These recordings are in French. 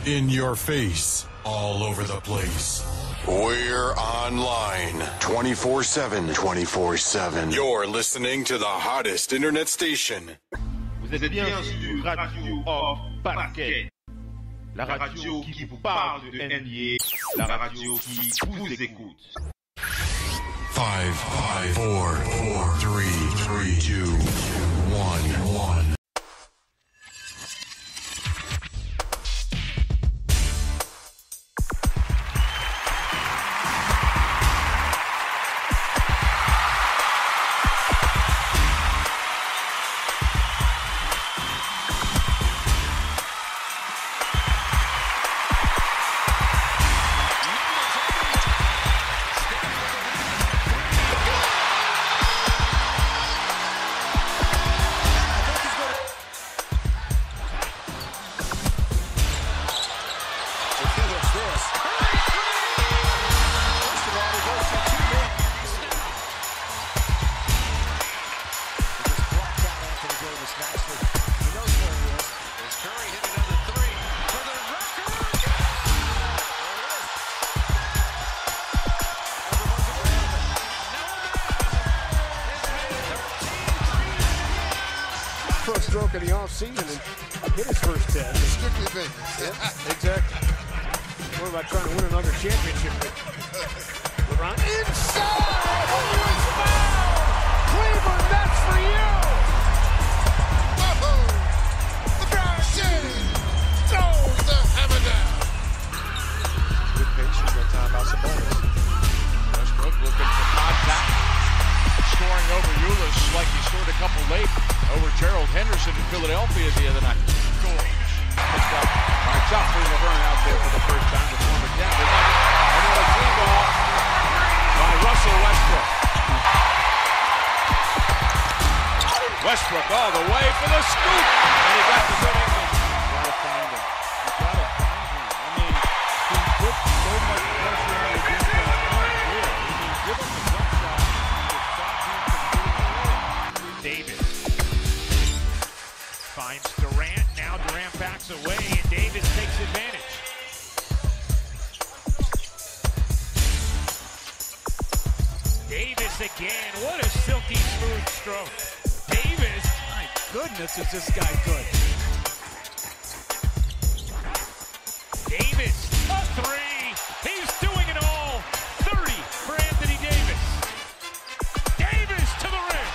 In your face, all over the place. We're online 24/7. 24/7. You're listening to the hottest internet station. Vous êtes bien sur Radio Off Parquet. La radio qui vous parle de NBA. La radio qui vous écoute. 5, 4, 3, 2, 1. Stroke of the offseason and hit his first 10. Strictly business. Yeah, exactly. What about trying to win another championship? LeBron inside! Oh, it's foul! Cleveland, that's for you! Oh, LeBron James throws the hammer down. Good pitch. He's got time out Sabonis. Westbrook looking for contact. Scoring over Ulis like he scored a couple late over Gerald Henderson in Philadelphia the other night. Picked up by Joffrey Laverne out there for the first time to form a Denver Nugget. Another three ball by Russell Westbrook. Westbrook all the way for the scoop, and he got the good English. Gotta find him. You gotta find him. I mean, he put so much pressure on the defense. Give him the jump shot to stop him from getting away. Davis finds Durant. Now Durant backs away, and Davis takes advantage. Davis again. What a silky smooth stroke. Davis, my goodness, is this guy good. Davis, a three. He's doing it all. 30 for Anthony Davis. Davis to the rim.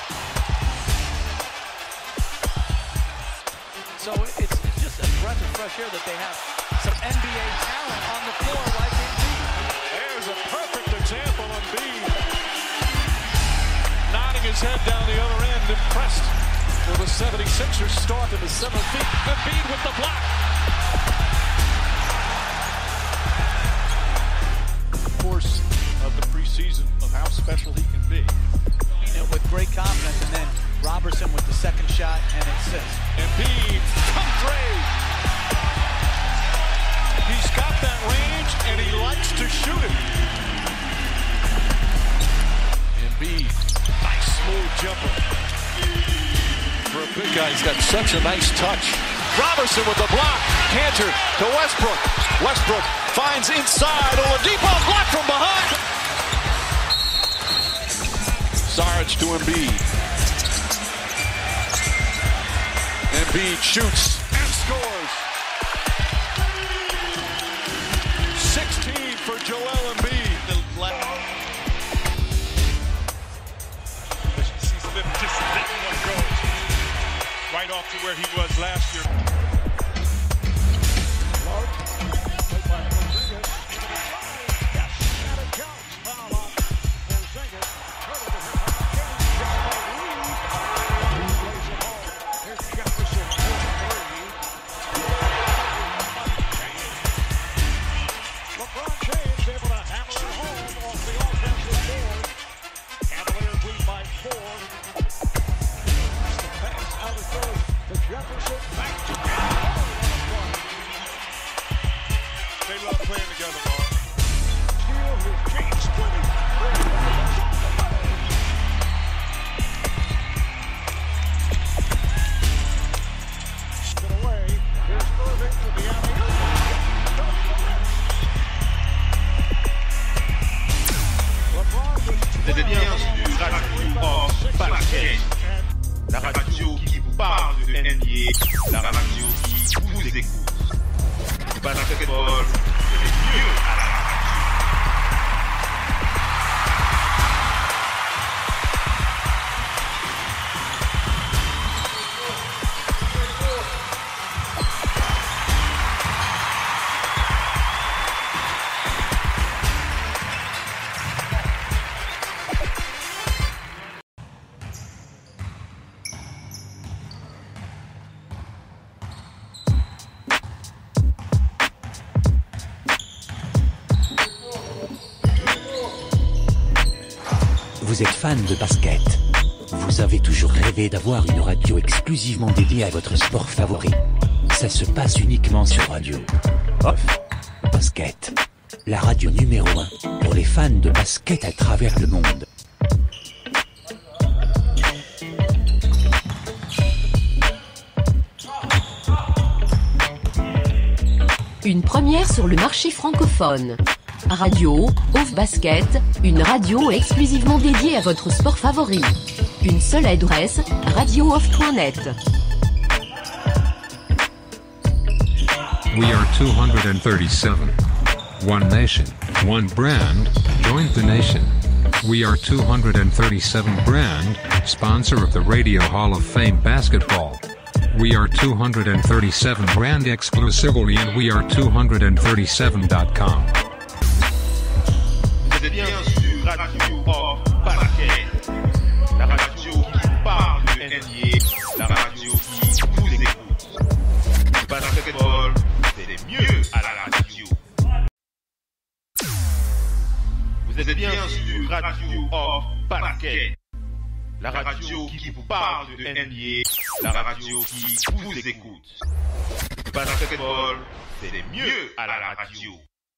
So it's just a breath of fresh air that they have some NBA talent on the floor like Embiid. There's a perfect example of Embiid. Nodding his head down the other end, impressed with the 76ers start in the 7th feet. Embiid with the block. Course of the preseason of how special he can be. With great confidence, and then Robertson with the second shot and assist. Embiid, come trade. He's got that range, and he likes to shoot it. Embiid, nice smooth jumper. For a big guy, he's got such a nice touch. Robertson with the block. Cantor to Westbrook. Westbrook finds inside. Oladipo blocked from behind. Sarge to Embiid. Embiid shoots and scores. 16 for Joel Embiid. Just letting one go. Right off to where he was last year. Irving with the alley-oop. parle de NBA, la radio qui vous écoute. Basketball, c'est mieux à la radio. Vous êtes fan de basket. Vous avez toujours rêvé d'avoir une radio exclusivement dédiée à votre sport favori. Ça se passe uniquement sur Radio Off Basket. La radio numéro 1 pour les fans de basket à travers le monde. Une première sur le marché francophone. Radio Off Basket, une radio exclusivement dédiée à votre sport favori. Une seule adresse, radiooff.net. We are 237. One nation, one brand, join the nation. We are 237 brand, sponsor of the Radio Hall of Fame basketball. We are 237 brand exclusively and we are 237.com. Vous êtes bien sur Radio Off Basket, la radio qui parle de NBA, la radio qui vous écoute. Basketball, c'est mieux à la radio. Vous êtes bien sur Radio Off Basket, la radio qui vous parle de NBA, la radio qui vous écoute. Basketball, c'est mieux à la radio.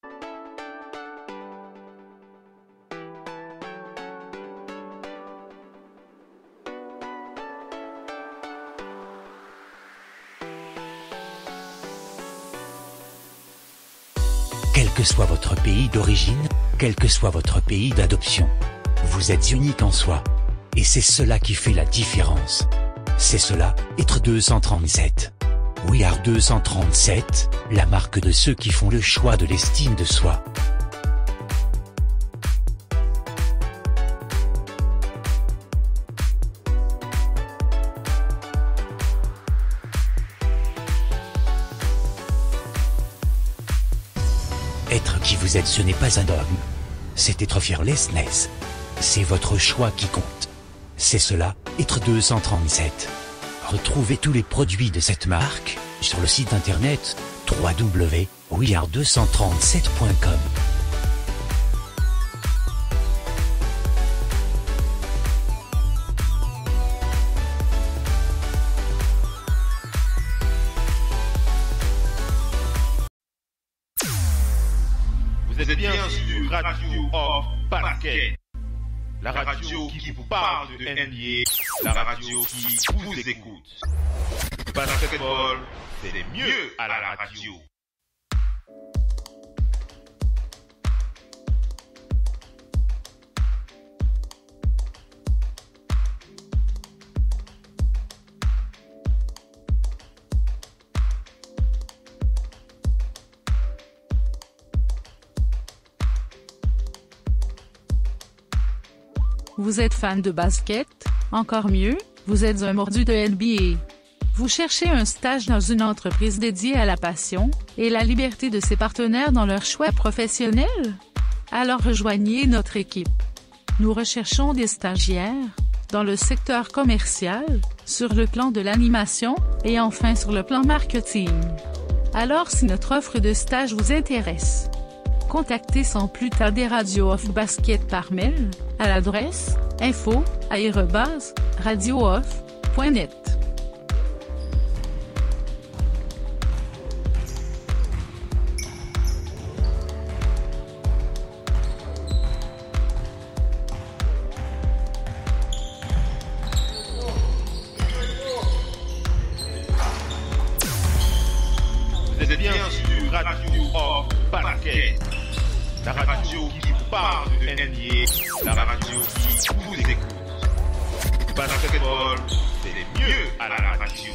Quel que soit votre pays d'origine, quel que soit votre pays d'adoption, vous êtes unique en soi. Et c'est cela qui fait la différence. C'est cela, être 237. We are 237, la marque de ceux qui font le choix de l'estime de soi. Être qui vous êtes, ce n'est pas un dogme. C'est être fearlessness. C'est votre choix qui compte. C'est cela, être 237. Retrouvez tous les produits de cette marque sur le site internet www.weare237.com. Vous êtes bien sur Radio Off Basket, la radio qui vous parle de NBA, la radio qui vous écoute. Basketball, c'est mieux à la radio. Vous êtes fan de basket? Encore mieux, vous êtes un mordu de NBA. Vous cherchez un stage dans une entreprise dédiée à la passion et la liberté de ses partenaires dans leur choix professionnel? Alors rejoignez notre équipe. Nous recherchons des stagiaires dans le secteur commercial, sur le plan de l'animation et enfin sur le plan marketing. Alors si notre offre de stage vous intéresse, contactez sans plus tarder Radio Off Basket par mail à l'adresse info@radiooff.net. Vous êtes bien sur Radio Off Basket, la radio qui vous parle de NBA, la radio qui vous écoute. Basketball, c'est mieux à la radio.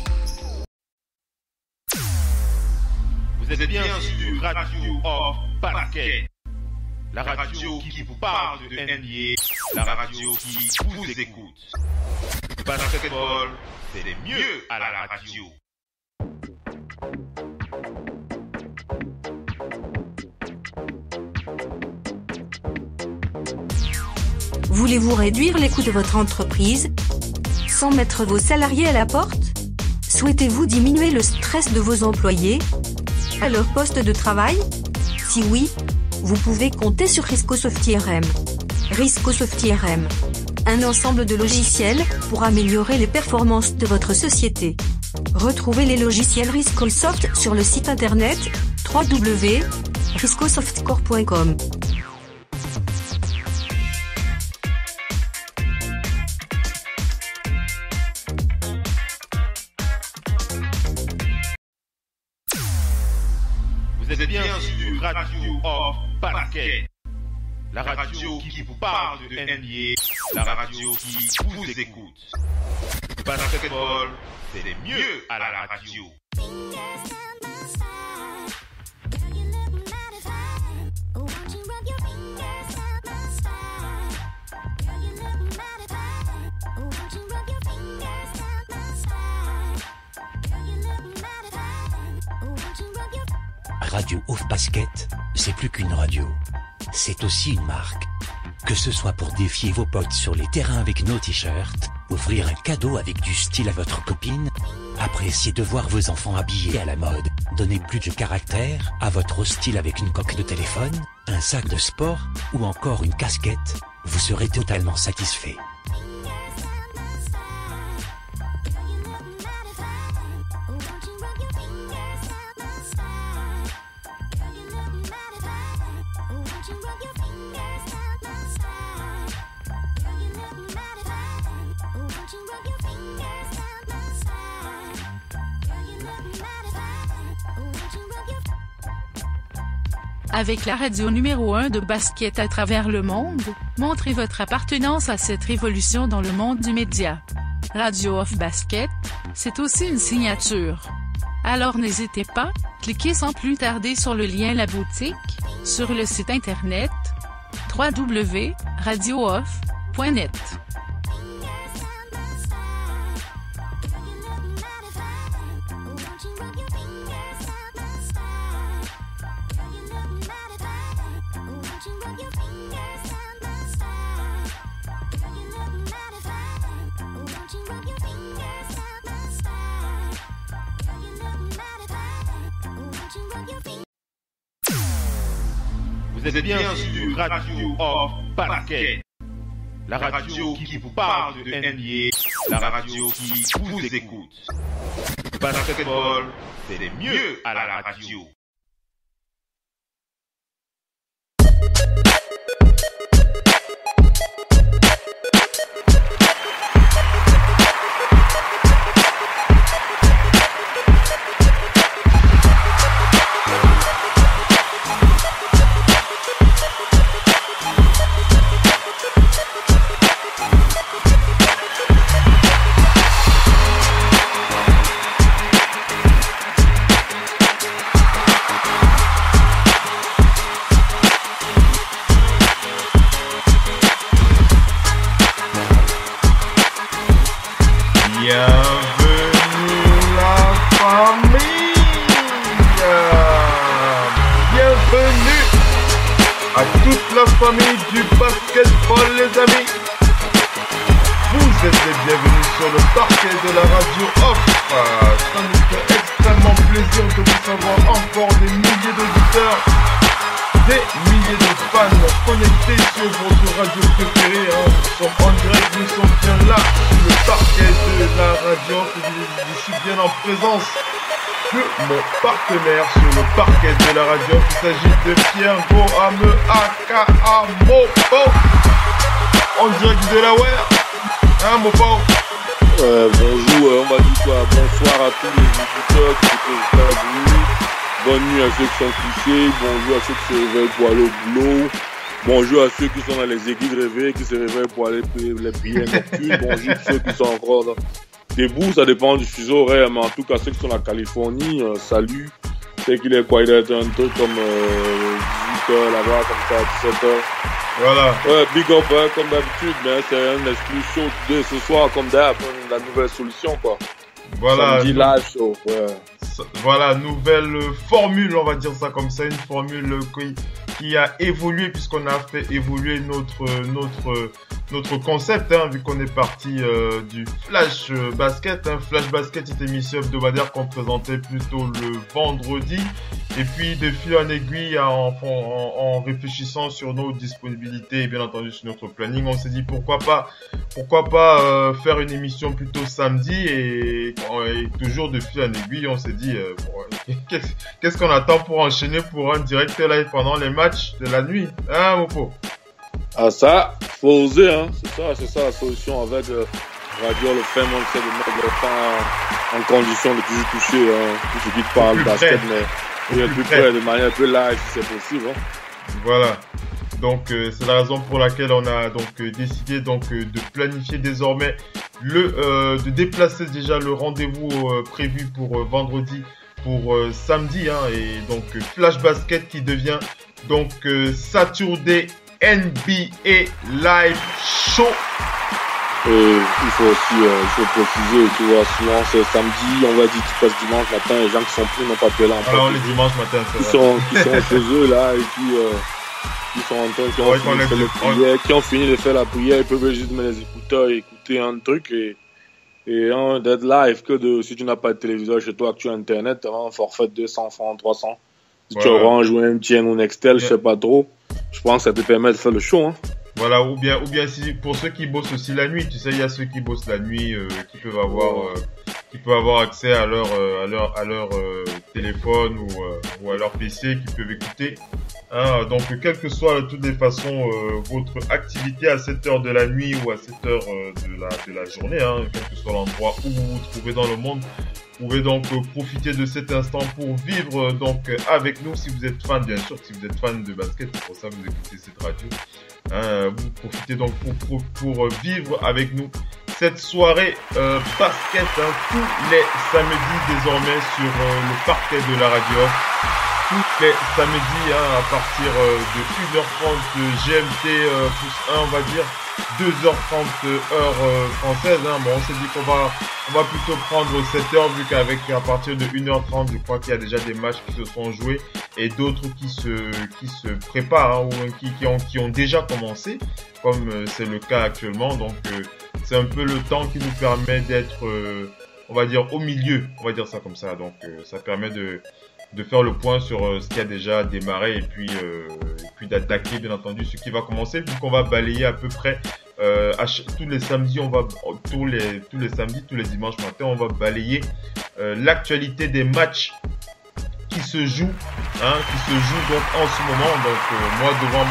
Vous êtes bien sur Radio Off Basket. La radio qui vous parle de NBA, la radio qui vous écoute. Basketball, c'est mieux à la radio. Voulez-vous réduire les coûts de votre entreprise sans mettre vos salariés à la porte? Souhaitez-vous diminuer le stress de vos employés à leur poste de travail? Si oui, vous pouvez compter sur Riscosoft IRM. Riscosoft IRM, un ensemble de logiciels pour améliorer les performances de votre société. Retrouvez les logiciels Riscosoft sur le site internet www.riscosoftcore.com. Vous êtes bien sur Radio Off Basket. La radio qui vous parle de NBA, la radio qui vous écoute. Basketball, c'est mieux à la radio. Radio Off Basket, c'est plus qu'une radio. C'est aussi une marque. Que ce soit pour défier vos potes sur les terrains avec nos t-shirts, offrir un cadeau avec du style à votre copine, apprécier de voir vos enfants habillés à la mode, donner plus de caractère à votre style avec une coque de téléphone, un sac de sport ou encore une casquette, vous serez totalement satisfait. Avec la radio numéro 1 de basket à travers le monde, montrez votre appartenance à cette révolution dans le monde du média. Radio Off Basket, c'est aussi une signature. Alors n'hésitez pas, cliquez sans plus tarder sur le lien La Boutique, sur le site internet www.radiooff.net. Vous êtes bien sur Radio Off Basket. La radio qui vous parle de NBA, la radio qui vous écoute. Basketball, c'est mieux à la radio. Famille du basketball, les amis, vous êtes les bienvenus sur le parquet de la radio Off. Ça nous fait extrêmement plaisir de vous savoir encore des milliers d'auditeurs, des milliers de fans connectés sur votre radio préférée. Nous sommes en direct, nous sommes bien là sur le parquet de la radio. Je suis bien en présence de mon partenaire sur le parquet de la radio. Il s'agit de Pierre Gohame aka Mopo, en direct de Delaware. Hein, Mopo? Bonjour, on va dire quoi? Bonsoir à tous les auditeurs qui sont aux États-Unis. Bonne nuit à ceux qui sont couchés. Bonjour à ceux qui se réveillent pour aller au boulot. Bonjour à ceux qui sont dans les équipes réveillées, qui se réveillent pour aller payer les prières nocturnes. Bonjour à ceux qui sont encore Debout, ça dépend du fuseau horaire, mais en tout cas, ceux qui sont en Californie, salut. C'est qu'il est quoi? Il a été un truc comme 18h là-bas, comme ça, 17h. Voilà. Ouais, big up, ouais, comme d'habitude, mais c'est un exclu show de ce soir, comme d'hab, la nouvelle solution, quoi. Voilà. Samedi live show, ouais. Voilà, nouvelle formule, on va dire ça comme ça, une formule qui a évolué puisqu'on a fait évoluer notre concept, hein, vu qu'on est parti du Flash Basket. Flash Basket, cette émission hebdomadaire qu'on présentait plutôt le vendredi. Et puis, de fil en aiguille, en réfléchissant sur nos disponibilités et bien entendu sur notre planning, on s'est dit pourquoi pas faire une émission plutôt samedi et toujours de fil en aiguille, on s'est dit qu'est-ce qu'on attend pour enchaîner pour un direct live pendant les matchs de la nuit, hein, Mopo? Ah, ça, faut oser, hein. C'est ça la solution avec Radio Le Femme, on essaie de mettre le temps en condition de toujours toucher, tout ce qui te parle basket, mais plus près, de manière un peu live si c'est possible, hein. Voilà. Donc, c'est la raison pour laquelle on a donc décidé de planifier désormais de déplacer déjà le rendez-vous prévu pour vendredi pour samedi, hein, et donc Flash Basket qui devient donc Saturday NBA Live Show. Et il faut aussi préciser, tu vois, souvent c'est samedi, on va dire qu'ils passent dimanche matin, les gens qui sont pris n'ont pas pu là. Alors les dimanches matin, c'est vrai. Qui sont chez eux là, et puis qui sont en train qui ont fini de faire la prière, ils peuvent juste mettre les écouteurs et écouter un truc et d'être live si tu n'as pas de téléviseur chez toi, que tu as internet, tu as un forfait de 200 francs, 300. Si tu orange ou MTN ou Nextel, je sais pas trop. Je pense que ça te permet de faire le show, hein. Voilà, ou bien si pour ceux qui bossent aussi la nuit, tu sais, il y a ceux qui bossent la nuit qui peuvent avoir accès à leur téléphone ou à leur PC, qui peuvent écouter. Hein, donc, quelle que soit de toutes les façons votre activité à cette heure de la nuit ou à cette heure de la journée, hein, quel que soit l'endroit où vous vous trouvez dans le monde, vous pouvez donc profiter de cet instant pour vivre donc avec nous. Si vous êtes fan, bien sûr, si vous êtes fan de basket, c'est pour ça que vous écoutez cette radio. Vous profitez donc pour vivre avec nous cette soirée basket, hein, tous les samedis désormais sur le parquet de la radio. Tous les samedis, hein, à partir de 1h30 GMT plus 1, on va dire 2h30 heure française, hein. Bon, on s'est dit qu'on va plutôt prendre 7h, vu qu'à partir de 1h30, je crois qu'il y a déjà des matchs qui se sont joués et d'autres qui se préparent, hein, ou qui ont déjà commencé, comme c'est le cas actuellement. Donc c'est un peu le temps qui nous permet d'être, on va dire, au milieu, on va dire ça comme ça. Donc ça permet de faire le point sur ce qui a déjà démarré et puis d'attaquer bien entendu ce qui va commencer, vu qu'on va balayer à peu près tous les samedis, tous les samedis, tous les dimanches matin, on va balayer l'actualité des matchs qui se jouent, donc en ce moment. Donc moi devant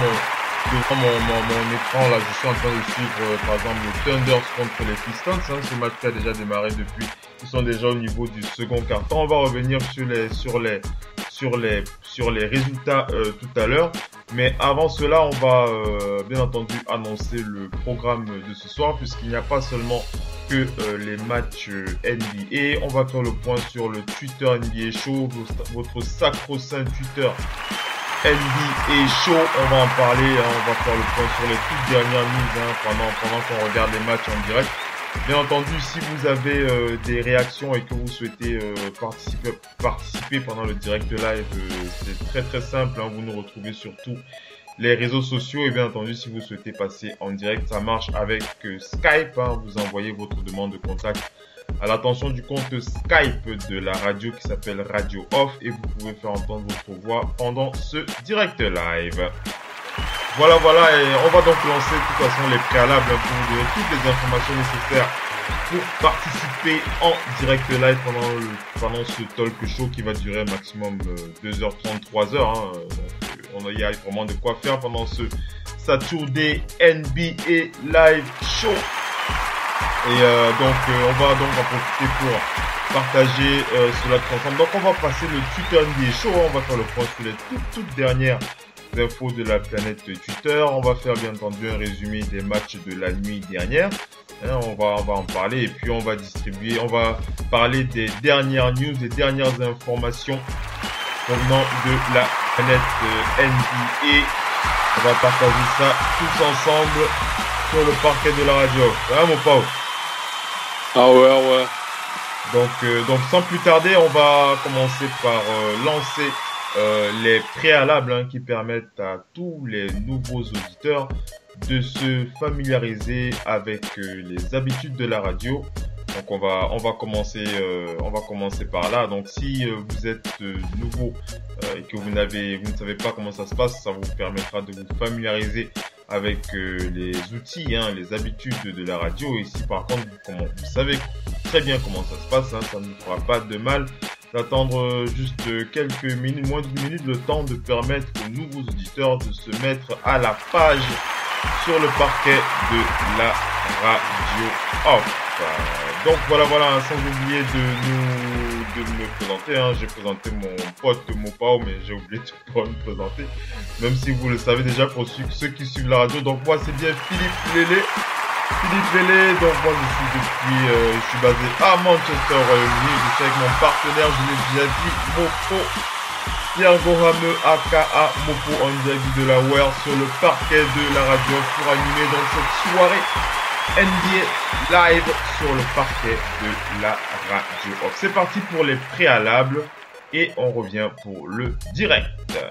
mon écran là, je suis en train de suivre par exemple le Thunders contre les Pistons, hein. Ce match qui a déjà démarré depuis, ils sont déjà au niveau du second quart-temps. On va revenir sur les résultats tout à l'heure, mais avant cela on va bien entendu annoncer le programme de ce soir, puisqu'il n'y a pas seulement que les matchs NBA. On va faire le point sur le Twitter NBA Show, votre sacro-saint Twitter NBA Show. On va en parler, hein, on va faire le point sur les toutes dernières news, hein, pendant qu'on regarde les matchs en direct. Bien entendu, si vous avez des réactions et que vous souhaitez participer pendant le direct live, c'est très très simple, hein, vous nous retrouvez sur tous les réseaux sociaux. Et bien entendu, si vous souhaitez passer en direct, ça marche avec Skype, hein, vous envoyez votre demande de contact à l'attention du compte Skype de la radio qui s'appelle Radio Off, et vous pouvez faire entendre votre voix pendant ce direct live. Voilà, et on va donc lancer de toute façon les préalables pour vous donner toutes les informations nécessaires pour participer en direct live pendant ce talk show qui va durer maximum 2h30, 3h. Hein. Donc, il y a vraiment de quoi faire pendant ce Saturday NBA Live Show. Et donc on va donc en profiter pour partager cela ensemble. Donc on va passer le Twitter NBA Show, on va faire le point sur les toutes dernières infos de la planète Twitter. On va faire bien entendu un résumé des matchs de la nuit dernière. Hein, on va en parler et puis on va parler des dernières news, des dernières informations provenant de la planète NBA. On va partager ça tous ensemble sur le parquet de la radio. Hein, mon Pao? Ah ouais. Donc sans plus tarder, on va commencer par lancer les préalables qui permettent à tous les nouveaux auditeurs de se familiariser avec les habitudes de la radio. Donc on va commencer par là. Donc si vous êtes nouveau et que vous ne savez pas comment ça se passe, ça vous permettra de vous familiariser avec les outils, les habitudes de la radio. Et si par contre vous savez très bien comment ça se passe, ça ne fera pas de mal d'attendre juste quelques minutes, moins d'une minute, le temps de permettre aux nouveaux auditeurs de se mettre à la page sur le parquet de la radio off. Donc voilà, sans oublier de me présenter. J'ai présenté mon pote Mopao, mais j'ai oublié de pouvoir me présenter, même si vous le savez déjà pour ceux qui suivent la radio. Donc moi c'est bien Philippe Lélé. Donc moi je suis basé à Manchester, Royaume-Uni. Je suis avec mon partenaire, je l'ai déjà dit, Mopo Pierre Gorameux aka Mopo en direct de la Delaware sur le parquet de la radio pour animer dans cette soirée NBA live sur le parquet de la radio. C'est parti pour les préalables et on revient pour le direct.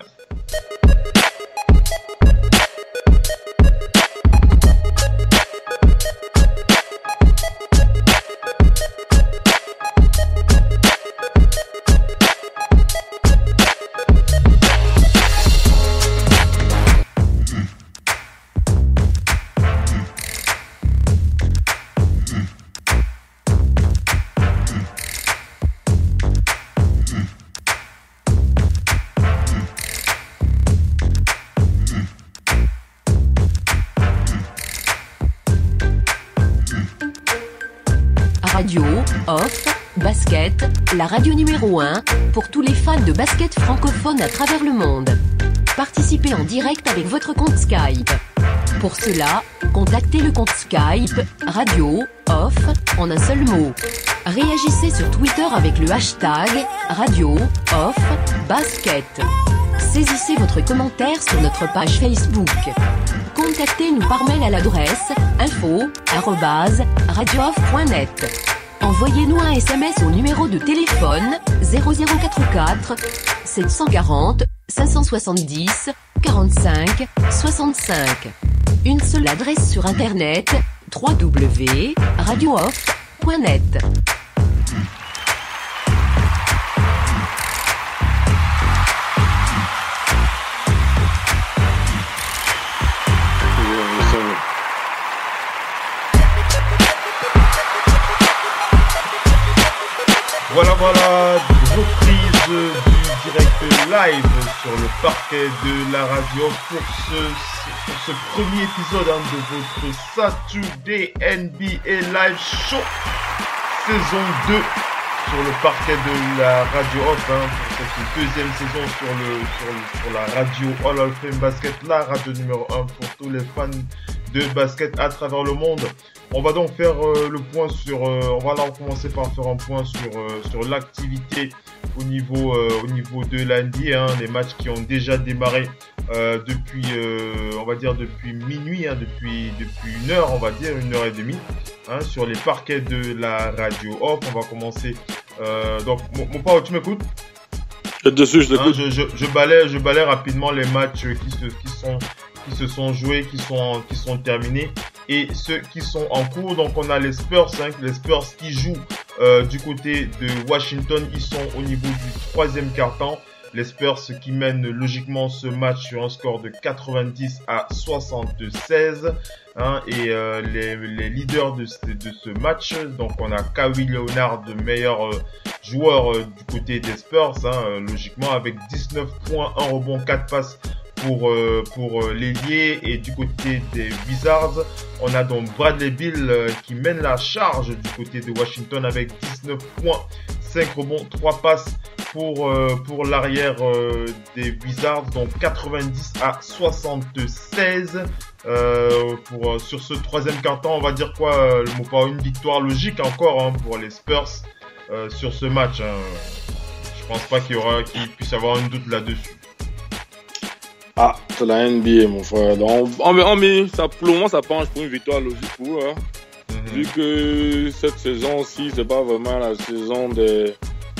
Radio, off, basket, la radio numéro 1 pour tous les fans de basket francophone à travers le monde. Participez en direct avec votre compte Skype. Pour cela, contactez le compte Skype Radio, off, en un seul mot. Réagissez sur Twitter avec le hashtag Radio, off, basket. Saisissez votre commentaire sur notre page Facebook. Contactez-nous par mail à l'adresse info@radiooff.net. Envoyez-nous un SMS au numéro de téléphone 0044 740 570 45 65. Une seule adresse sur internet www.radiooff.net. Voilà, reprise du direct live sur le parquet de la radio pour ce premier épisode de votre Saturday NBA Live Show saison 2 sur le parquet de la radio off pour cette deuxième saison sur la radio All of Fame Basket, la radio numéro 1 pour tous les fans de basket à travers le monde. On va donc faire le point on va commencer par faire un point sur l'activité au niveau de la NBA, les matchs qui ont déjà démarré depuis on va dire depuis minuit, depuis une heure, on va dire 1h30 sur les parquets de la radio off. On va commencer donc mon père, tu m'écoutes? Dessus, je t'écoute. Je balaie rapidement les matchs qui se sont joués, qui sont terminés et ceux qui sont en cours. Donc on a les Spurs qui jouent du côté de Washington. Ils sont au niveau du troisième quart-temps. Les Spurs qui mènent logiquement ce match sur un score de 90-76. Et les leaders de ce match, donc on a Kawhi Leonard, le meilleur joueur du côté des Spurs, logiquement avec 19 points, 1 rebond, 4 passes pour l'ailier. Et du côté des Wizards, on a donc Bradley Beal qui mène la charge du côté de Washington avec 19 points, 5 rebonds, 3 passes pour l'arrière des Wizards, donc 90-76 sur ce troisième quart-temps, on va dire quoi, le mot pas une victoire logique encore pour les Spurs sur ce match. Je pense pas qu'il puisse y avoir un doute là-dessus. Ah, c'est la NBA, mon frère. Donc, ça, pour le moment, ça penche pour une victoire logique pour eux. Vu que cette saison-ci, c'est pas vraiment la saison de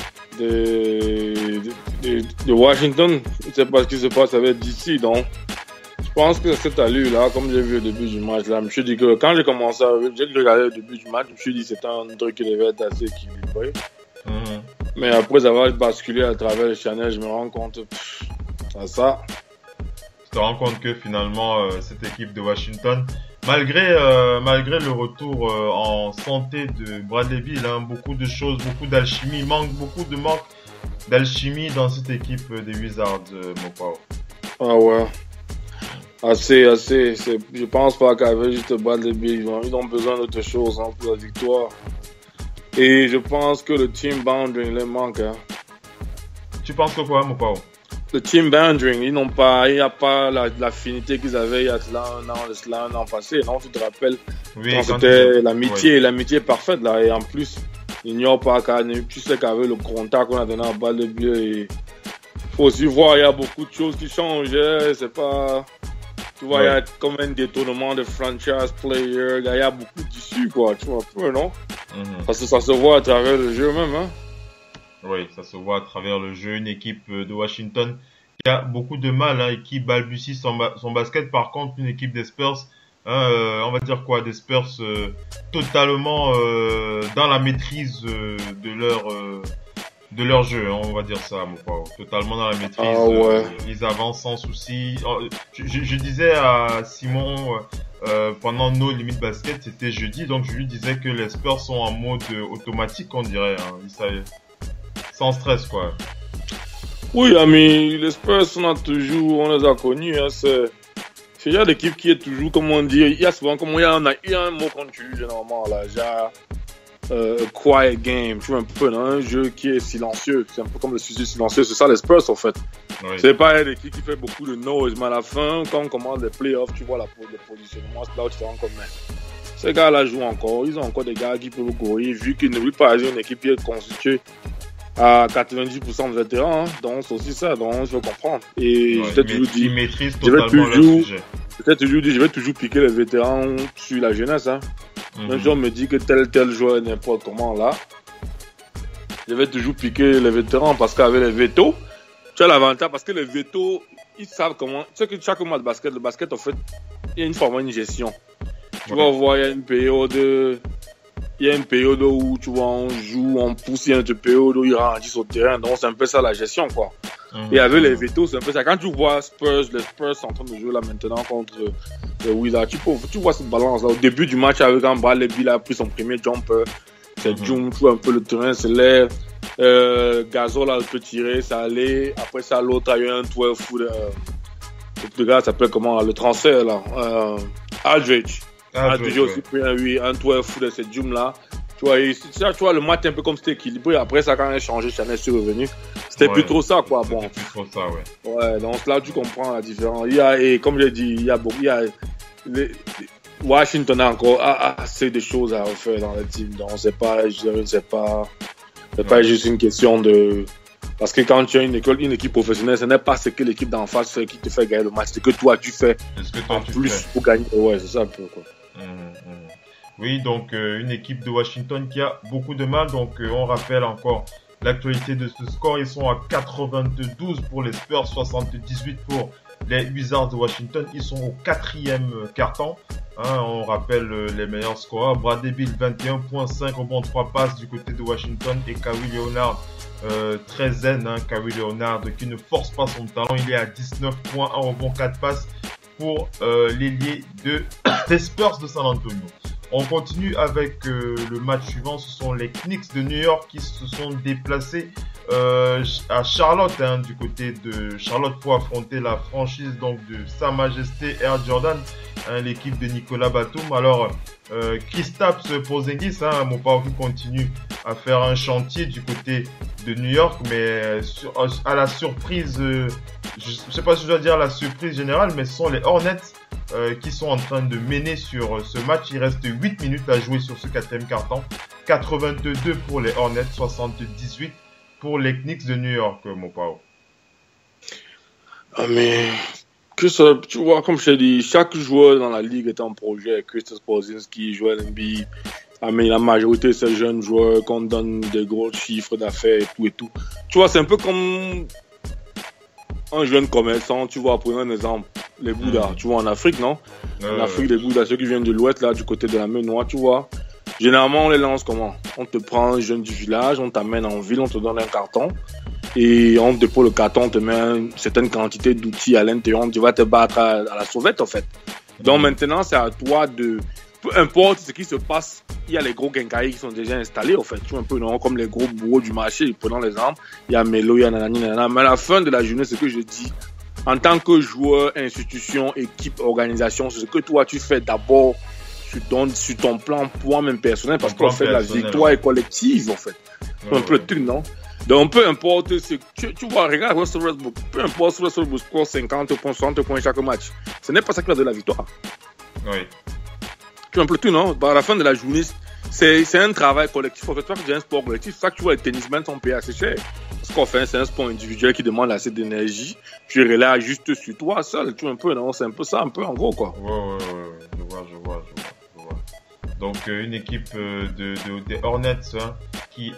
Washington. Je ne sais pas ce qui se passe avec DC. Donc, je pense que cette allure-là, comme j'ai vu au début du match, là, je me suis dit que quand j'ai commencé à regarder le début du match, je me suis dit que c'était un truc qui devait être assez équilibré. Mais après avoir basculé à travers le channel, je me rends compte ça. Tu te rends compte que finalement, cette équipe de Washington, malgré le retour en santé de Bradley Beal, beaucoup de choses, beaucoup d'alchimie, il manque beaucoup de manque d'alchimie dans cette équipe des Wizards, Mopao. Ah ouais. Assez. Je pense pas qu'avec juste Bradley Beal, ils ont besoin d'autre chose pour la victoire. Et je pense que le team boundary les manque. Tu penses que quoi, Mopao? Le team boundary, il n'y a pas l'affinité qu'ils avaient il y a un an passé. Non, tu te rappelles, quand c'était l'amitié parfaite là. Et en plus, il n'y a pas tu sais qu'avec le contact qu'on a donné en balle de bleu, il faut aussi voir, il y a beaucoup de choses qui changent. C'est pas, tu vois, il y a comme un détournement de franchise player. Il y a beaucoup d'issues, quoi. Tu vois un peu, non? Parce que ça se voit à travers le jeu même, Oui, ça se voit à travers le jeu. Une équipe de Washington qui a beaucoup de mal et qui balbutie son basket. Par contre, une équipe des Spurs, on va dire quoi, des Spurs totalement dans la maîtrise de leur jeu, on va dire ça, totalement dans la maîtrise. Ils avancent sans souci. Je disais à Simon pendant nos limites basket, c'était jeudi, donc je lui disais que les Spurs sont en mode automatique, on dirait. Sans stress, quoi. Oui, ami, les Spurs, on les a connus. C'est il y a l'équipe qui est toujours, comment on dit, il y a souvent, il y a un mot qu'on utilise généralement, là, genre, quiet game, tu vois, un peu, un jeu qui est silencieux. C'est un peu comme le sujet silencieux, c'est ça les Spurs, en fait. Oui. C'est pas une équipe qui fait beaucoup de noise, mais à la fin, quand on commence les playoffs, tu vois le positionnement, c'est là où tu te rends compte, mais ces gars-là jouent encore, ils ont encore des gars qui peuvent courir, vu qu'ils ne veulent pas avoir une équipe qui est constituée à 90% de vétérans, donc c'est aussi ça, donc il faut comprendre. Et je t'ai toujours dit, je vais toujours piquer les vétérans sur la jeunesse. Même si on me dit que tel joueur n'importe comment là, je vais toujours piquer les vétérans parce qu'avec les vétos, tu as l'avantage parce que les vétos, ils savent comment. Tu sais que chaque mois de basket, le basket en fait, il y a une forme de gestion. Tu vas voir, il y a une période où tu vois, on joue, on pousse, il y a une période où ils ralentissent au terrain. Donc, c'est un peu ça la gestion, quoi. Et avec les vétos, c'est un peu ça. Quand tu vois les Spurs sont en train de jouer là maintenant contre les Wizards, tu vois cette balance là. Au début du match, avec un Bradley Beal a pris son premier jumper. C'est Jum, tu vois un peu le terrain, c'est l'air. Gasol a peut tirer, ça allait. Après ça, l'autre a eu un 12 foot. Le gars s'appelle comment, le transfert là. Aldridge. Aldridge aussi pris un 12 foot de cette Jum là. Tu vois, le match un peu comme c'était équilibré. Après ça, quand il a changé, Chanel est revenu. C'était plus trop ça, quoi. Bon. Plus trop ça, ouais. Donc là, tu comprends la différence. Et comme je l'ai dit, Washington a encore assez de choses à refaire dans le team. Donc c'est pas juste une question de. Parce que quand tu as une équipe professionnelle, ce n'est pas ce que l'équipe d'en face fait qui te fait gagner le match. C'est que toi, tu fais en plus pour gagner. Ouais, c'est ça un peu, quoi. Oui, donc une équipe de Washington qui a beaucoup de mal. Donc on rappelle encore l'actualité de ce score. Ils sont à 92 pour les Spurs, 78 pour les Wizards de Washington. Ils sont au 4e quart-temps. On rappelle les meilleurs scoreurs. Bradley Beal 21.5 rebonds 3 passes du côté de Washington et Kawhi Leonard très zen. Kawhi Leonard qui ne force pas son talent. Il est à 19 points, 1 rebond 4 passes pour l'ailier des Spurs de San Antonio. On continue avec le match suivant. Ce sont les Knicks de New York qui se sont déplacés à Charlotte, du côté de Charlotte pour affronter la franchise donc de Sa Majesté Air Jordan, l'équipe de Nicolas Batum. Alors Kristaps Porzingis, mon père qui continue à faire un chantier du côté de New York, mais à la surprise, je sais pas si je dois dire la surprise générale, mais ce sont les Hornets qui sont en train de mener sur ce match. Il reste 8 minutes à jouer sur ce quatrième quart-temps. 82 pour les Hornets, 78 pour les Knicks de New York, mon Pao. Ah mais, tu vois, comme je t'ai dit, chaque joueur dans la ligue est un projet. Kristaps Porzingis joue à l'NBA. Ah mais la majorité de ces jeunes joueurs qu'on donne des gros chiffres d'affaires et tout. Tu vois, c'est un peu comme un jeune commerçant, tu vois, prenons un exemple, les Bouddhas, tu vois, en Afrique, non? En Afrique, les Bouddhas, ceux qui viennent de l'Ouest, là, du côté de la mer Noire, tu vois. Généralement, on les lance comment? On te prend un jeune du village, on t'amène en ville, on te donne un carton. Et on te dépose le carton, on te met une certaine quantité d'outils à l'intérieur, tu vas te battre à la sauvette, en fait. Donc maintenant, c'est à toi de... Peu importe ce qui se passe, il y a les gros Genkai qui sont déjà installés, en fait. Tu vois, un peu, non, comme les gros bourreaux du marché, prenons l'exemple. Il y a Melo, il y a nanani, nanana. Mais à la fin de la journée, ce que je dis, en tant que joueur, institution, équipe, organisation, c'est ce que toi, tu fais d'abord sur ton plan toi-même personnel, parce qu'en fait, la victoire est collective, en fait. C'est un peu le truc, non? Donc, peu importe, tu vois, regarde Russell Westbrook, peu importe si Russell Westbrook score 50 points, 60 points chaque match, ce n'est pas ça qui va donner la victoire. Oui. Tu vois un peu tout, non? À la fin de la journée, c'est un travail collectif. En fait, toi, c'est un sport collectif. C'est ça que tu vois, les tennismen sont payés assez cher. Ce qu'on fait, c'est un sport individuel qui demande assez d'énergie. Tu relais juste sur toi seul. Tu vois un peu, non? C'est un peu ça, un peu en gros, quoi. Ouais. Je vois. Donc, une équipe des Hornets hein, qui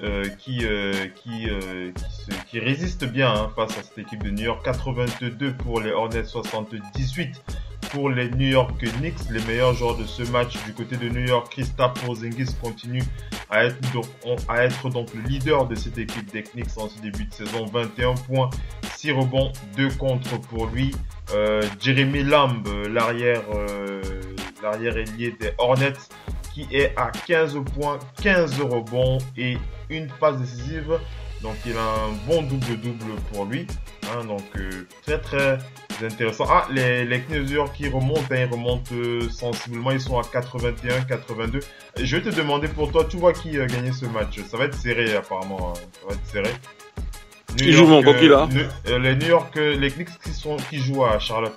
résiste bien hein, face à cette équipe de New York. 82 pour les Hornets, 78 pour les New York Knicks. Les meilleurs joueurs de ce match du côté de New York, Kristaps Porzingis continue à être donc le leader de cette équipe des Knicks en ce début de saison. 21 points, 6 rebonds, 2 contres pour lui. Jeremy Lamb, l'arrière ailier des Hornets, qui est à 15 points, 15 rebonds et une passe décisive. Donc il a un bon double-double pour lui. Hein, donc très très intéressant. Ah, les Knicks de New York qui remontent, ils remontent sensiblement. Ils sont à 81-82. Je vais te demander pour toi, tu vois qui a gagné ce match? Ça va être serré apparemment. Hein. Ça va être serré. Qui joue mon coquille là? Les New York, les Knicks qui jouent à Charlotte.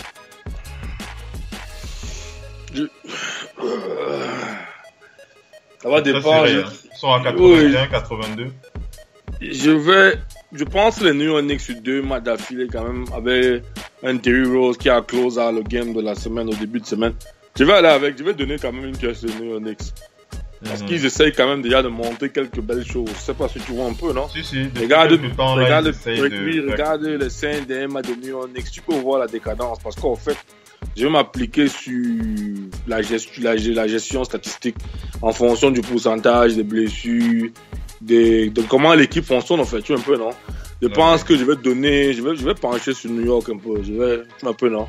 Ça va dépendre. Ils sont à 81-82. Je pense que les New York Knicks sur 2 matchs d'affilée quand même avec un Terry Rose qui a close le game de la semaine au début de semaine. Je vais donner quand même une pièce aux New York Knicks. Parce qu'ils essayent quand même déjà de monter quelques belles choses. Je sais pas si tu vois un peu, non? Si. Regarde les scènes des matchs de New York Knicks. Tu peux voir la décadence. Parce qu'en fait, je vais m'appliquer sur la gestion statistique en fonction du pourcentage des blessures, de comment l'équipe fonctionne en fait, tu vois un peu, non? Je pense que je vais pencher sur New York un peu, tu vois un peu, non?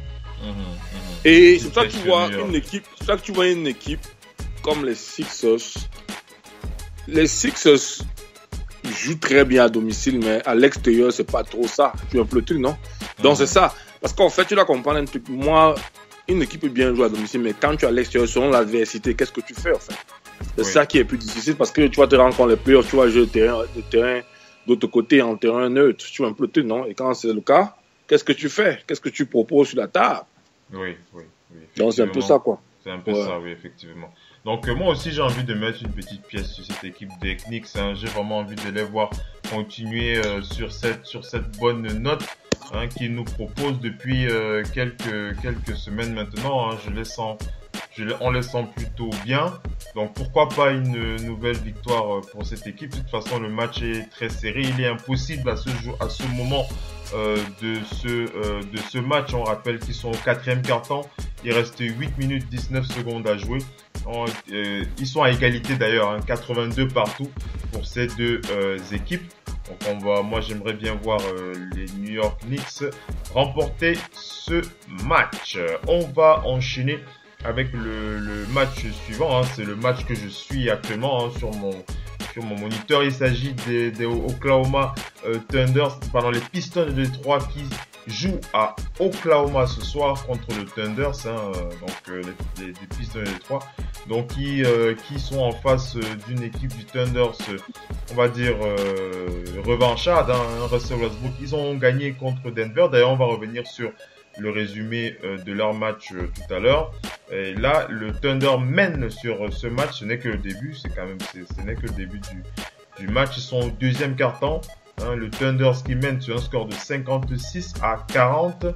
Et c'est ça que tu vois une équipe comme les Sixers. Les Sixers jouent très bien à domicile, mais à l'extérieur, c'est pas trop ça, tu vois un peu le truc, non? Donc c'est ça. Parce qu'en fait, tu dois comprendre un truc. Moi, une équipe peut bien jouer à domicile, mais quand tu es à l'extérieur, selon l'adversité, qu'est-ce que tu fais en fait? C'est ça qui est plus difficile parce que tu vas te rendre compte les playoffs, tu vas jouer le terrain d'autre côté en terrain neutre. Tu vois un peu le truc, non? Et quand c'est le cas, qu'est-ce que tu fais? Qu'est-ce que tu proposes sur la table? Oui. Donc c'est un peu ça, quoi. C'est un peu ça, oui, effectivement. Donc moi aussi, j'ai envie de mettre une petite pièce sur cette équipe des Knicks. Hein. J'ai vraiment envie de les voir continuer sur cette bonne note. Hein, qu'ils nous proposent depuis quelques semaines maintenant. Hein, on les sent plutôt bien. Donc pourquoi pas une nouvelle victoire pour cette équipe. De toute façon, le match est très serré. Il est impossible à ce moment de ce match. On rappelle qu'ils sont au 4e quart-temps. Il reste 8 minutes 19 secondes à jouer. Ils sont à égalité d'ailleurs, hein, 82 partout pour ces deux équipes. Donc moi j'aimerais bien voir les New York Knicks remporter ce match. On va enchaîner avec le match suivant. Hein. C'est le match que je suis actuellement hein, sur mon moniteur. Il s'agit des Oklahoma Thunder, pardon, les Pistons de Détroit qui jouent à Oklahoma ce soir contre le Thunder. Donc les Pistons de Détroit. Donc qui sont en face d'une équipe du Thunder, on va dire revancharde, hein, Russell Westbrook. Ils ont gagné contre Denver. D'ailleurs, on va revenir sur le résumé de leur match tout à l'heure. Et là, le Thunder mène sur ce match. Ce n'est que le début, ce n'est que le début du match. Ils sont au deuxième quart-temps. Le Thunder qui mène sur un score de 56 à 40.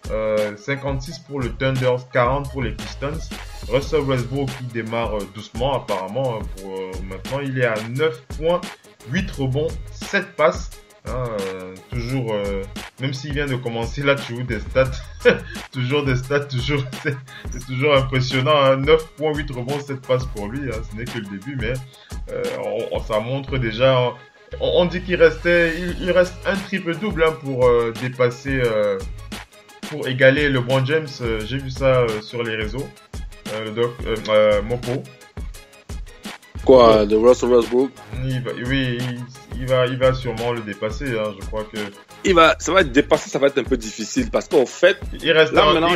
56 pour le Thunder, 40 pour les Pistons. Russell Westbrook qui démarre doucement apparemment. Maintenant, il est à 9 points, 8 rebonds, 7 passes. Toujours, même s'il vient de commencer là, tu vois des stats, toujours des stats, c'est toujours impressionnant. 9 points, 8 rebonds, 7 passes pour lui. Ce n'est que le début, mais ça montre déjà. On dit qu'il reste un triple-double pour dépasser, pour égaler LeBron James. J'ai vu ça sur les réseaux. Mopo. Quoi, de Russell Westbrook? Il va sûrement le dépasser. Je crois que ça va être dépassé, ça va être un peu difficile parce qu'en fait, il reste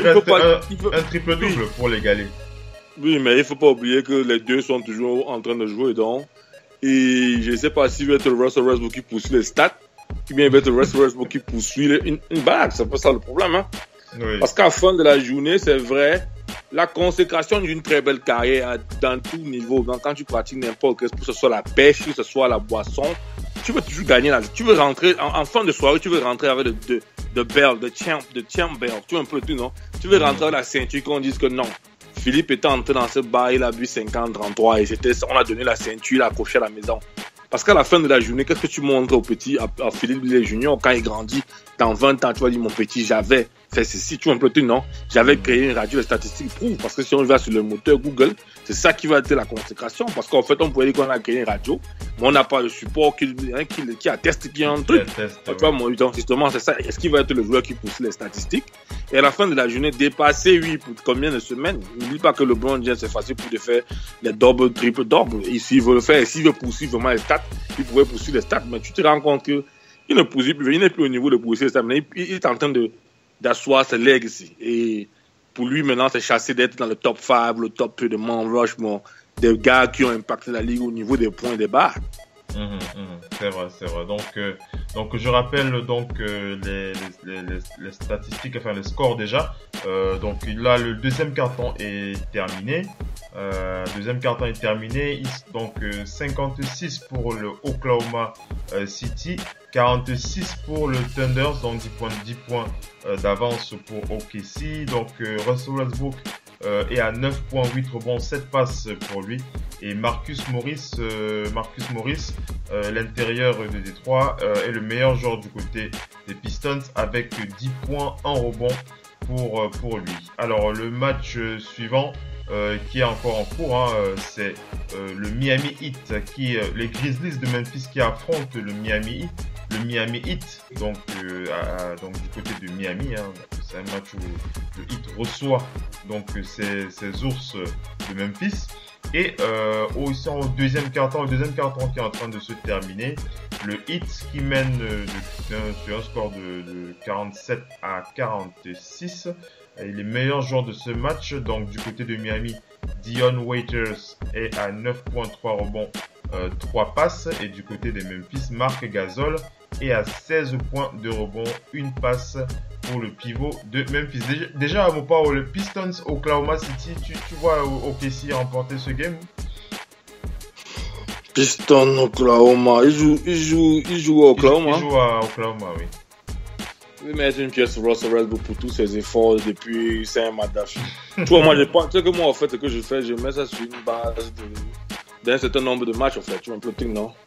un triple-double pour l'égaler. Oui, mais il faut pas oublier que les deux sont toujours en train de jouer donc. Et je ne sais pas s'il va être Russell Westbrook qui poursuit les stats, ou bien il va être Russell Westbrook qui poursuit une bague. C'est un peu ça le problème. Oui. Parce qu'à la fin de la journée, c'est vrai, la consécration d'une très belle carrière dans tout niveau. Donc, quand tu pratiques n'importe quel sport, que ce soit la pêche, que ce soit la boisson, tu veux toujours gagner. Tu veux rentrer, en fin de soirée, tu veux rentrer avec de belt, de champ belt. Tu veux un peu tout, non? Tu veux rentrer avec la ceinture qu'on dise que non. Philippe était entré dans ce bar, il a bu 50-33 et on a donné la ceinture, il a accroché à la maison. Parce qu'à la fin de la journée, qu'est-ce que tu montres au petit, à Philippe les juniors, quand il grandit, dans 20 ans, tu vas dire, mon petit, j'avais fait ceci, tu vois un peu tout, non? J'avais créé une radio, les statistiques prouvent, parce que si on va sur le moteur Google, c'est ça qui va être la consécration, parce qu'en fait, on pourrait dire qu'on a créé une radio, mais on n'a pas le support qui atteste qu'il y a un truc. Donc, justement, c'est ça. Est-ce qu'il va être le joueur qui pousse les statistiques? Et à la fin de la journée, dépasser, oui, pour combien de semaines? N'oublie pas que le LeBron James, c'est facile pour de faire les double, triple, double. Et s'il veut le faire, s'il veut poursuivre vraiment les stats, il pourrait poursuivre les stats. Mais tu te rends compte qu'il ne poursuit plus, il n'est plus au niveau de poursuivre les stats. Mais il est en train d'asseoir ses legacy. Et pour lui, maintenant, c'est chasser d'être dans le top 5, le top 2 de Mount Rushmore, des gars qui ont impacté la ligue au niveau des points et des barres. C'est vrai. Donc je rappelle donc les statistiques, enfin les scores déjà. Donc là le deuxième quart-temps est terminé. Donc 56 pour le Oklahoma City, 46 pour le Thunder, donc 10 points d'avance pour OKC. Donc Russell Westbrook est à 9 points, 8 rebonds, 7 passes pour lui. Et Marcus Morris, l'intérieur de Détroit, est le meilleur joueur du côté des Pistons avec 10 points, 1 rebond pour lui. Alors le match suivant qui est encore en cours, c'est le Miami Heat, les Grizzlies de Memphis qui affrontent le Miami Heat, donc du côté de Miami. C'est un match où le Heat reçoit donc ces ours de Memphis. Et aussi au deuxième quart-temps qui est en train de se terminer, le Heat qui mène sur un score de 47 à 46. Et les meilleurs joueurs de ce match, donc du côté de Miami, Dion Waiters est à 9.3 rebonds, 3 passes. Et du côté de Memphis, Marc Gasol est à 16 points de rebond, 1 passe pour le pivot de Memphis. Déjà à mon part, le Pistons Oklahoma City, tu vois OKC remporter ce game? Pistons Oklahoma, il joue à Oklahoma. Il joue à Oklahoma, oui. Je vais mettre une pièce sur Russell Westbrook pour tous ses efforts depuis 5 matchs d'affilée. Tu vois, moi, tu sais que moi, en fait, ce que je fais, je mets ça sur une base d'un certain nombre de matchs, en fait. Tu vois, un peu de truc, non?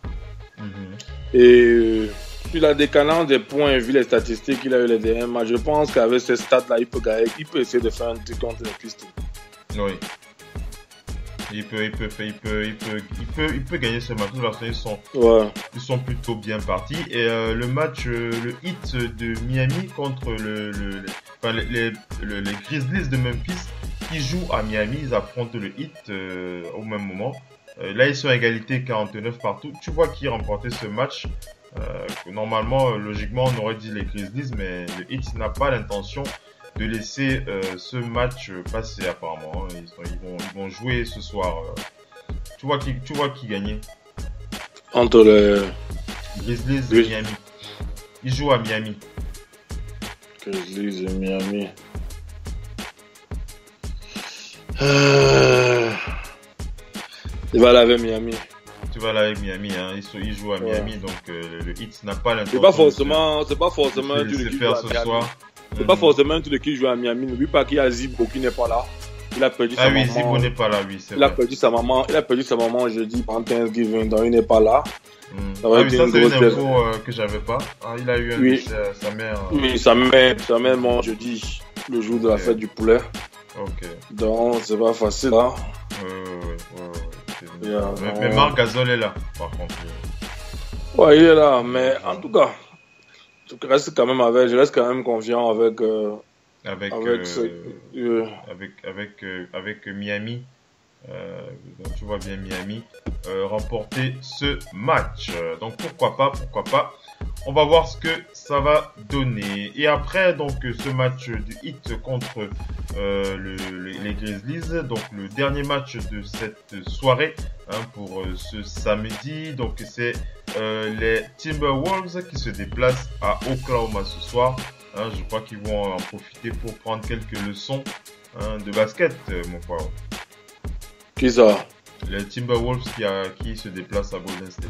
Et sur la décalance des points, vu les statistiques qu'il a eu les derniers matchs, je pense qu'avec ces stats-là, il peut essayer de faire un truc contre les Pistons. Oui. Il peut gagner ce match parce qu'ils sont plutôt bien partis. Et le match, le Heat de Miami contre les Grizzlies de Memphis qui jouent à Miami, ils affrontent le Heat au même moment. Là, ils sont à égalité 49 partout. Tu vois qui remportait ce match. Normalement, logiquement, on aurait dit les Grizzlies, mais le Heat n'a pas l'intention de laisser ce match passer apparemment. Ils vont jouer ce soir. Tu vois qui gagnait entre les Grizzlies de Miami. Ils jouent à Miami. Grizzlies et Miami. Il va aller avec Miami. Tu vas aller avec Miami, hein. Il joue à Miami, donc le Heat n'a pas l'intention. C'est pas forcément de se faire ce soir. C'est pas forcément tout le qui joue à Miami. N'oublie pas qu'il y a Zibo qui n'est pas là. Il a perdu sa maman. Ah oui, Zibo n'est pas là, oui, c'est vrai. Il a perdu sa maman jeudi pendant Thanksgiving, donc il n'est pas là. Ça c'est une info que j'avais pas. Ah, il a eu sa mère. Oui, sa mère mort jeudi, le jour de la fête du poulet. Ok. Donc c'est pas facile, hein. Mais Marc Gasol est là, par contre. Ouais, il est là, mais en tout cas, je reste quand même confiant avec Miami. Donc tu vois bien Miami remporter ce match. Donc pourquoi pas. On va voir ce que ça va donner. Et après donc ce match du Heat contre les Grizzlies, donc le dernier match de cette soirée pour ce samedi. Donc c'est les Timberwolves qui se déplacent à Oklahoma ce soir. Je crois qu'ils vont en profiter pour prendre quelques leçons de basket, mon frère. Qui ça? Les Timberwolves qui se déplacent à Golden State.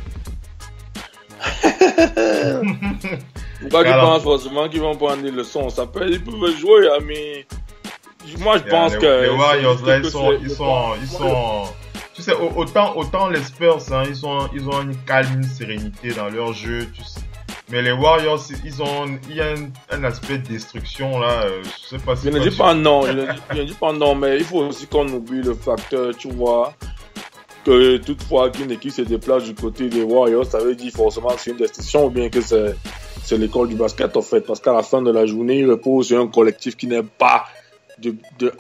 Pourquoi tu penses forcément qu'ils vont prendre des leçons? Ils peuvent jouer, mais moi je pense que les Warriors là, ils sont tu sais, autant les Spurs, ils ont une calme, une sérénité dans leur jeu, tu sais. Mais les Warriors, il y a un aspect de destruction là, je sais pas si... Je ne dis pas non, mais il faut aussi qu'on oublie le facteur, tu vois, que toutefois qu'une équipe se déplace du côté des Warriors, ça veut dire forcément que c'est une destruction ou bien que c'est l'école du basket en fait, parce qu'à la fin de la journée, il repose sur un collectif qui n'est pas du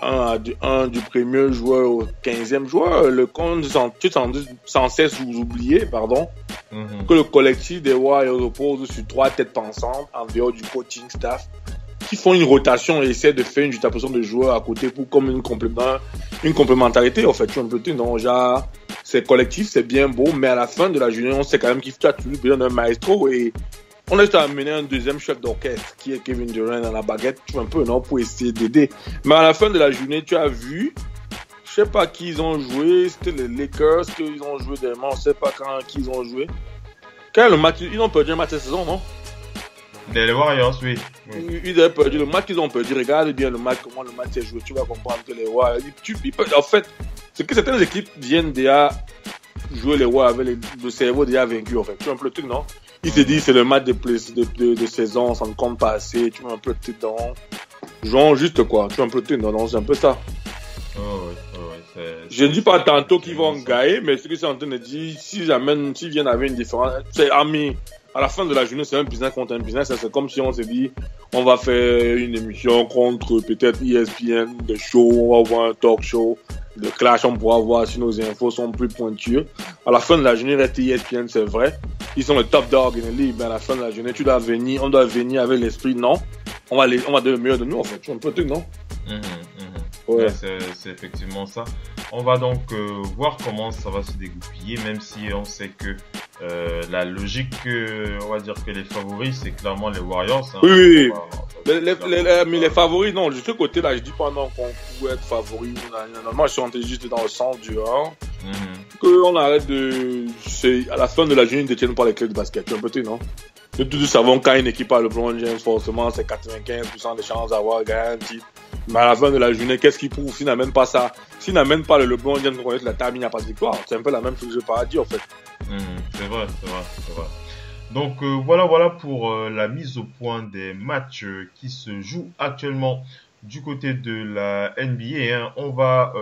premier joueur au 15e joueur, le compte sans cesse vous oubliez, que le collectif des Warriors repose sur 3 têtes pensantes en dehors du coaching staff qui font une rotation et essaient de faire une juxtaposition de joueurs à côté pour comme une complémentarité en fait. Tu peux dire non, genre c'est collectif, c'est bien beau, mais à la fin de la journée, on sait quand même qu'il tu as toujours besoin d'un maestro et on a juste amené un deuxième chef d'orchestre qui est Kevin Durant dans la baguette, tu vois un peu, non, pour essayer d'aider. Mais à la fin de la journée, tu as vu, je sais pas qui ils ont joué, c'était les Lakers qu'ils ont joué dernièrement, je sais pas qui ils ont joué. Quel est le match? Ils ont perdu un match cette saison, non? Les Warriors, oui. Ils ont perdu le match qu'ils ont perdu. Regarde bien le match, comment le match est joué. Tu vas comprendre que les Warriors. En fait, c'est que certaines équipes viennent déjà jouer les Warriors avec le cerveau déjà vaincu. En fait, tu vois un peu le truc, non? Ils se disent c'est le match de saison, ça ne compte pas assez. Tu vois un peu le truc, non? Jouons juste quoi. Tu vois un peu le truc, non? C'est un peu ça. Je ne dis pas tantôt qu'ils vont gagner, mais ce que c'est en train de dire, s'ils viennent avec une différence, c'est à la fin de la journée, c'est un business contre un business. C'est comme si on s'est dit, on va faire une émission contre peut-être ESPN, des shows, on va avoir un talk show, de clash, on pourra voir si nos infos sont plus pointueux. À la fin de la journée, reste ESPN, c'est vrai. Ils sont le top dog in the league, mais à la fin de la journée, on doit venir avec l'esprit, non? On va donner le meilleur de nous, en fait. Tu vois un peu le truc, non? Ouais. C'est effectivement ça. On va donc voir comment ça va se dégoupiller, même si on sait que la logique, on va dire que les favoris, c'est clairement les Warriors. Hein. Oui. Mais les favoris, non, de ce côté-là, je dis pas non qu'on pouvait être favoris. Normalement, je suis juste dans le sens du qu'on arrête à la fin de la journée, ils ne détiennent pas les clés du basket. Tu vois un peu, non? Nous tous savons quand une équipe a le LeBron James, forcément, c'est 95% de chances d'avoir gagné un titre. Mais à la fin de la journée, qu'est-ce qu'il prouve s'il n'amène pas ça? S'il n'amène pas le LeBron James pour connaître la table, il n'y a pas de victoire. C'est un peu la même chose que je parle à dire, en fait. C'est vrai. Donc, voilà pour la mise au point des matchs qui se jouent actuellement du côté de la NBA. Hein. On va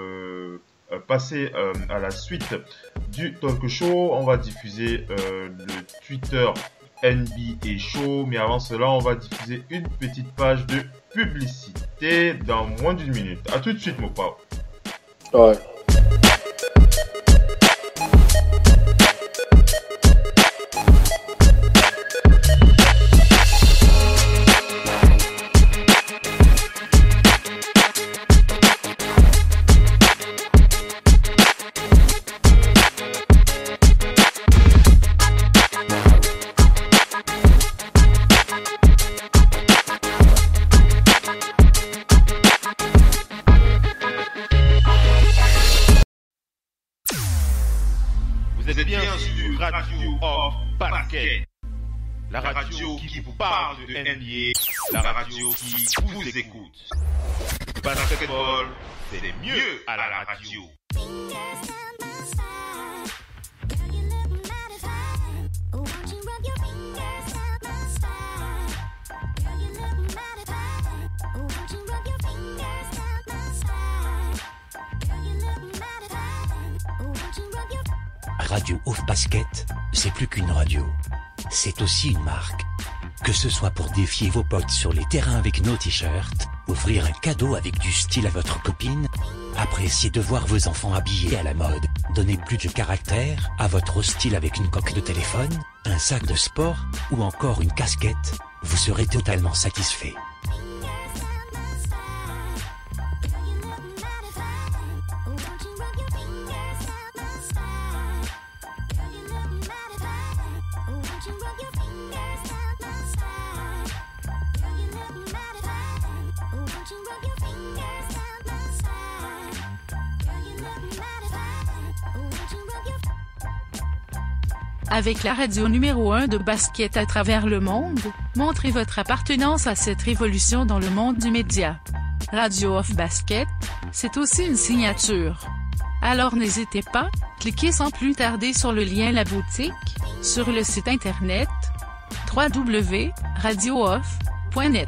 passer à la suite du talk show. On va diffuser le Twitter NBA Show, mais avant cela, on va diffuser une petite page de publicité dans moins d'une minute. À tout de suite, mon pao. Ouais. la radio qui vous parle de NBA, la radio qui vous écoute. Basketball, c'est mieux à la radio. Radio Off Basket, c'est plus qu'une radio. C'est aussi une marque. Que ce soit pour défier vos potes sur les terrains avec nos t-shirts, offrir un cadeau avec du style à votre copine, apprécier de voir vos enfants habillés à la mode, donner plus de caractère à votre style avec une coque de téléphone, un sac de sport ou encore une casquette, vous serez totalement satisfait. Avec la radio numéro 1 de basket à travers le monde, montrez votre appartenance à cette révolution dans le monde du média. Radio Off Basket, c'est aussi une signature. Alors n'hésitez pas, cliquez sans plus tarder sur le lien La Boutique, sur le site internet www.radiooff.net.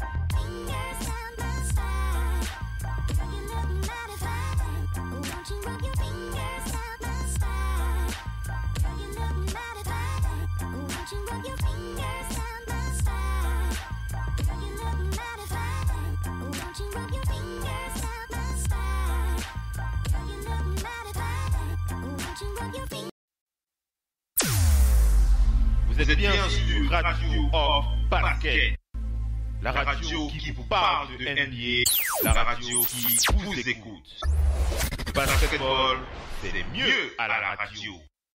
Vous êtes bien sur Radio Off Basket, la radio qui vous parle de NBA, la radio qui vous écoute. Basketball, c'est mieux à la radio.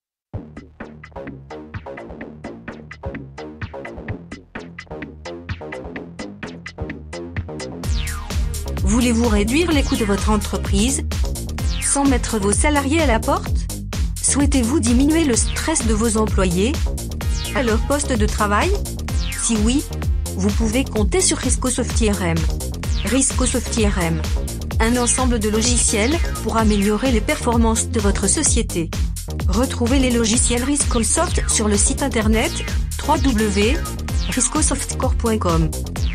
Voulez-vous réduire les coûts de votre entreprise sans mettre vos salariés à la porte? Souhaitez-vous diminuer le stress de vos employés à leur poste de travail? Si oui, vous pouvez compter sur Riscosoft IRM. Riscosoft IRM, un ensemble de logiciels pour améliorer les performances de votre société. Retrouvez les logiciels Riscosoft sur le site internet www.riscosoftcore.com.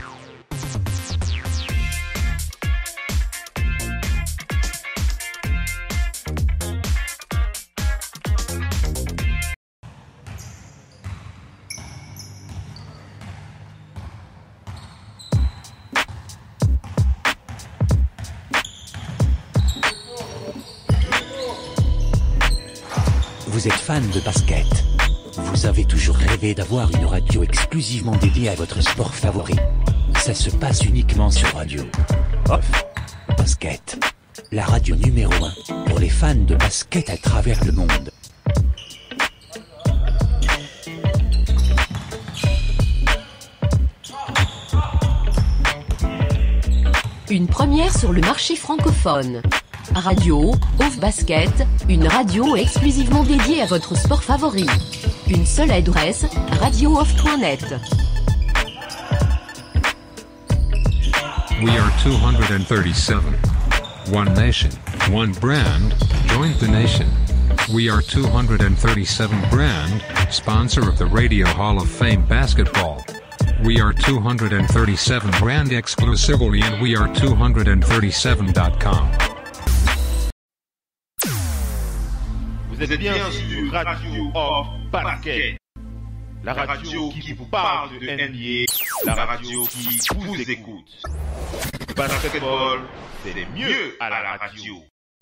Vous êtes fan de basket. Vous avez toujours rêvé d'avoir une radio exclusivement dédiée à votre sport favori. Ça se passe uniquement sur Radio Off Basket, la radio numéro 1 pour les fans de basket à travers le monde. Une première sur le marché francophone. Radio Off Basket, une radio exclusivement dédiée à votre sport favori. Une seule adresse, radiooff.net. We are 237. One nation, one brand, join the nation. We are 237 brand, sponsor of the Radio Hall of Fame basketball. We are 237 brand exclusively and we are 237.com. Vous êtes bien sur Radio Off Basket, la radio qui vous parle de NBA, la radio qui vous écoute. Basketball, c'est mieux à la radio.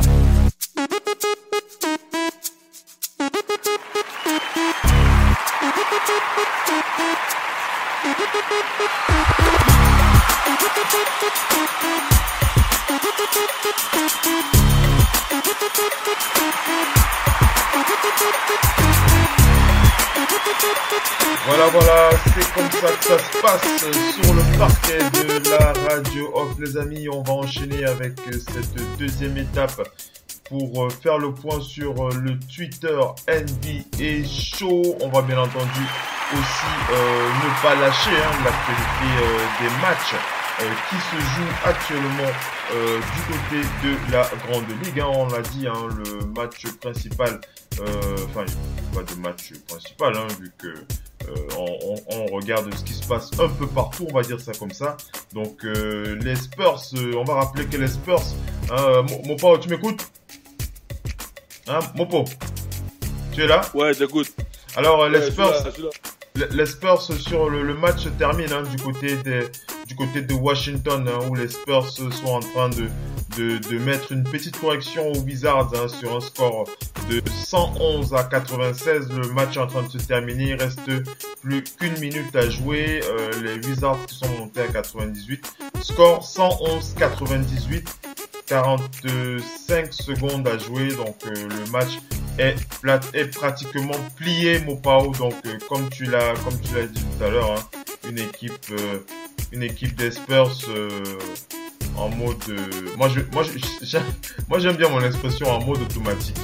Voilà, c'est comme ça que ça se passe sur le parquet de la radio off, les amis. On va enchaîner avec cette deuxième étape pour faire le point sur le Twitter NBA Show. On va bien entendu aussi ne pas lâcher l'actualité des matchs qui se joue actuellement du côté de la Grande Ligue. On l'a dit, le match principal, enfin pas de match principal, vu que on regarde ce qui se passe un peu partout, on va dire ça comme ça. Donc les Spurs, on va rappeler que les Spurs, Mopo, tu m'écoutes? Mopo, tu es là? Ouais, j'écoute. Alors les Spurs, les Spurs sur le match se termine du côté de Washington, où les Spurs sont en train de mettre une petite correction aux Wizards sur un score de 111 à 96. Le match est en train de se terminer, il reste plus qu'une minute à jouer. Les Wizards qui sont montés à 98. Score 111-98, 45 secondes à jouer, donc le match est pratiquement plié, Mopao. Donc comme tu l'as dit tout à l'heure, une équipe des Spurs en mode moi j'aime bien mon expression en mode automatique.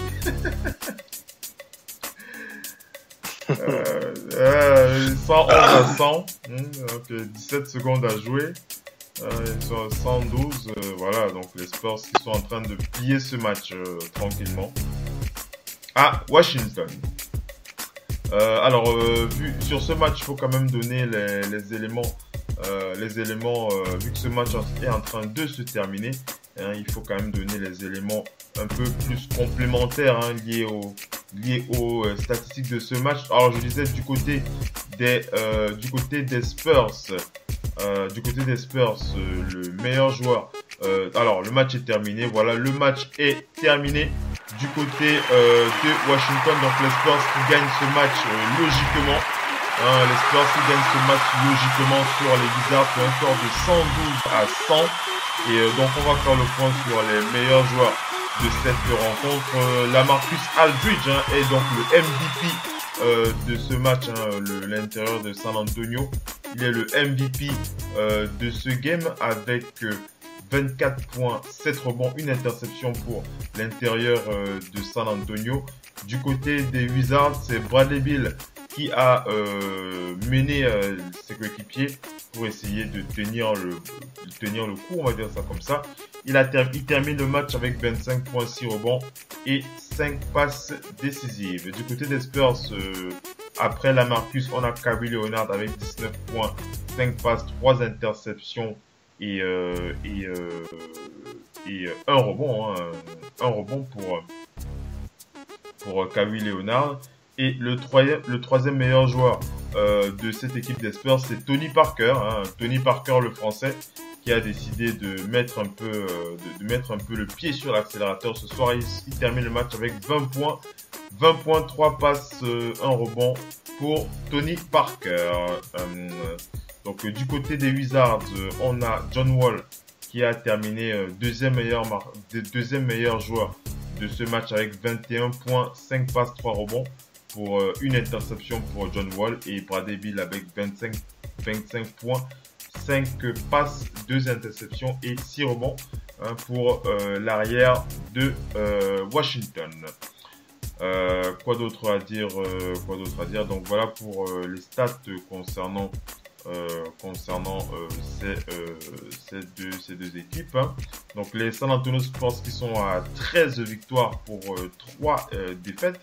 111 à 100, donc 17 secondes à jouer. Ils sont à 112, voilà, donc les Spurs qui sont en train de plier ce match tranquillement à Washington. Alors, sur ce match, il faut quand même donner les éléments, vu que ce match est en train de se terminer, il faut quand même donner les éléments un peu plus complémentaires liés aux statistiques de ce match. Alors, je disais du côté des Spurs, le meilleur joueur. Alors, le match est terminé. Voilà, le match est terminé du côté de Washington. Donc, les Spurs qui gagnent ce match logiquement. Les Spurs qui gagnent ce match logiquement sur les Wizards pour un score de 112 à 100. Et donc, on va faire le point sur les meilleurs joueurs de cette rencontre. LaMarcus Aldridge est donc le MVP de ce match, l'intérieur de San Antonio. Il est le MVP de ce game avec 24 points, 7 rebonds, une interception pour l'intérieur de San Antonio. Du côté des Wizards, c'est Bradley Beal qui a mené ses coéquipiers pour essayer de tenir le coup, on va dire ça comme ça. Il termine le match avec 25 points, 6 rebonds et 5 passes décisives. Du côté des Spurs, après LaMarcus, on a Kawhi Leonard avec 19 points, 5 passes, 3 interceptions et un rebond. Un rebond pour Kawhi Leonard. Et le troisième meilleur joueur de cette équipe des Spurs, c'est Tony Parker. Tony Parker, le français, qui a décidé de mettre un peu le pied sur l'accélérateur ce soir. Il termine le match avec 20 points, 3 passes, 1 rebond pour Tony Parker. Donc du côté des Wizards, on a John Wall qui a terminé deuxième meilleur joueur de ce match avec 21 points, 5 passes, 3 rebonds pour une interception pour John Wall, et Bradley Beal avec 25 points, 5 passes, 2 interceptions et 6 rebonds pour l'arrière de Washington. Quoi d'autre à dire? Donc voilà pour les stats concernant ces deux équipes. Donc les San Antonio Spurs qui sont à 13 victoires pour 3 défaites.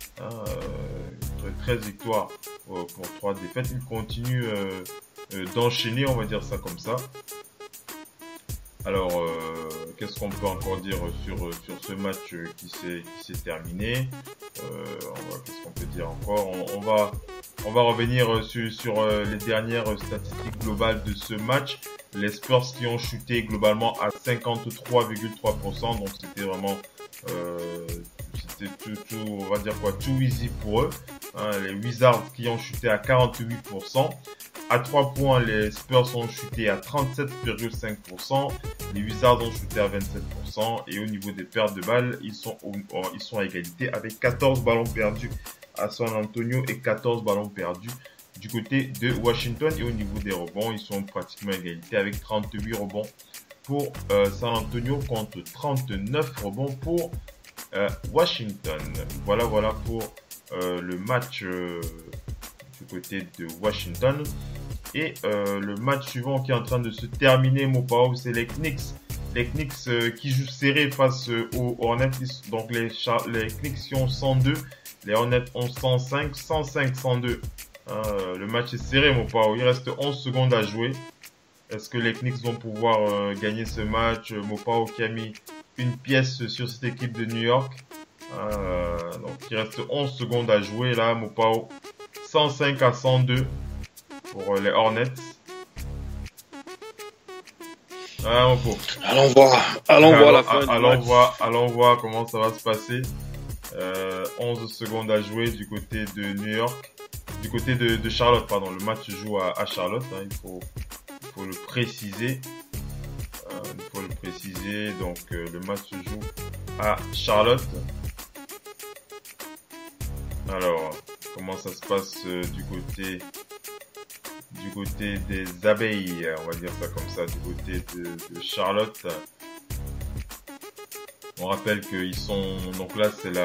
13 victoires pour 3 défaites. Ils continuent d'enchaîner, on va dire ça comme ça. Alors, qu'est-ce qu'on peut encore dire sur ce match qui s'est terminé? Qu'est-ce qu'on peut dire encore? On va revenir sur les dernières statistiques globales de ce match. Les Spurs qui ont chuté globalement à 53,3%, donc c'était vraiment c'était tout, on va dire quoi, too easy pour eux. Les Wizards qui ont chuté à 48%. À 3 points, les Spurs ont chuté à 37,5%. Les Wizards ont chuté à 27%. Et au niveau des pertes de balles, ils sont à égalité avec 14 ballons perdus à San Antonio et 14 ballons perdus du côté de Washington. Et au niveau des rebonds, ils sont pratiquement à égalité avec 38 rebonds pour San Antonio contre 39 rebonds pour Washington. Voilà pour le match du côté de Washington. Et le match suivant qui est en train de se terminer, Mopao, c'est les Knicks. Les Knicks qui jouent serré face aux Hornets. Donc les Knicks qui ont 102, les Hornets ont 105, 105, 102. Le match est serré, Mopao. Il reste 11 secondes à jouer. Est-ce que les Knicks vont pouvoir gagner ce match? Mopao qui a mis une pièce sur cette équipe de New York. Donc il reste 11 secondes à jouer là, Mopao. 105 à 102 pour les Hornets. Allons voir la fin du match. Allons voir comment ça va se passer. 11 secondes à jouer du côté de New York. Du côté de Charlotte, pardon. Le match se joue à Charlotte. Il faut le préciser. Donc le match se joue à Charlotte. Alors, comment ça se passe du côté des abeilles, on va dire ça comme ça, du côté de Charlotte. On rappelle qu'ils sont, donc là c'est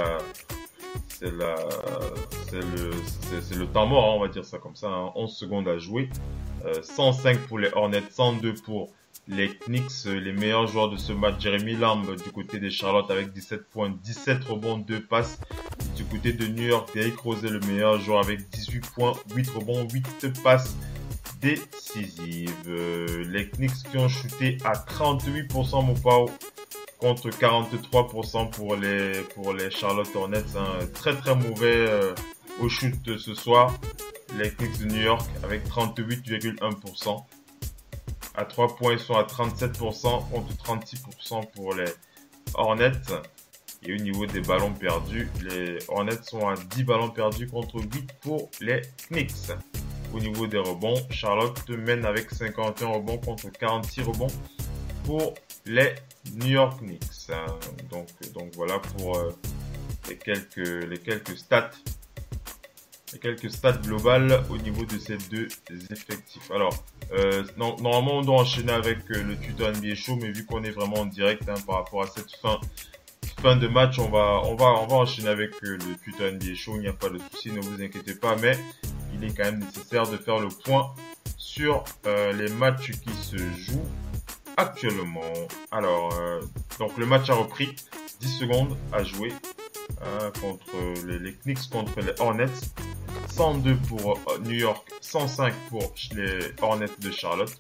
le temps mort, on va dire ça comme ça, 11 secondes à jouer. 105 pour les Hornets, 102 pour les Knicks. Les meilleurs joueurs de ce match, Jeremy Lamb du côté des Charlotte avec 17 points, 17 rebonds, 2 passes. Du côté de New York, Derrick Rose est le meilleur joueur avec 18 points, 8 rebonds, 8 passes décisives. Les Knicks qui ont shooté à 38% Mopao contre 43% pour les Charlotte Hornets. Très très mauvais au shoot ce soir. Les Knicks de New York avec 38,1%. À 3 points, ils sont à 37% contre 36% pour les Hornets. Et au niveau des ballons perdus, les Hornets sont à 10 ballons perdus contre 8 pour les Knicks. Au niveau des rebonds, Charlotte mène avec 51 rebonds contre 46 rebonds pour les New York Knicks. Donc voilà pour les quelques stats. Les quelques stats globales au niveau de ces deux effectifs. Alors, normalement on doit enchaîner avec le tuto NBA Show, mais vu qu'on est vraiment en direct par rapport à cette fin de match, on va enchaîner avec le tuto NBA Show. Il n'y a pas de souci, ne vous inquiétez pas, mais il est quand même nécessaire de faire le point sur les matchs qui se jouent actuellement. Alors, donc le match a repris, 10 secondes à jouer contre les Knicks contre les Hornets. 102 pour New York, 105 pour les Hornets de Charlotte.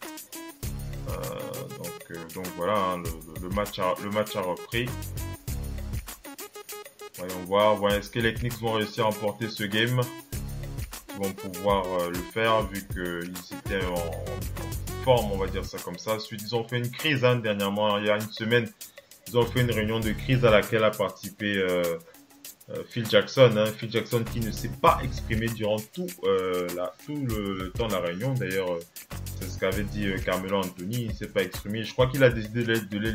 Donc voilà, le match a repris. Voyons voir, est-ce que les Knicks vont réussir à emporter ce game? Ils vont pouvoir le faire vu qu'ils étaient en forme, on va dire ça comme ça. Ensuite, ils ont fait une crise dernièrement, il y a une semaine. Ils ont fait une réunion de crise à laquelle a participé Phil Jackson. Phil Jackson qui ne s'est pas exprimé durant tout le temps de la réunion. D'ailleurs, c'est ce qu'avait dit Carmelo Anthony. Il ne s'est pas exprimé. Je crois qu'il a décidé de les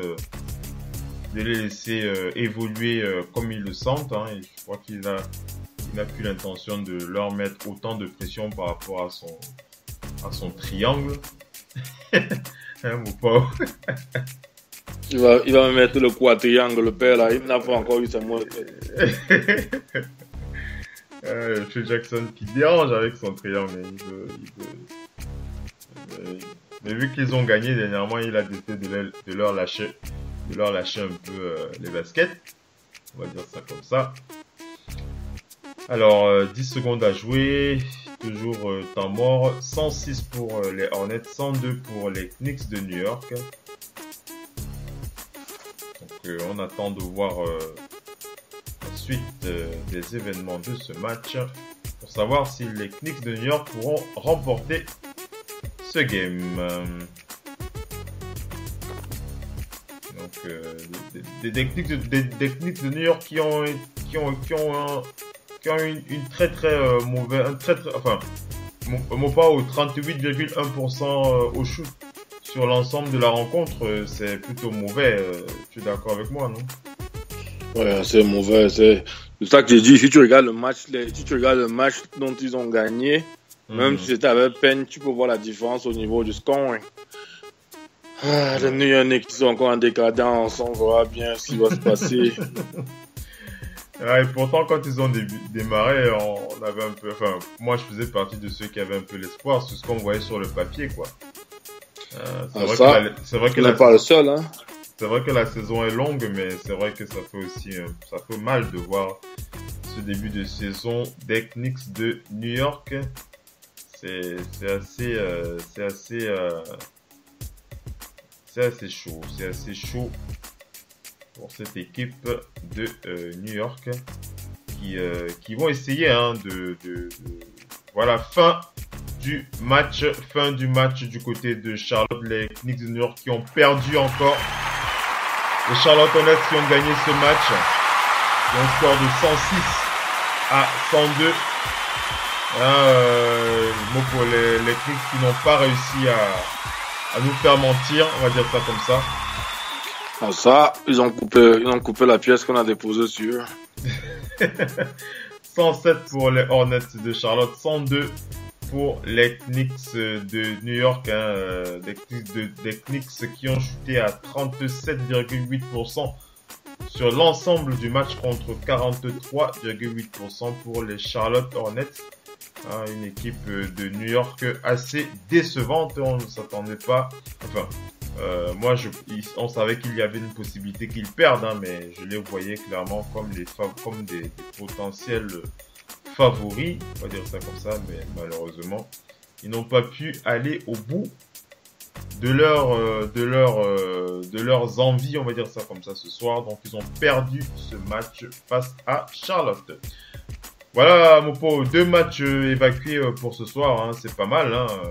laisser évoluer comme ils le sentent. Et je crois qu'il n'a plus l'intention de leur mettre autant de pression par rapport à son triangle. Mon pauvre. Il va me mettre le quadriangle, le père là, il n'a pas encore eu sa mot. Phil Jackson qui dérange avec son triangle. Mais vu qu'ils ont gagné dernièrement, il a décidé de leur lâcher un peu les baskets. On va dire ça comme ça. Alors, 10 secondes à jouer. Toujours temps mort. 106 pour les Hornets, 102 pour les Knicks de New York. Donc, on attend de voir la suite des événements de ce match pour savoir si les Knicks de New York pourront remporter ce game. Donc, des Knicks de New York qui ont une très très mauvaise, pas au 38,1% au shoot sur l'ensemble de la rencontre, c'est plutôt mauvais. Tu es d'accord avec moi, non? Ouais, c'est mauvais. C'est ça que j'ai dit. Si tu regardes le match, dont ils ont gagné, même si c'était avec peine, tu peux voir la différence au niveau du scoring. Les New York Knicks sont encore en décadence, on verra bien ce qui va se passer. Et pourtant, quand ils ont démarré, on avait un peu, enfin, moi je faisais partie de ceux qui avaient un peu l'espoir, c'est ce qu'on voyait sur le papier, quoi. C'est vrai que n'est pas le seul, hein. C'est vrai que la saison est longue, mais c'est vrai que ça fait aussi, ça fait mal de voir ce début de saison des Knicks de New York. C'est assez chaud pour cette équipe de New York qui vont essayer voilà, fin du match du côté de Charlotte, les Knicks de New York qui ont perdu encore. Les Charlotte Hornets qui ont gagné ce match, qui ont un score de 106 à 102. Pour les Knicks qui n'ont pas réussi à nous faire mentir, on va dire ça comme ça. Ah ça, ils ont coupé la pièce qu'on a déposée sur eux. 107 pour les Hornets de Charlotte, 102 pour les Knicks de New York, des Knicks qui ont chuté à 37,8% sur l'ensemble du match contre 43,8% pour les Charlotte Hornets. Une équipe de New York assez décevante, on ne s'attendait pas. Enfin, on savait qu'il y avait une possibilité qu'ils perdent, mais je les voyais clairement comme des potentiels favoris, on va dire ça comme ça, mais malheureusement, ils n'ont pas pu aller au bout de leurs envies, on va dire ça comme ça ce soir. Donc ils ont perdu ce match face à Charlotte. Voilà, Mopo, 2 matchs évacués pour ce soir, c'est pas mal,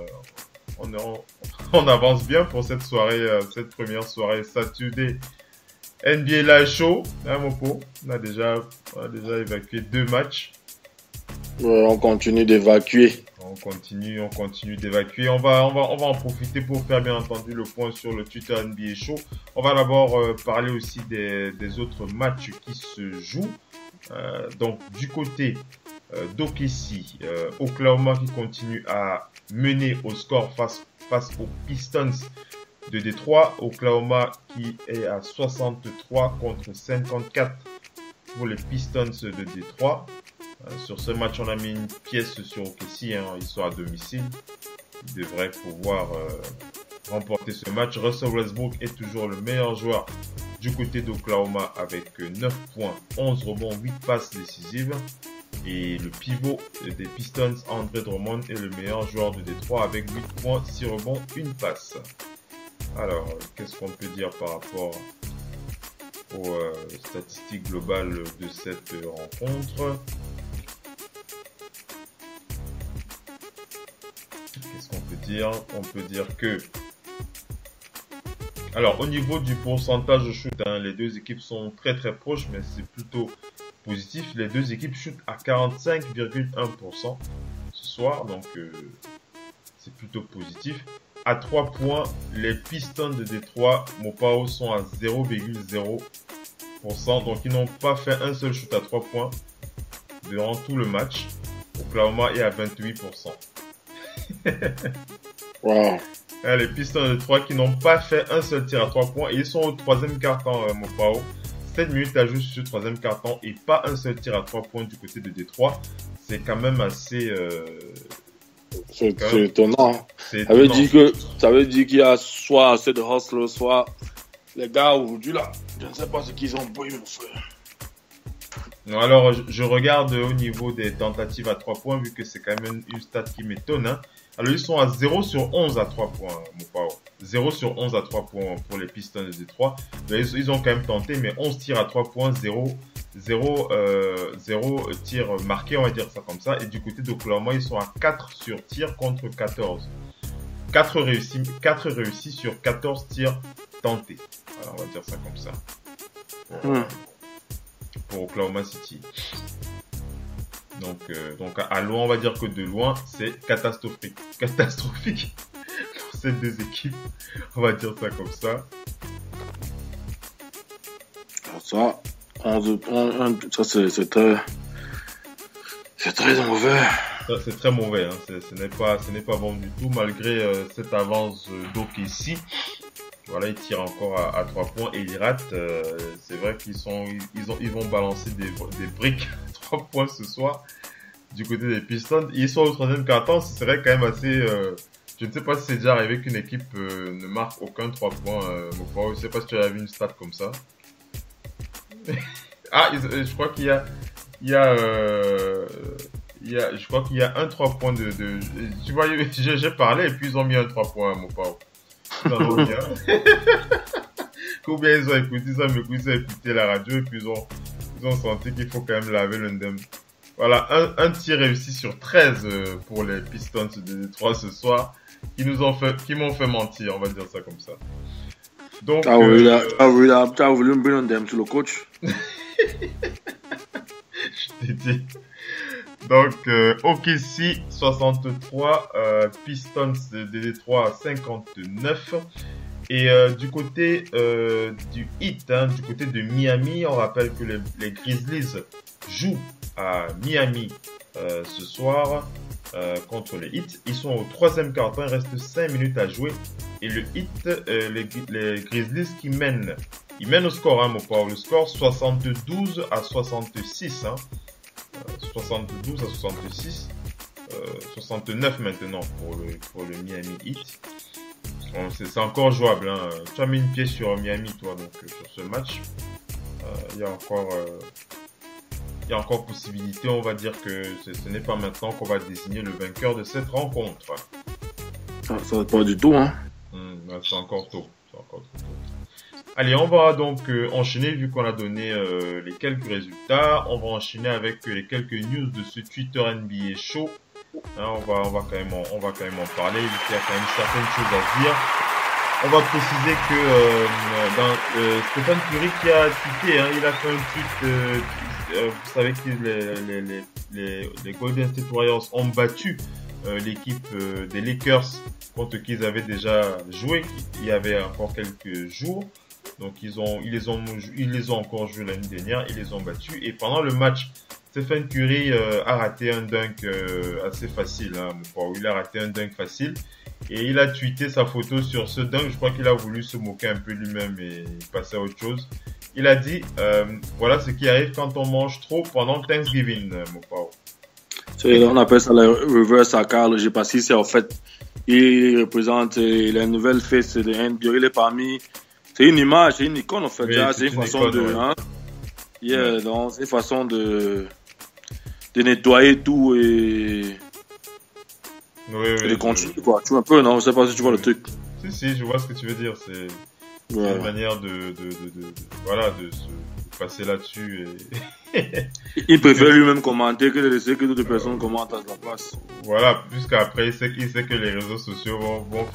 on avance bien pour cette soirée, cette première soirée Saturday NBA Live Show, Mopo. On a déjà évacué 2 matchs. On continue d'évacuer. On continue d'évacuer. On va en profiter pour faire bien entendu le point sur le Twitter NBA Show. On va d'abord parler aussi des autres matchs qui se jouent. Donc du côté d'OKC, Oklahoma qui continue à mener au score face aux Pistons de Détroit. Oklahoma qui est à 63 contre 54 pour les Pistons de Détroit. Sur ce match, on a mis une pièce sur OKC, ils sont à domicile. Ils devraient pouvoir remporter ce match. Russell Westbrook est toujours le meilleur joueur du côté d'Oklahoma avec 9 points, 11 rebonds, 8 passes décisives. Et le pivot des Pistons, Andre Drummond, est le meilleur joueur de Détroit avec 8 points, 6 rebonds, 1 passe. Alors, qu'est-ce qu'on peut dire par rapport aux statistiques globales de cette rencontre? Qu'est-ce qu'on peut dire? On peut dire que... Alors, au niveau du pourcentage de shoot, les deux équipes sont très très proches, mais c'est plutôt positif. Les deux équipes shootent à 45,1% ce soir, donc c'est plutôt positif. À 3 points, les Pistons de Détroit, Mopao, sont à 0,0%, donc ils n'ont pas fait un seul shoot à 3 points durant tout le match. Oklahoma est à 28%. Wow. Les Pistons de Détroit qui n'ont pas fait un seul tir à 3 points et ils sont au 3e quart-temps, Mopao. 7 minutes à jouer sur le 3e quart-temps et pas un seul tir à 3 points du côté de Détroit. C'est quand même assez... c'est étonnant. Ça veut dire qu'il y a soit assez de hustle, soit les gars aujourd'hui là. Je ne sais pas ce qu'ils ont pris, mon frère. Non, alors, je regarde au niveau des tentatives à 3 points, vu que c'est quand même une stat qui m'étonne. Alors, ils sont à 0 sur 11 à 3 points, mon pao. 0 sur 11 à 3 points pour les Pistons de Détroit. Ils ont quand même tenté, mais 11 tirs à 3 points, 0 tirs marqués, on va dire ça comme ça. Et du côté d'Oklahoma, ils sont à 4 sur tirs contre 14. 4 réussis sur 14 tirs tentés. Alors, on va dire ça comme ça. Pour Oklahoma City. Donc à loin, on va dire que de loin, c'est catastrophique pour ces deux équipes. On va dire ça comme ça. Ça, c'est très mauvais. C'est très mauvais. Ce n'est pas bon du tout, malgré cette avance d'OKC. Voilà, ils tirent encore à 3 points et ils ratent. C'est vrai qu'ils vont balancer des briques à 3 points ce soir du côté des Pistons. Ils sont au 3e quart-temps, ce serait quand même assez... je ne sais pas si c'est déjà arrivé qu'une équipe ne marque aucun 3 points. Je ne sais pas si tu as vu une stat comme ça. Ah, je crois qu'il y a... je crois qu'il y a un 3 points de... Tu vois, j'ai parlé et puis ils ont mis un 3 points, mon pauvre. Ils en ont mis un. Combien ils ont écouté ça, ils ont écouté la radio et puis ils ont senti qu'il faut quand même laver l'undem. Voilà, un tir réussi sur 13 pour les Pistons de Détroit ce soir, qui m'ont fait mentir, on va dire ça comme ça. Donc, t'as voulu me brûler l'undem sur le coach. Je t'ai dit. Donc, OKC 63, Pistons de Détroit 59. Et du côté du Heat, du côté de Miami, on rappelle que les Grizzlies jouent à Miami ce soir contre les Heat. Ils sont au 3e quart-temps, il reste 5 minutes à jouer. Et le Heat, les Grizzlies qui mènent. Ils mènent au score, mon pauvre. Le score 72 à 66. 72 à 66. 69 maintenant pour le Miami Heat. Bon, c'est encore jouable. Tu as mis une pièce sur Miami, toi, donc sur ce match. Il y a encore possibilité. On va dire que ce n'est pas maintenant qu'on va désigner le vainqueur de cette rencontre. Ça va pas du tout, hein. C'est encore tôt. Allez, on va donc enchaîner, vu qu'on a donné les quelques résultats. On va enchaîner avec les quelques news de ce Twitter NBA Show. On va quand même en parler, vu qu'il y a quand même certaines choses à dire. On va préciser que Stephen Curry qui a tweeté, il a fait un tweet. Vous savez que les Golden State Warriors ont battu l'équipe des Lakers contre qui ils avaient déjà joué il y avait encore quelques jours. Donc ils les ont encore joués l'année dernière, ils les ont battus. Et pendant le match, Stephen Curry a raté un dunk assez facile. Il a raté un dunk facile. Et il a tweeté sa photo sur ce dunk. Je crois qu'il a voulu se moquer un peu lui-même et passer à autre chose. Il a dit, voilà ce qui arrive quand on mange trop pendant Thanksgiving, mon pauvre. On appelle ça le reverse Akar. J'ai passé, c'est en fait, il représente la nouvelle face de NBA. Il est parmi... C'est une image, c'est une icône en fait. Oui, c'est une façon icône, donc c'est une façon de nettoyer tout et de continuer quoi. Tu vois un peu, non? Je sais pas si tu vois le truc. Si, je vois ce que tu veux dire. C'est une manière de se passer là-dessus. Il préfère lui-même commenter que de laisser que d'autres personnes commentent à sa place. Voilà, puisqu'après il sait que les réseaux sociaux vont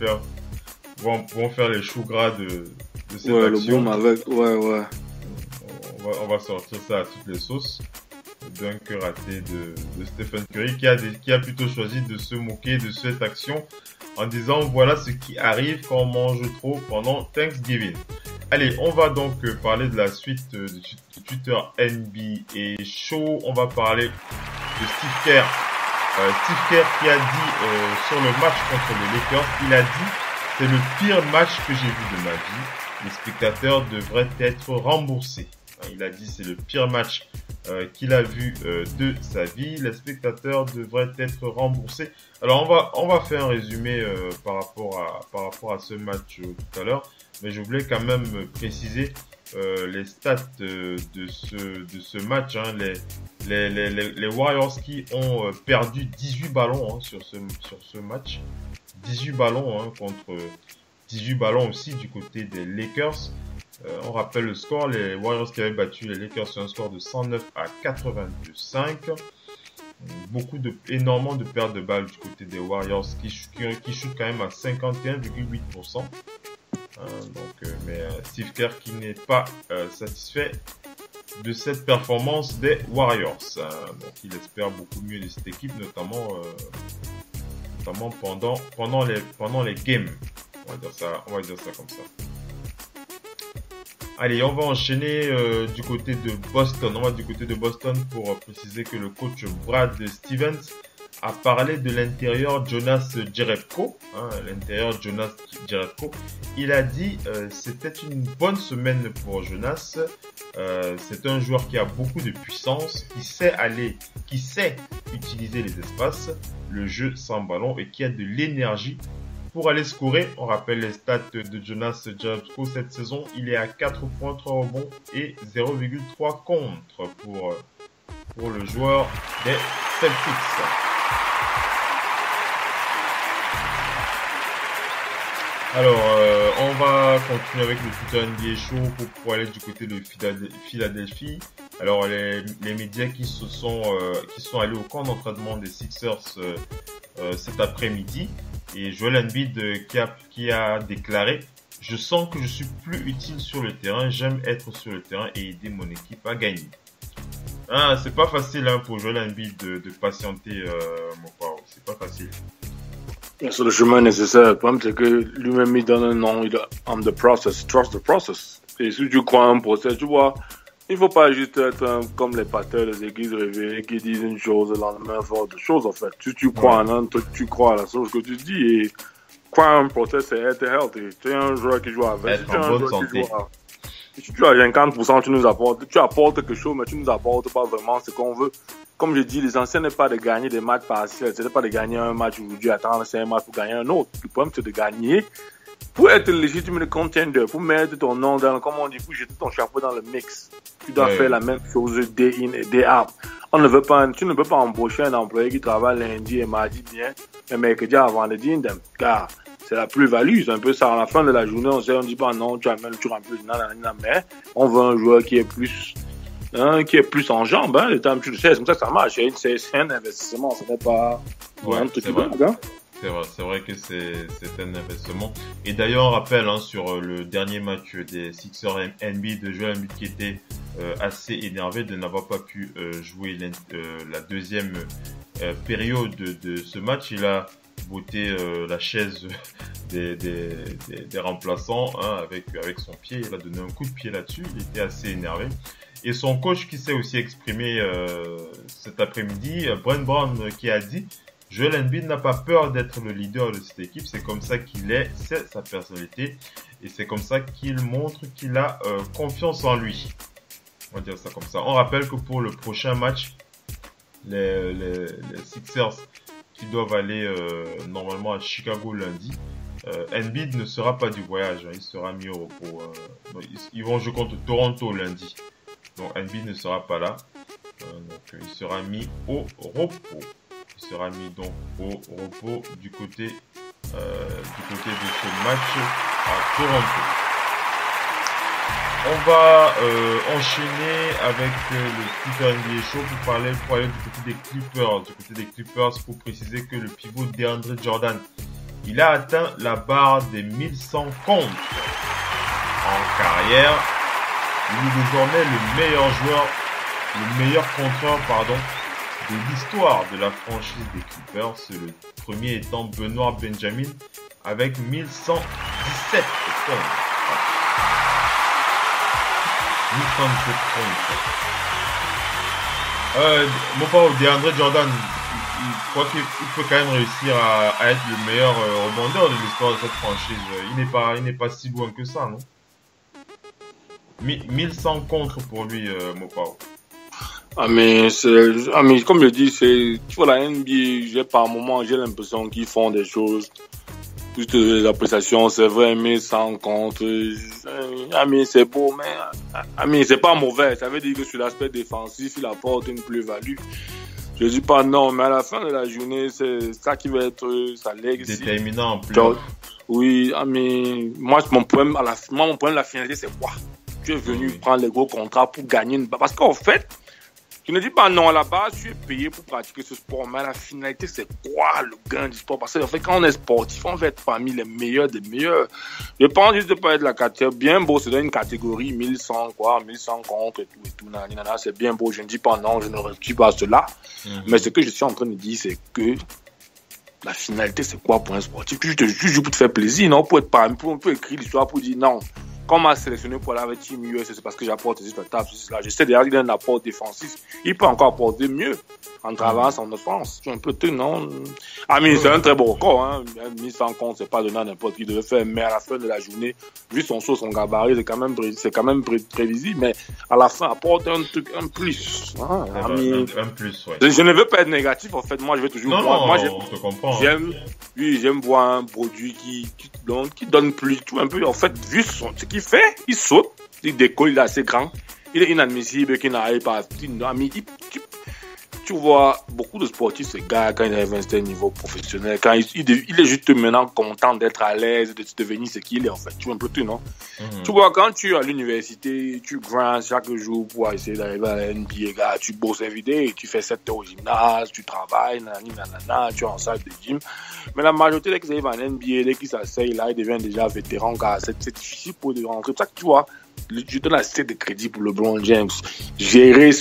faire les choux gras de cette action. Le boom avec, ouais. On va sortir ça à toutes les sauces. Dunk raté de Stephen Curry qui a plutôt choisi de se moquer de cette action en disant voilà ce qui arrive quand on mange trop pendant Thanksgiving. Allez, on va donc parler de la suite du Twitter NBA Show. On va parler de Steve Kerr. Steve Kerr qui a dit sur le match contre les Lakers, il a dit c'est le pire match que j'ai vu de ma vie. Les spectateurs devraient être remboursés. Il a dit c'est le pire match qu'il a vu de sa vie. Les spectateurs devraient être remboursés. Alors on va faire un résumé par rapport à ce match tout à l'heure, mais je voulais quand même préciser les stats de ce match. Les Warriors qui ont perdu 18 ballons sur ce match. 18 ballons contre 18 ballons aussi du côté des Lakers. On rappelle le score, les Warriors qui avaient battu les Lakers sur un score de 109 à 82-5. Énormément de pertes de balles du côté des Warriors qui chutent quand même à 51,8%. Mais Steve Kerr qui n'est pas satisfait de cette performance des Warriors. Donc il espère beaucoup mieux de cette équipe, notamment pendant les games. On va dire ça comme ça. Allez, on va enchaîner du côté de Boston. On va du côté de Boston pour préciser que le coach Brad Stevens a parlé de l'intérieur Jonas Jerebko. L'intérieur Jonas Jerebko. Il a dit c'était une bonne semaine pour Jonas. C'est un joueur qui a beaucoup de puissance, qui sait utiliser les espaces, le jeu sans ballon et qui a de l'énergie pour aller scorer. On rappelle les stats de Jonas Jerebko cette saison. Il est à 4 points, 3 rebonds et 0,3 contre pour le joueur des Celtics. Alors, on va continuer avec le Twitter NBA Show pour aller du côté de Philadelphie. Alors, les médias qui sont allés au camp d'entraînement des Sixers cet après-midi, et Joel Embiid qui a déclaré « Je sens que je suis plus utile sur le terrain, j'aime être sur le terrain et aider mon équipe à gagner. » C'est pas facile pour Joel Embiid de patienter, c'est pas facile. C'est le chemin nécessaire. Le problème, c'est que lui-même, il donne un nom, il a I'm the process, trust the process. Et si tu crois en un process, tu vois, il faut pas juste être comme les pasteurs des églises révélées qui disent une chose, le lendemain faire autre chose, en fait. Si tu crois en un truc, tu crois à la chose que tu dis. Et croire en un process, c'est être healthy. Tu es un joueur qui joue avec. Être en bonne santé. Si tu as 50%, tu apportes quelque chose, mais tu nous apportes pas vraiment ce qu'on veut. Comme je dis, l'essentiel n'est pas de gagner des matchs partiels, ce n'est pas de gagner un match aujourd'hui, attendre 5 matchs pour gagner un autre. Le problème, c'est de gagner pour être légitime contender, pour mettre ton nom dans, comme on dit, pour jeter ton chapeau dans le mix. Tu dois faire la même chose day in et day out. Tu ne peux pas embaucher un employé qui travaille lundi et mardi bien, et mercredi à vendredi, car c'est la plus-value, c'est un peu ça. À la fin de la journée, on dit pas non, tu remplis, mais on veut un joueur qui est plus en jambes, le temps, tu le sais, c'est comme ça que ça marche. C'est un investissement, ce n'est pas un truc c'est vrai que c'est un investissement. Et d'ailleurs, on rappelle sur le dernier match des Sixers NBA de Joel Embiid qui était assez énervé de n'avoir pas pu jouer la deuxième période de ce match. Il a botté la chaise des remplaçants avec son pied. Il a donné un coup de pied là-dessus. Il était assez énervé. Et son coach qui s'est aussi exprimé cet après-midi, Brent Brown, qui a dit « Joel Embiid n'a pas peur d'être le leader de cette équipe, c'est comme ça qu'il est, c'est sa personnalité, et c'est comme ça qu'il montre qu'il a confiance en lui. » On va dire ça comme ça. On rappelle que pour le prochain match, les Sixers qui doivent aller normalement à Chicago lundi, Embiid ne sera pas du voyage, il sera mis au repos. Ils vont jouer contre Toronto lundi. Donc Embiid ne sera pas là, donc il sera mis au repos. Il sera mis donc au repos du côté de ce match à Toronto. On va enchaîner avec le Twitter NBA Show pour aller du côté des Clippers. Du côté des Clippers, pour préciser que le pivot DeAndre Jordan, il a atteint la barre des 1100 comptes en carrière. Il est désormais le meilleur contreur de l'histoire de la franchise des Clippers. Le premier étant Benoît Benjamin avec 1117 points. 1117 points. Mon pauvre DeAndre Jordan, je crois qu'il peut quand même réussir à être le meilleur rebondeur de l'histoire de cette franchise. Il n'est pas si loin que ça, non? 1100 contre pour lui, Mopao. Mais comme je dis, tu vois, la NBA, par moment, j'ai l'impression qu'ils font des choses, plus de l'appréciation, c'est vrai, 1100 contre. C'est beau, mais c'est pas mauvais. Ça veut dire que sur l'aspect défensif, il apporte une plus-value. Je dis pas non, mais à la fin de la journée, c'est ça qui va être sa legacy. Déterminant en plus. Oui, mais moi, mon problème de la finalité, c'est quoi? Tu es venu prendre les gros contrats pour gagner une... Parce qu'en fait, je ne dis pas non, à la base, tu es payé pour pratiquer ce sport. Mais la finalité, c'est quoi le gain du sport? Parce qu'en fait, quand on est sportif, on veut être parmi les meilleurs des meilleurs. Je pense juste de pas être la catégorie. Bien beau, c'est dans une catégorie 1100 contre et tout. Nanana, c'est bien beau. Je ne dis pas non, je ne refuse pas cela. Mais ce que je suis en train de dire, c'est que la finalité, c'est quoi pour un sportif? Tu joues pour te faire plaisir, non? Pour être parmi, pour écrire l'histoire, pour dire non. Quand on m'a sélectionné pour aller avec Team US, c'est parce que j'apporte des étapes. Je sais déjà qu'il a un apport défensif. Il peut encore apporter mieux. en travaillant son offense. Tu es un peu truc, non? Ami, c'est un très beau record, hein. Mis en compte, c'est pas donné à n'importe qui de le faire, mais à la fin de la journée, vu son saut, son gabarit, c'est quand même prévisible, mais à la fin, apporte un truc, un plus. Hein, ami. Un plus, ouais. Je ne veux pas être négatif, en fait. Moi, je vais toujours voir. Moi, je comprends. J'aime voir un produit qui donne plus, tout un peu. En fait, vu ce qu'il fait, il saute, il décolle, il est assez grand. Il est inadmissible qu'il n'arrive pas. Tu vois, beaucoup de sportifs, ce gars, quand il arrive à un certain niveau professionnel, quand il est juste maintenant content d'être à l'aise, de devenir ce qu'il est, en fait. Tu vois un peu tout, non? Tu vois, quand tu es à l'université, tu grindes chaque jour pour essayer d'arriver à la NBA, gars, tu bosses everyday, tu fais 7 heures au gymnase, tu travailles, tu es en salle de gym. Mais la majorité, dès qu'ils arrivent en NBA, dès qu'ils s'asseyent, là, ils deviennent déjà vétérans, car c'est difficile pour les rentrer. C'est ça que tu vois, je donne assez de crédit pour LeBron James. Gérer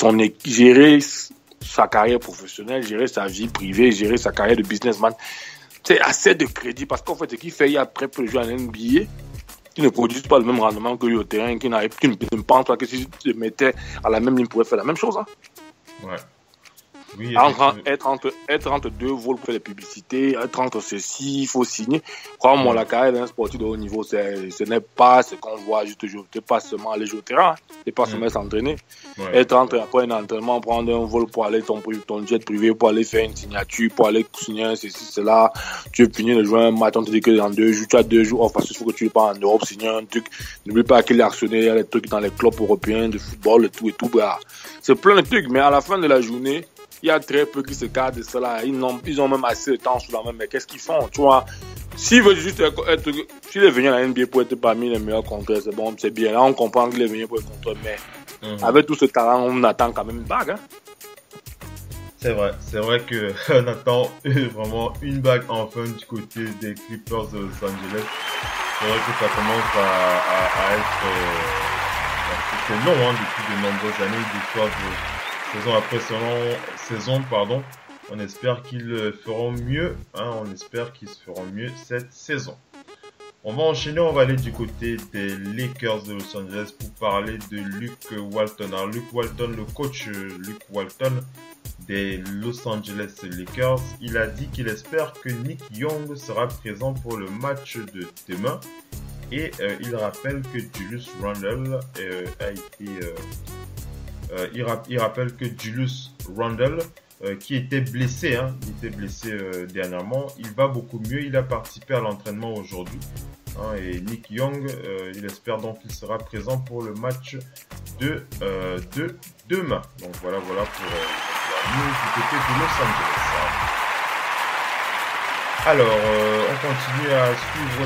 sa carrière professionnelle, gérer sa vie privée, gérer sa carrière de businessman. C'est assez de crédit parce qu'en fait, ce qu'il fait, il y a très peu de joueurs en NBA qui ne produisent pas le même rendement que lui au terrain, qui ne pensent pas que si tu te mettais à la même ligne, pourrait faire la même chose. Hein. Ouais. Oui, être entre deux vols pour faire les publicités, être entre ceci, il faut signer. Crois-moi, la carrière d'un sportif de haut niveau, ce n'est pas ce qu'on voit juste jouer. C'est pas seulement aller jouer au terrain, c'est pas seulement s'entraîner. Ouais. Être après un entraînement, prendre un vol pour aller ton jet privé, pour aller faire une signature, pour aller signer ceci, cela. Tu veux finir de jouer un match, on te dit que dans 2 jours, tu as 2 jours off parce qu'il faut que tu ne pas en Europe, signer un truc. N'oublie pas qu'il est actionné, il y a des trucs dans les clubs européens de football et tout. Bah. C'est plein de trucs, mais à la fin de la journée, il y a très peu qui se gardent de cela. Ils ont même assez de temps sur la main, mais qu'est-ce qu'ils font? Tu vois, s'il veut juste s'il est venu à la NBA pour être parmi les meilleurs compteurs, c'est bon, c'est bien. Là, on comprend qu'il est venu pour être compteur, mais avec tout ce talent, on attend quand même une bague. Hein? C'est vrai qu'on attend vraiment une bague enfin du côté des Clippers de Los Angeles. C'est vrai que ça commence à être... c'est long, hein, depuis de nombreuses années, d'histoire de... saison après saison, on espère qu'ils feront mieux, hein, on espère qu'ils se feront mieux cette saison. On va enchaîner, on va aller du côté des Lakers de Los Angeles pour parler de Luke Walton. Alors Luke Walton, le coach Luke Walton des Los Angeles Lakers, il a dit qu'il espère que Nick Young sera présent pour le match de demain. Et il rappelle que Julius Randle a été... il rappelle que Julius Randle, qui était blessé, dernièrement, il va beaucoup mieux. Il a participé à l'entraînement aujourd'hui. Hein, et Nick Young, il espère donc qu'il sera présent pour le match de demain. Donc voilà pour la news du côté de Los Angeles. Alors, on continue à suivre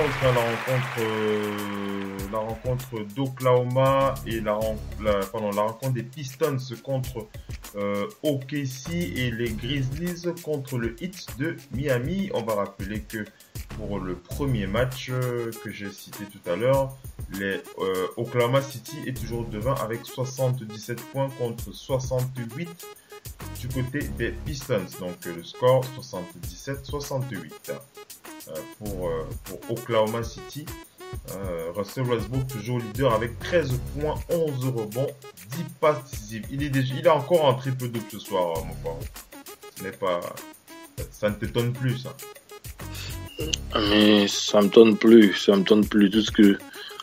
la rencontre d'Oklahoma et la rencontre des Pistons contre OKC et les Grizzlies contre le Heat de Miami. On va rappeler que pour le premier match que j'ai cité tout à l'heure, Oklahoma City est toujours devant avec 77 points contre 68 du côté des Pistons. Donc le score 77-68 pour Oklahoma City. Russell Westbrook toujours leader avec 13 points, 11 rebonds, 10 passes décisives. Il est encore en triple double ce soir, mon frère. Ça ne t'étonne plus, ça. Mais ça me tonne plus. Tout ce que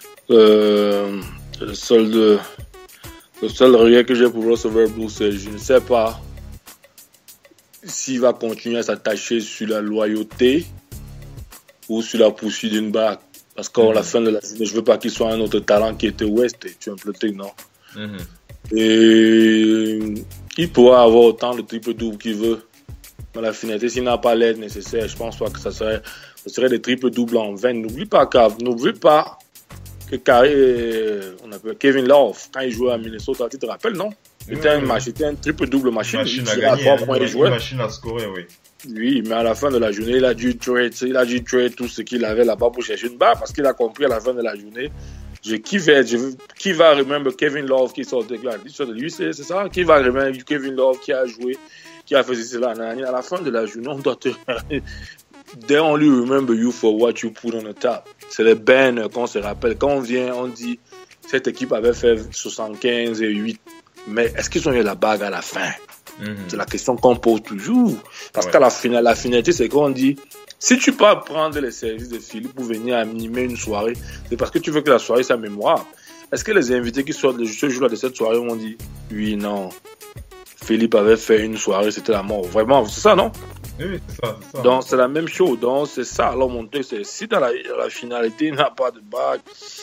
le seul regret que j'ai pour Russell Westbrook, c'est je ne sais pas s'il va continuer à s'attacher sur la loyauté ou sur la poursuite d'une bague. Parce qu'à la fin de la saison, je veux pas qu'il soit un autre talent qui était West. Tu es un peu truc, non? Et il pourra avoir autant de triple-double qu'il veut. Mais la finalité, s'il n'a pas l'aide nécessaire, je pense pas que ça serait des triple-doubles en vain. N'oublie pas que Kevin Love, quand il jouait à Minnesota, tu te rappelles, non? C'était un triple-double machine. Machine à gagner, une machine à scorer, oui. Oui, mais à la fin de la journée, il a dû trade tout ce qu'il avait là-bas pour chercher une barre parce qu'il a compris à la fin de la journée qui va remember Kevin Love qui sortait là. Lui, c'est ça? Qui va remember Kevin Love qui a joué, qui a fait cela? À la fin de la journée, on doit te... They only remember you for what you put on the top. C'est les banners qu'on se rappelle. Quand on vient, on dit cette équipe avait fait 75 et 8. Mais est-ce qu'ils ont eu la bague à la fin? C'est la question qu'on pose toujours. Parce qu'à la finalité, c'est qu'on dit, si tu peux prendre les services de Philippe pour venir animer une soirée, c'est parce que tu veux que la soirée soit mémorable. Est-ce que les invités qui sortent ce jour-là de cette soirée m'ont dit, oui, non, Philippe avait fait une soirée, c'était la mort. Vraiment, c'est ça, non? Oui, c'est ça. Donc, c'est la même chose. Donc, c'est ça. Alors, mon truc, c'est si dans la finalité, il n'y a pas de bague.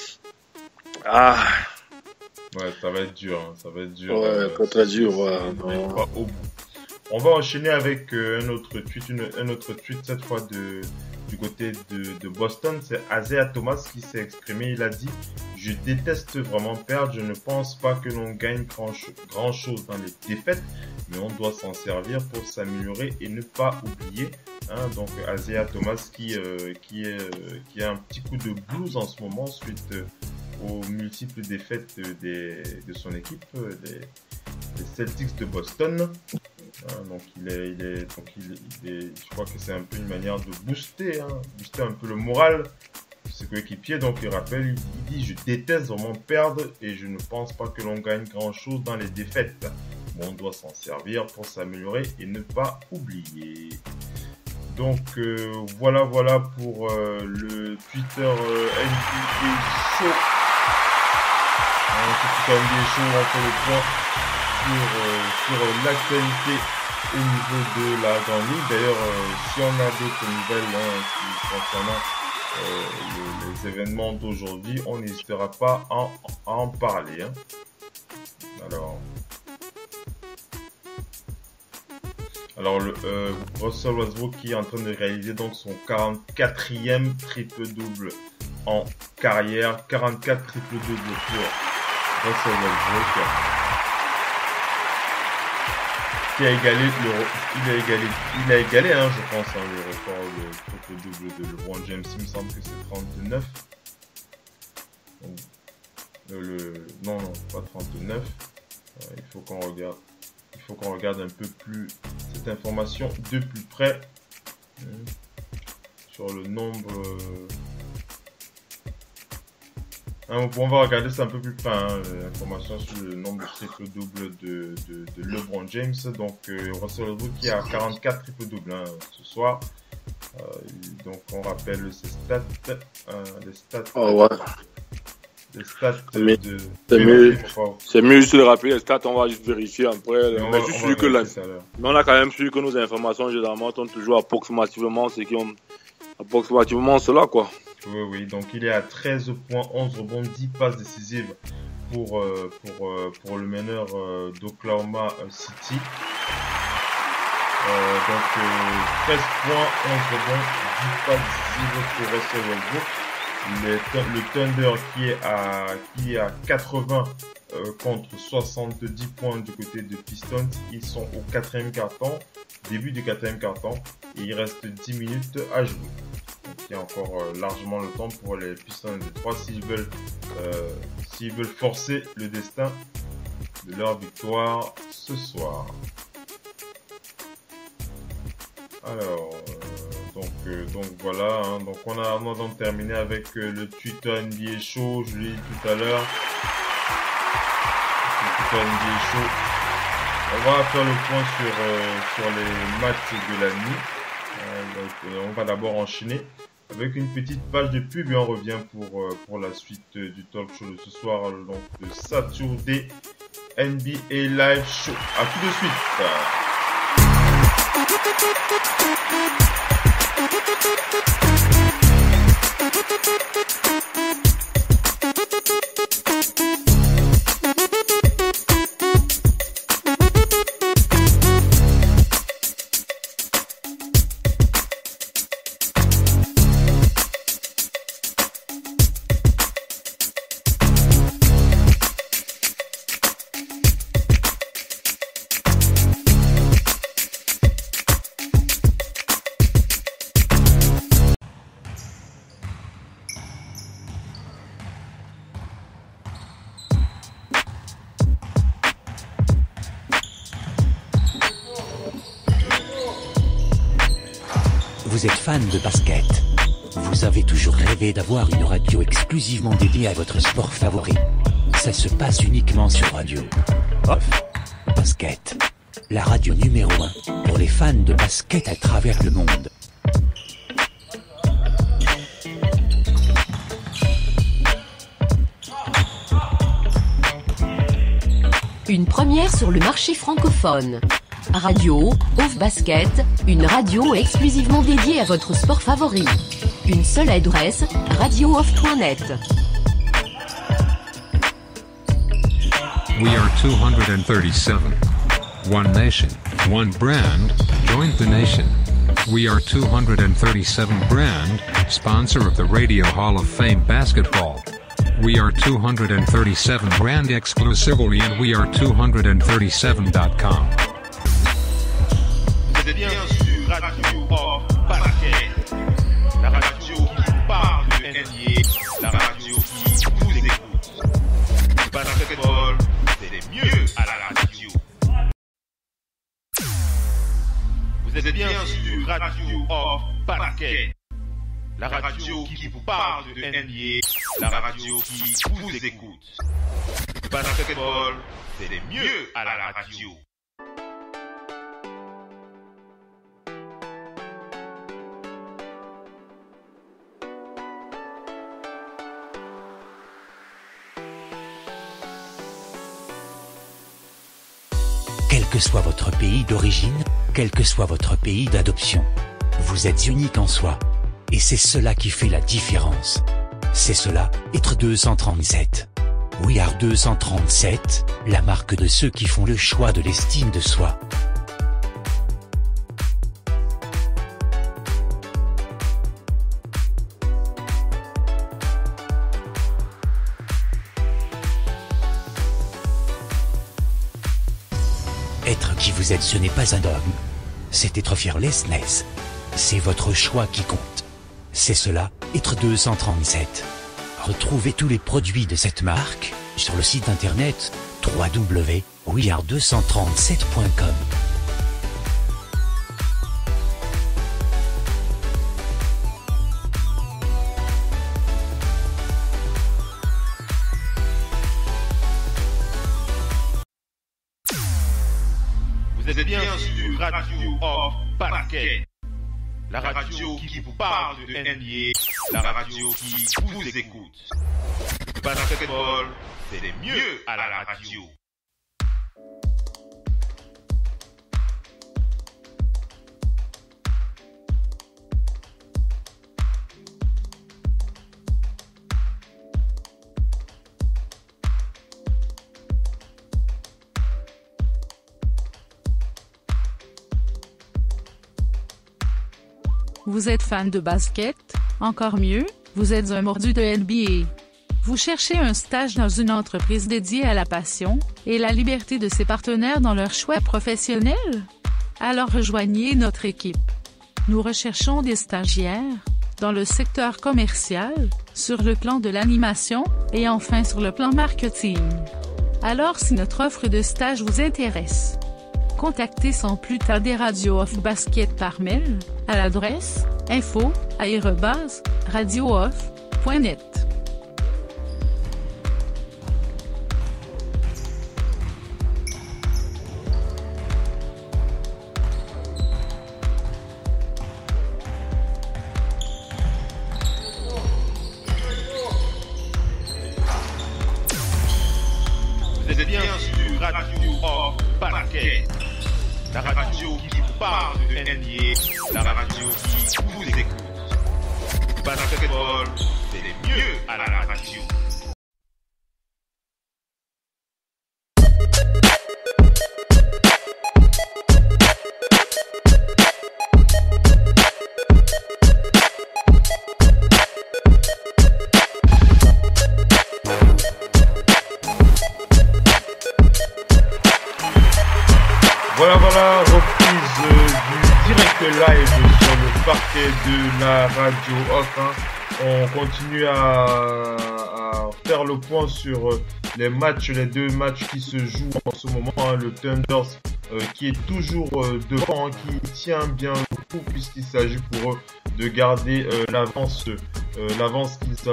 Ouais, ça va être dur. Ouais, très dur. On va enchaîner avec un autre tweet, cette fois du côté de Boston. C'est Isaiah Thomas qui s'est exprimé. Il a dit: je déteste vraiment perdre. Je ne pense pas que l'on gagne grand chose dans les défaites, mais on doit s'en servir pour s'améliorer et ne pas oublier. Donc Isaiah Thomas qui a un petit coup de blues en ce moment suite aux multiples défaites de son équipe, les Celtics de Boston. Donc je crois que c'est un peu une manière de booster un peu le moral de ses coéquipiers. Donc il rappelle, il dit: je déteste vraiment perdre et je ne pense pas que l'on gagne grand chose dans les défaites. Mais on doit s'en servir pour s'améliorer et ne pas oublier. Donc voilà pour le Twitter NBA Show. Twitter NBA Show, on fait le point sur l'actualité au niveau de la Grande Ligue. D'ailleurs, si on a d'autres nouvelles concernant les événements d'aujourd'hui, on n'hésitera pas à en parler. Alors le Russell Westbrook qui est en train de réaliser donc son 44e triple-double en carrière. 44 triple-double pour Russell Westbrook. Qui a égalé il a égalé, je pense, le record de triple-double de LeBron James. Il me semble que c'est 39. Non, pas 39. Il faut qu'on regarde un peu plus cette information de plus près sur le nombre. On va regarder ça un peu plus près, l'information sur le nombre de triple-double de LeBron James. Donc Russell Westbrook qui a 44 triple-doubles ce soir. Donc on rappelle ses stats. Les stats. Les stats c'est mieux juste de rappeler les stats, on va juste vérifier après. Mais on a quand même su que nos informations généralement sont toujours approximativement cela, quoi. Oui, donc il est à 13 points, 11 rebonds, 10 passes décisives pour le meneur d'Oklahoma City. Donc 13 points, 11 rebonds, 10 passes décisives pour Russell Westbrook. Le Thunder qui est à 80 contre 70 points du côté de Pistons. Ils sont au 4e quart-temps, début du 4e quart-temps, et il reste 10 minutes à jouer. Donc il y a encore largement le temps pour les Pistons de 3 s'ils veulent forcer le destin de leur victoire ce soir. Alors, donc voilà, donc on a donc terminé avec le Twitter NBA Show, je l'ai dit tout à l'heure. Le Twitter NBA Show. On va faire le point sur les matchs de la nuit. Donc, on va d'abord enchaîner avec une petite page de pub et on revient pour la suite du talk show de ce soir, donc de Saturday NBA Live Show. A tout de suite. Vous êtes fan de basket. Vous avez toujours rêvé d'avoir une radio exclusivement dédiée à votre sport favori. Ça se passe uniquement sur Radio Off Basket. la radio numéro 1 pour les fans de basket à travers le monde. Une première sur le marché francophone. Radio Off Basket, une radio exclusivement dédiée à votre sport favori. Une seule adresse, radiooff.net. We are 237. One nation, one brand, join the nation. We are 237 brand, sponsor of the Radio Hall of Fame basketball. We are 237 brand exclusively and we are 237.com. Vous êtes bien sur Radio Off Basket, la radio qui parle de NBA, la radio qui vous écoute. Le basketball, c'est mieux à la radio. Vous êtes bien sur Radio Off Basket, la radio qui vous parle de NBA, la radio qui vous écoute. Le basketball, c'est mieux à la radio. Quel que soit votre pays d'origine, quel que soit votre pays d'adoption, vous êtes unique en soi. Et c'est cela qui fait la différence. C'est cela, être 237. We are 237, la marque de ceux qui font le choix de l'estime de soi. Être qui vous êtes, ce n'est pas un dogme. C'est être fearlessness. C'est votre choix qui compte. C'est cela, être 237. Retrouvez tous les produits de cette marque sur le site internet www.weare237.com. Vous êtes bien sur Radio Off Basket, la radio qui vous parle de NBA, la radio qui vous écoute. Le basketball, c'est mieux à la radio. Vous êtes fan de basket? Encore mieux, vous êtes un mordu de NBA. Vous cherchez un stage dans une entreprise dédiée à la passion et la liberté de ses partenaires dans leur choix professionnel? Alors rejoignez notre équipe. Nous recherchons des stagiaires dans le secteur commercial, sur le plan de l'animation et enfin sur le plan marketing. Alors si notre offre de stage vous intéresse, contactez sans plus tarder Radio Off Basket par mail à l'adresse info@radiooff.net. Vous êtes bien sur Radio Off Basket, la radio qui vous parle de NBA, la radio qui vous écoute. Le basketball, c'est mieux à la radio. Voilà, reprise du direct live sur le parquet de la radio Off. On continue à faire le point sur les matchs, les deux matchs qui se jouent en ce moment. Le Thunders qui est toujours devant, qui tient bien le coup puisqu'il s'agit pour eux de garder l'avance qu'ils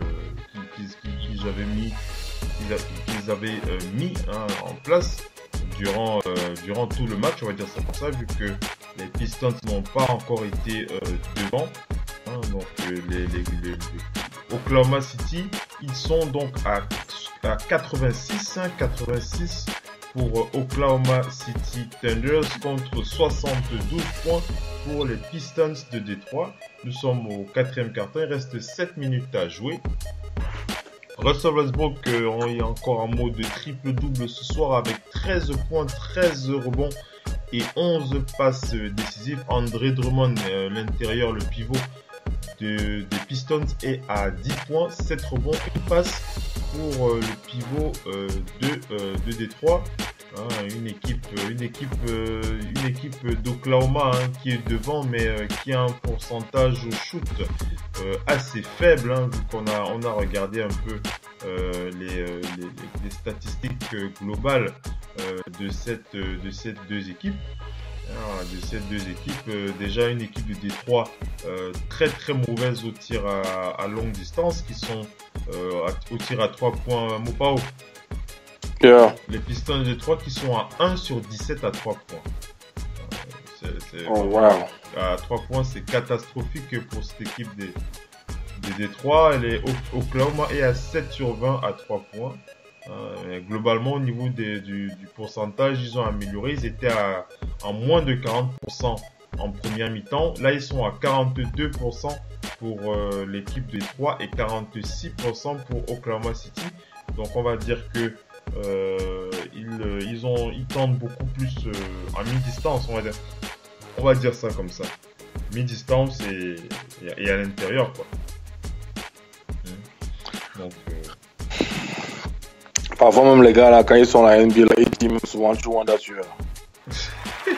avaient mis en place durant tout le match, on va dire ça comme ça, vu que les Pistons n'ont pas encore été devant. Hein, donc les Oklahoma City, ils sont donc à 86 pour Oklahoma City Thunders contre 72 points pour les Pistons de Détroit. Nous sommes au 4e quart-temps, il reste 7 minutes à jouer. Russell Westbrook, il y a encore un mot de triple-double ce soir avec 13 points, 13 rebonds et 11 passes décisives. André Drummond, l'intérieur, le pivot des Pistons, est à 10 points, 7 rebonds, une passe pour le pivot de Détroit. Hein, une équipe d'Oklahoma qui est devant, mais qui a un pourcentage au shoot assez faible, hein, vu qu'on a regardé un peu les statistiques globales de ces deux équipes. Déjà une équipe de Détroit très très mauvaise au tir à longue distance, qui sont au tir à 3 points Mopao. Yeah. Les Pistons de Détroit qui sont à 1 sur 17 à 3 points. Wow. À 3 points, c'est catastrophique pour cette équipe de Détroit. Oklahoma est à 7 sur 20 à 3 points. Globalement, au niveau du pourcentage, ils ont amélioré. Ils étaient à moins de 40% en première mi-temps. Là, ils sont à 42% pour l'équipe de Détroit et 46% pour Oklahoma City. Donc, on va dire que ils tentent beaucoup plus en mi-distance, on va dire ça comme ça. Mi-distance et à l'intérieur, quoi. Donc, parfois même les gars là, quand ils sont à la NBA, là, ils disent souvent tu vois là-dessus. C'est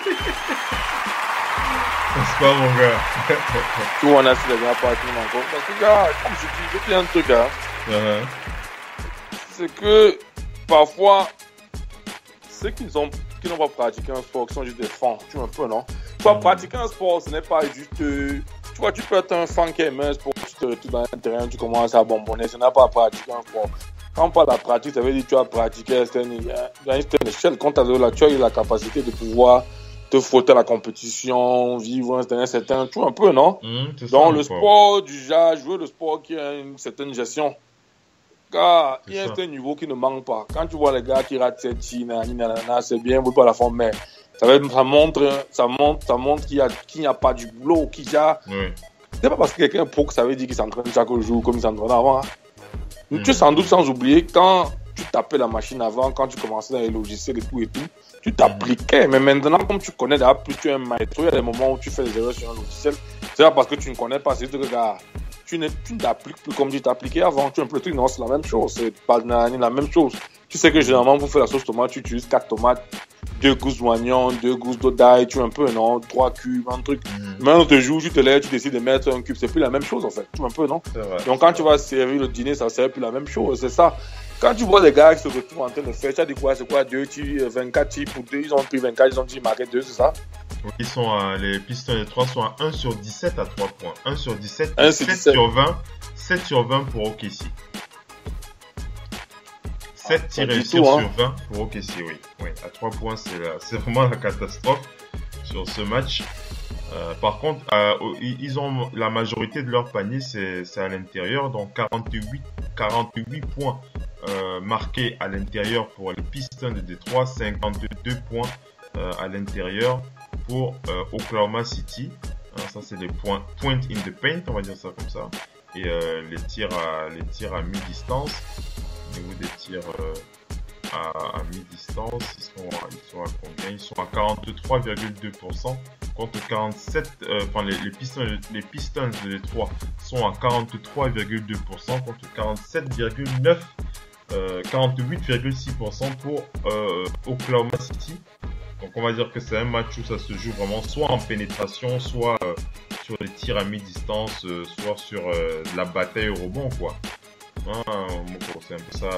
pas mon gars. Tu vois là, c'est les gars partout encore. Parce que gars, comme je dis, il y a un truc là. C'est que parfois, ceux qui n'ont pas pratiqué un sport, qui sont juste des fans, tu vois un peu, non? Toi, pratiquer un sport, ce n'est pas juste... tu vois, tu peux être un fan qui aime un sport, tu te retrouves dans un terrain, tu commences à bonbonner, ce n'est pas pratiquer un sport. Quand on parle de la pratique, ça veut dire que tu as pratiqué à une certaine échelle. Quand tu as eu la capacité de pouvoir te frotter à la compétition, vivre un certain... Tu vois un peu, non? Donc, le sport, du genre, jouer le sport qui a une certaine gestion. Car il y a un niveau qui ne manque pas. Quand tu vois les gars qui ratent cette c'est bien, vous pas la forme, mais ça montre qu'il n'y a pas du boulot, qu'il y a. C'est pas parce que quelqu'un est pro que ça veut dire qu'il s'entraîne chaque jour comme il s'entraînait avant. Hein. Tu sans doute sans oublier, quand tu tapais la machine avant, quand tu commençais dans les logiciels et tout, tu t'appliquais. Mais maintenant, comme tu connais déjà plus, tu es un maître, il y a des moments où tu fais des erreurs sur un logiciel. C'est pas parce que tu ne connais pas, c'est juste que gars, tu n'appliques plus comme tu t'appliquais avant. Tu as un peu de truc, non, c'est la même chose. C'est pas la même chose. Tu sais que généralement, pour faire la sauce tomate, tu utilises 4 tomates, 2 gousses d'oignon, 2 gousses d'eau d'ail, tu vois un peu, non, 3 cubes, un truc. Mais un autre jour, tu te lèves, tu décides de mettre un cube. C'est plus la même chose, en fait. Tu vois un peu, non? Donc, quand tu vas servir le dîner, ça ne sert plus la même chose. C'est ça. Quand tu vois des gars qui se retrouvent en train de faire, tu as dit quoi? C'est quoi? 2 tirs, 24 tirs pour 2. Ils ont pris 24, ils ont dit marqué 2, c'est ça? Les Pistons de 3 sont à 1 sur 17 à 3 points. 1 sur 17 et 7 sur 20. 7 sur 20 pour OKC. 7 tirs réussis sur 20 pour OKC, oui. À 3 points, c'est vraiment la catastrophe sur ce match. Par contre, ils ont la majorité de leur panier, c'est à l'intérieur. Donc 48 points marqués à l'intérieur pour les Pistons de Détroit. 52 points à l'intérieur pour Oklahoma City. Ça, c'est les point in the paint, on va dire ça comme ça. Et les tirs à mi-distance. Au niveau des tirs à mi-distance, ils sont à combien? Ils sont à 43,2% contre 47. Les Pistons de Détroit sont à 43,2% contre 48,6% pour Oklahoma City. Donc on va dire que c'est un match où ça se joue vraiment soit en pénétration, soit sur les tirs à mi-distance, soit sur la bataille au rebond, quoi. C'est un peu ça.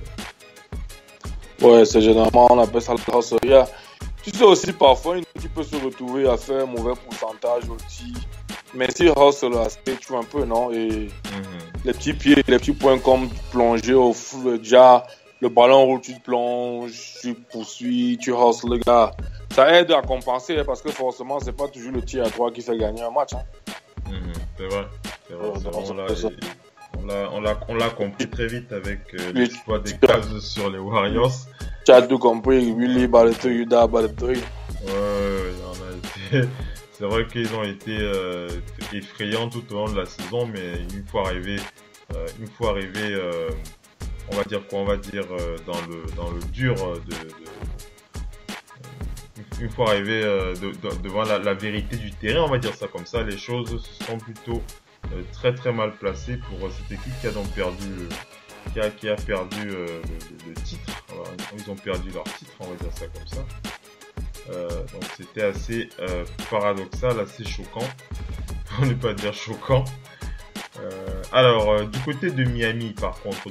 Ouais, c'est généralement, on appelle ça le house. Tu sais aussi, parfois, une équipe peut se retrouver à faire un mauvais pourcentage aussi. Mais si house là, tu vois un peu, non? Et les petits pieds, les petits points comme plonger au full, déjà, le ballon roule, tu te plonges, tu poursuis, tu hustle le gars. Ça aide à compenser parce que forcément, c'est pas toujours le tir à 3 qui fait gagner un match. Hein. C'est vrai. On l'a compris très vite avec l'exploit des Cavs sur les Warriors. Tu as tout compris, Willy Balato, Yuda Balato. Ouais, c'est vrai qu'ils ont été effrayants tout au long de la saison, mais une fois arrivé, on va dire dans le dur une fois arrivé devant la vérité du terrain, on va dire ça comme ça, les choses se sont plutôt très très mal placées pour cette équipe qui a donc perdu qui a perdu le titre. Alors, ils ont perdu leur titre, on va dire ça comme ça. Donc c'était assez paradoxal, assez choquant, pour ne pas dire choquant. Alors du côté de Miami, par contre,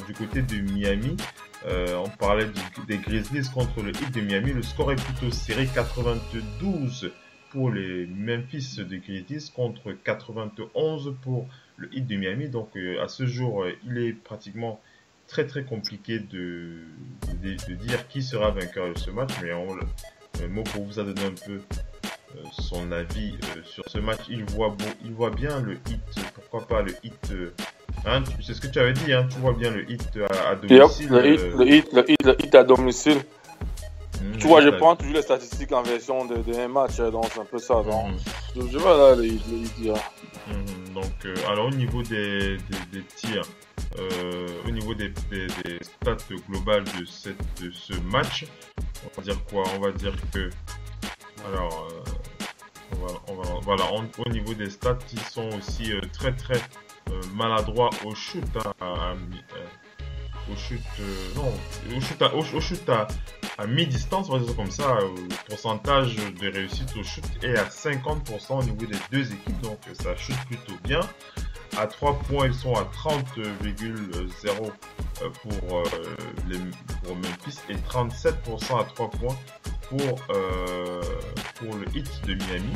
on parlait des Grizzlies contre le Heat de Miami. Le score est plutôt serré, 92 pour les Memphis de Grizzlies contre 91 pour le Heat de Miami. Donc à ce jour, il est pratiquement très très compliqué de dire qui sera vainqueur de ce match. Mais Moko vous a donné un peu son avis sur ce match. Il voit bien le Heat, pourquoi pas le Heat. Hein, c'est ce que tu avais dit, hein, tu vois bien le Heat à domicile. Le Heat à domicile. Tu vois, je prends toujours les statistiques en version de un match, donc c'est un peu ça. Je vois là le Heat. Donc, alors au niveau des tirs, au niveau des stats globales de ce match, on va dire quoi? On va dire que, alors, au niveau des stats, ils sont aussi très très maladroit au shoot, au shoot à mi-distance, on va dire ça comme ça. Le pourcentage de réussite au shoot est à 50% au niveau des deux équipes, donc ça shoot plutôt bien. À 3 points, ils sont à 30,0 pour Memphis et 37% à 3 points pour le Heat de Miami.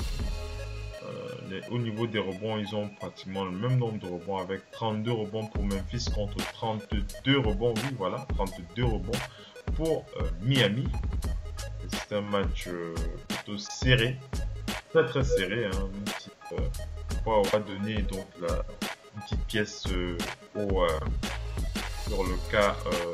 Au niveau des rebonds, ils ont pratiquement le même nombre de rebonds avec 32 rebonds pour Memphis contre 32 rebonds. Oui, voilà, 32 rebonds pour Miami. C'est un match plutôt serré, très très serré. Hein, on va donner donc une petite pièce sur le cas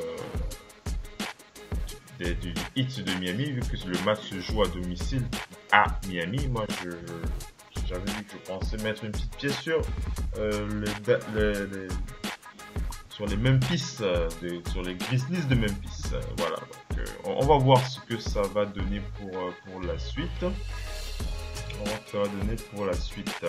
du Heat de Miami, vu que le match se joue à domicile à Miami. Moi, j'avais dit que je pensais mettre une petite pièce sur les Memphis, sur les Grizzlies de Memphis. Voilà, donc on va voir ce que ça va donner pour la suite. On va voir ce que ça va donner pour la suite.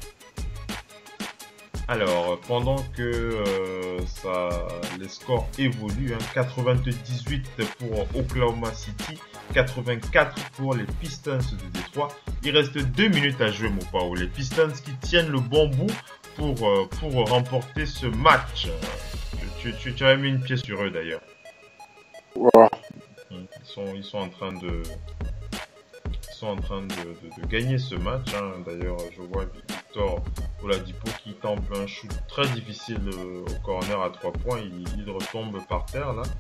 Alors, pendant que les scores évoluent, 98 pour Oklahoma City, 84 pour les Pistons de Détroit. Il reste 2 minutes à jouer, mon Pao. Les Pistons qui tiennent le bon bout pour remporter ce match. Tu avais mis une pièce sur eux d'ailleurs. Ouais. Ils sont en train de gagner ce match. Hein. D'ailleurs, je vois Victor Oladipo qui tente un shoot très difficile au corner à 3 points. Il retombe par terre là.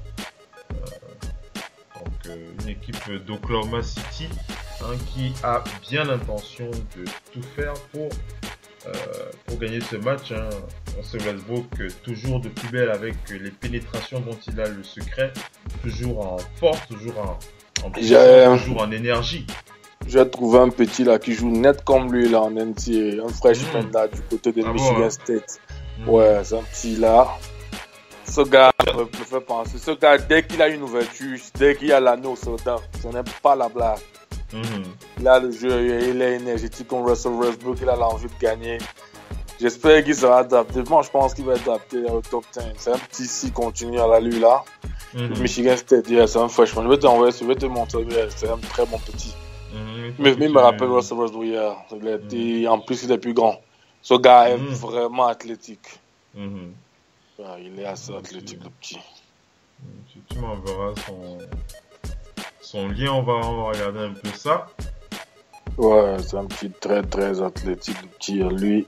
Donc une équipe d'Oklahoma City qui a bien l'intention de tout faire pour gagner ce match. Russell Westbrook toujours de plus belle avec les pénétrations dont il a le secret, toujours en force, toujours en puissance, toujours en énergie. J'ai trouvé un petit là qui joue net comme lui là en NCAA, un freshman là du côté de Michigan State. Ouais, c'est un petit là. Ce gars me fait penser. Ce gars, dès qu'il a une ouverture, dès qu'il a l'anneau sur le dent, ce n'est pas la blague. Il a le jeu, il est énergétique comme Russell Westbrook, il a l'envie de gagner. J'espère qu'il sera adapté. Moi, je pense qu'il va être adapté au top 10. C'est un petit s'il continue à la lui là. Michigan State, c'est un freshman. Je vais t'envoyer, je vais te montrer. C'est un très bon petit. Mais il me rappelle Russell Westbrook hier. En plus, il est plus grand. Ce gars est vraiment athlétique. Il est assez athlétique, le petit. Tu m'enverras son lien, on va regarder un peu ça. Ouais, c'est un petit très très athlétique, le petit. Lui,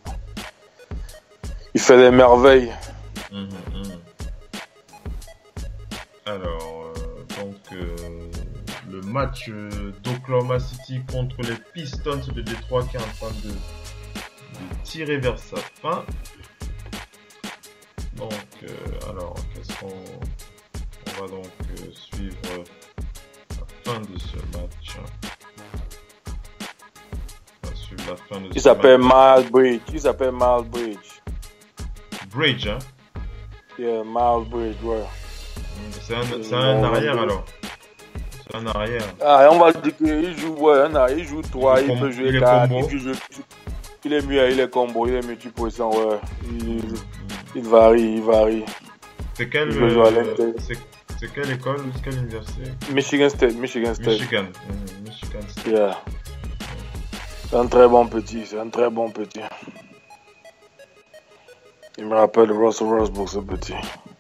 il fait des merveilles. Alors, le match d'Oklahoma City contre les Pistons de Détroit qui est en train de tirer vers sa fin. Donc, alors, qu'est-ce qu'on... On va donc suivre la fin de ce match. On va suivre la fin de ce match. Il s'appelle Miles Bridge. Bridge, hein? Yeah, Miles Bridge, ouais. C'est un arrière alors. C'est un arrière. Ah, on va dire qu'il joue, ouais, il joue 3, il peut jouer 4. Il est mieux, il est combo, il est multi-position, ouais. Il varie. C'est quelle école, quelle université? Michigan State. Michigan State. Yeah. C'est un très bon petit. Il me rappelle Russell Westbrook, ce petit.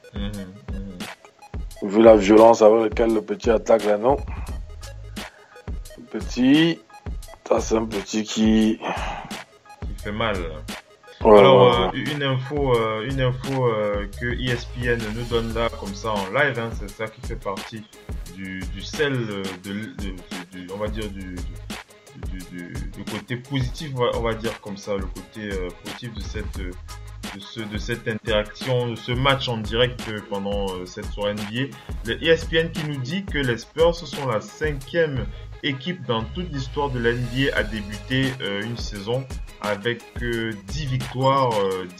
Vu la violence avec laquelle le petit attaque là, non. Le petit, ça c'est un petit qui fait mal. Ouais, alors, une info que ESPN nous donne là, comme ça, en live, hein, c'est ça qui fait partie du sel, on va dire, du côté positif, on va dire comme ça, le côté positif de cette interaction, de ce match en direct pendant cette soirée NBA. Le ESPN qui nous dit que les Spurs sont la 5e équipe dans toute l'histoire de la NBA à débuter une saison avec 10 victoires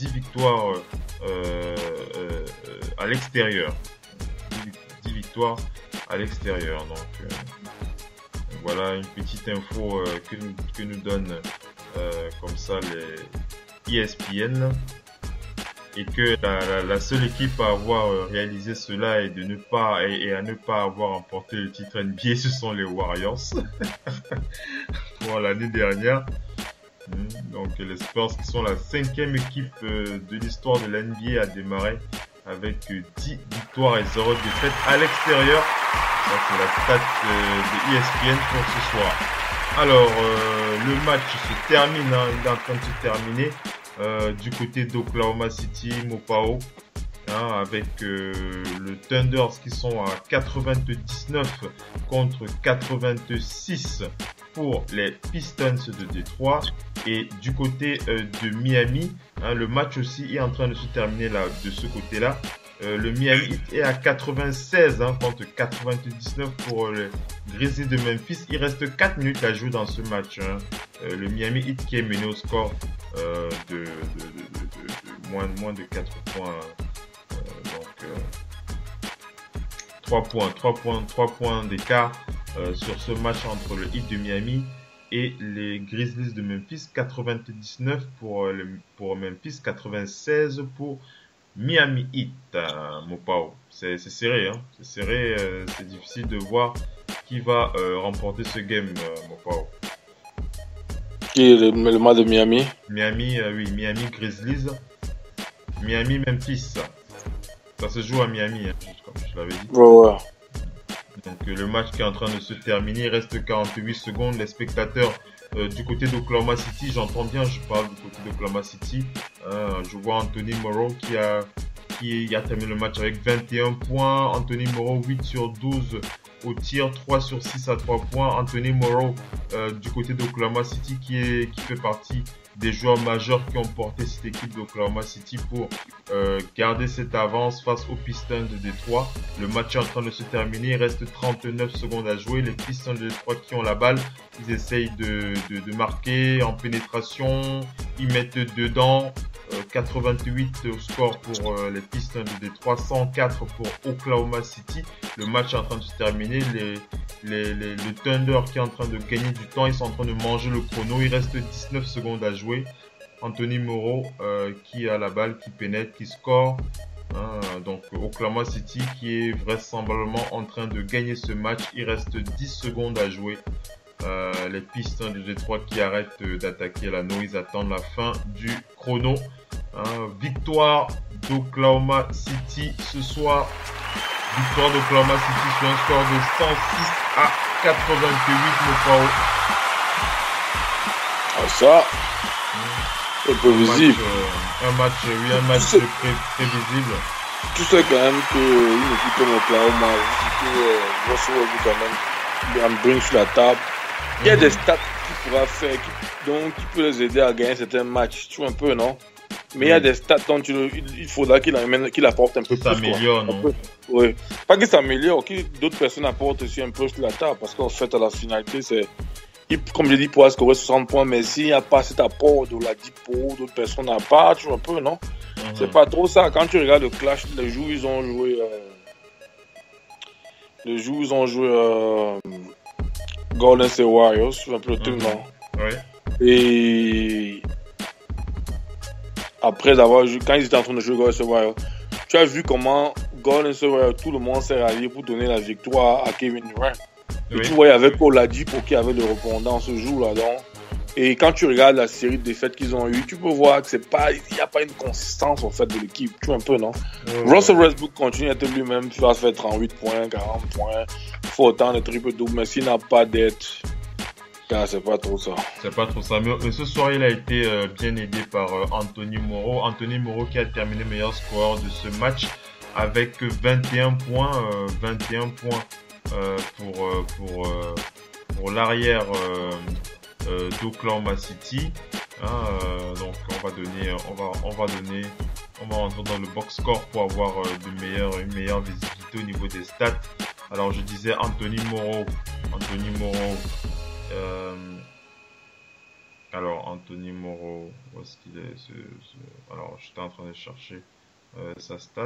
à l'extérieur. 10 victoires à l'extérieur. Donc voilà une petite info que nous donne comme ça les ESPN. Et que la seule équipe à avoir réalisé cela et à ne pas avoir remporté le titre NBA, ce sont les Warriors pour l'année dernière. Donc les Spurs qui sont la 5e équipe de l'histoire de la NBA à démarrer avec 10 victoires et 0 défaites à l'extérieur. Ça c'est la stat de ESPN pour ce soir. Alors le match se termine, hein, il est en train de se terminer. Du côté d'Oklahoma City, Mopao, hein, avec le Thunders qui sont à 99 contre 86 pour les Pistons de Détroit. Et du côté de Miami, hein, le match aussi est en train de se terminer là, de ce côté-là. Le Miami est à 96 hein, contre 99 pour les Grizzlies de Memphis. Il reste 4 minutes à jouer dans ce match. Hein. Le Miami Heat qui est mené au score de moins de 4 points. Donc 3 points d'écart sur ce match entre le Heat de Miami et les Grizzlies de Memphis. 99 pour Memphis, 96 pour Miami Heat. Mopao. C'est serré, hein. C'est serré, c'est difficile de voir qui va remporter ce game, Mopao. Qui est le match de Miami? Miami Grizzlies. Miami Memphis. Ça se joue à Miami, hein, comme je l'avais dit. Ouais. Donc le match qui est en train de se terminer, il reste 48 secondes. Les spectateurs du côté d'Oklahoma City, j'entends bien, je parle du côté d'Oklahoma City. Je vois Anthony Morrow qui a terminé le match avec 21 points. Anthony Morrow 8 sur 12 au tir, 3 sur 6 à 3 points. Anthony Morrow du côté d'Oklahoma City qui fait partie des joueurs majeurs qui ont porté cette équipe d'Oklahoma City pour garder cette avance face aux Pistons de Détroit. Le match est en train de se terminer, il reste 39 secondes à jouer. Les Pistons de Détroit qui ont la balle, ils essayent de marquer en pénétration, ils mettent dedans. 88 au score pour les Pistons de Détroit, 104 pour Oklahoma City. Le match est en train de se terminer. Le Thunder qui est en train de gagner du temps, ils sont en train de manger le chrono. Il reste 19 secondes à jouer. Anthony Morrow qui a la balle, qui pénètre, qui score. Donc Oklahoma City qui est vraisemblablement en train de gagner ce match. Il reste 10 secondes à jouer. Les Pistons de Détroit qui arrêtent d'attaquer l'anneau, ils attendent la fin du chrono. Victoire d'Oklahoma City ce soir. Victoire d'Oklahoma City sur un score de 106 à 88 Mopao. Ah ça, c'est prévisible. Un match prévisible. tu sais quand même qu'une équipe comme Oklahoma, Russell Westbrook quand même, en bring sur la table. Il y a des stats qu'il pourra faire, qui peut les aider à gagner certains matchs, tu vois un peu, non? Mais il y a des stats dont il faudra qu'il apporte un peu plus. S'améliore, non? Oui. Pas qu'il s'améliore, que d'autres personnes apportent aussi un peu sur la table. Parce qu'en fait, à la finalité, c'est. Comme je dis, il pourra scorer 60 points, mais s'il n'y a pas cet apport de la Dipo, d'autres personnes n'ont pas, tu vois un peu, non? C'est pas trop ça. Quand tu regardes le clash, les jours ils ont joué. Golden State Warriors, un peu le truc, non? Ouais. Et après avoir joué, quand ils étaient en train de jouer Golden State Warriors, tu as vu comment Golden State Warriors, tout le monde s'est rallié pour donner la victoire à Kevin Durant. Et tu vois, il y avait Oladipo qui avait le répondant ce jour-là. Et quand tu regardes la série de défaites qu'ils ont eues, tu peux voir qu'il n'y a pas une consistance en fait de l'équipe. Tu vois un peu, non? Russell Westbrook continue à être lui-même, il va se faire 38 points, 40 points. Il faut autant de triple-double, mais s'il n'a pas d'aide, c'est pas trop ça. C'est pas trop ça. Mais ce soir, il a été bien aidé par Anthony Morrow. Anthony Morrow qui a terminé meilleur scoreur de ce match avec 21 points. 21 points pour l'arrière d'Oklahoma City. Donc on va rentrer dans le box score pour avoir une meilleure visibilité au niveau des stats. Alors je disais Anthony Morrow. Alors Anthony Morrow, où est-ce qu'il est, alors j'étais en train de chercher sa stat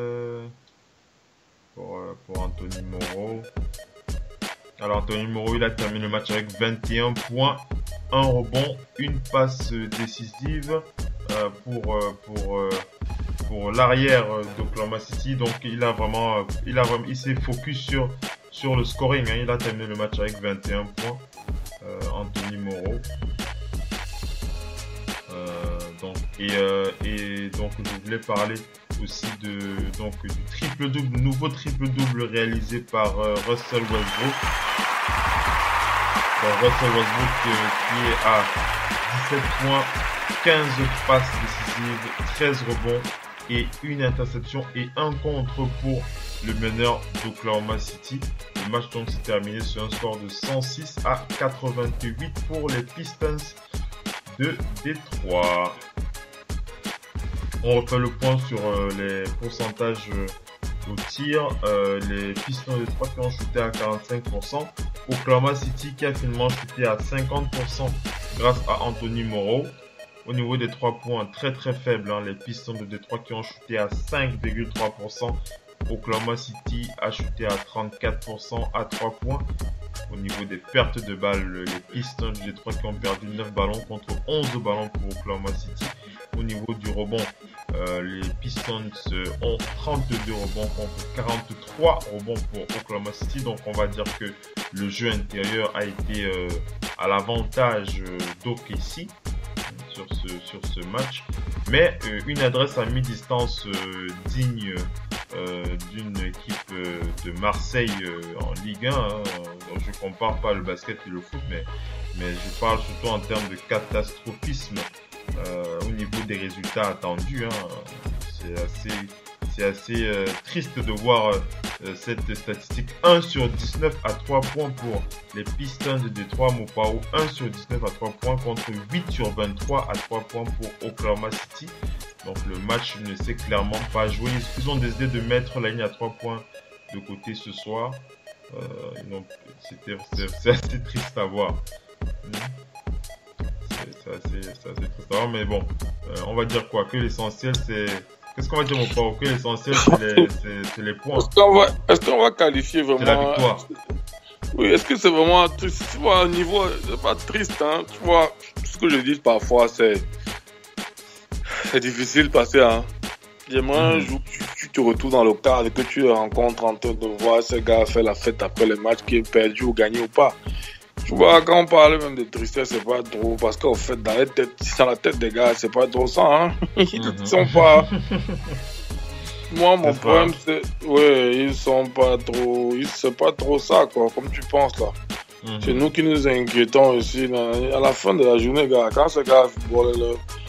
pour Anthony Morrow. Alors Anthony Morrow, il a terminé le match avec 21 points, 1 rebond, une passe décisive pour l'arrière d'Oklahoma City. Donc il s'est focus sur le scoring. Il a terminé le match avec 21 points. Anthony Morrow. Donc je voulais parler aussi du triple-double, nouveau triple-double réalisé par Russell Westbrook. Russell Westbrook qui est à 17 points, 15 passes décisives, 13 rebonds et une interception et un contre pour le meneur d'Oklahoma City. Le match donc s'est terminé sur un score de 106 à 88 pour les Pistons de Détroit. On refait le point sur les pourcentages au tir. Les Pistons de Détroit qui ont chuté à 45%. Oklahoma City qui a finalement chuté à 50% grâce à Anthony Morrow. Au niveau des 3 points, très très faible. Les Pistons de Détroit qui ont chuté à 5,3%. Oklahoma City a chuté à 34% à 3 points. Au niveau des pertes de balles, les Pistons de Détroit qui ont perdu 9 ballons contre 11 ballons pour Oklahoma City. Au niveau du rebond, les Pistons ont 32 rebonds contre 43 rebonds pour Oklahoma City. Donc on va dire que le jeu intérieur a été à l'avantage d'OKC sur ce match. Mais une adresse à mi-distance digne d'une équipe de Marseille en Ligue 1. Je compare pas le basket et le foot, mais je parle surtout en termes de catastrophisme au niveau des résultats attendus. C'est assez triste de voir cette statistique. 1 sur 19 à 3 points pour les Pistons de Détroit. Mopao 1 sur 19 à 3 points contre 8 sur 23 à 3 points pour Oklahoma City. Donc le match ne s'est clairement pas joué. Ils ont décidé de mettre la ligne à 3 points de côté ce soir. C'est assez triste à voir. C'est assez triste à voir, mais bon, on va dire quoi? Que l'essentiel c'est... Qu'est-ce qu'on va dire, mon frère? Que l'essentiel c'est les points. Est-ce qu'on va qualifier vraiment... C'est la victoire. Oui, est-ce que c'est vraiment triste? Tu vois, au niveau... C'est pas triste, hein. Tu vois, ce que je dis parfois, c'est difficile parce que j'aimerais un jour que tu te retrouves dans le cadre et que tu rencontres en train de voir ce gars faire la fête après le match qui est perdu ou gagné ou pas. Tu vois, quand on parle même de tristesse, c'est pas drôle parce qu'en fait, dans la tête des gars, c'est pas drôle ça, hein. Ils sont pas... Moi, mon problème, c'est... Ouais, ils sont pas trop... C'est pas trop ça, quoi, comme tu penses, là. C'est nous qui nous inquiétons aussi. À la fin de la journée, gars, quand ce gars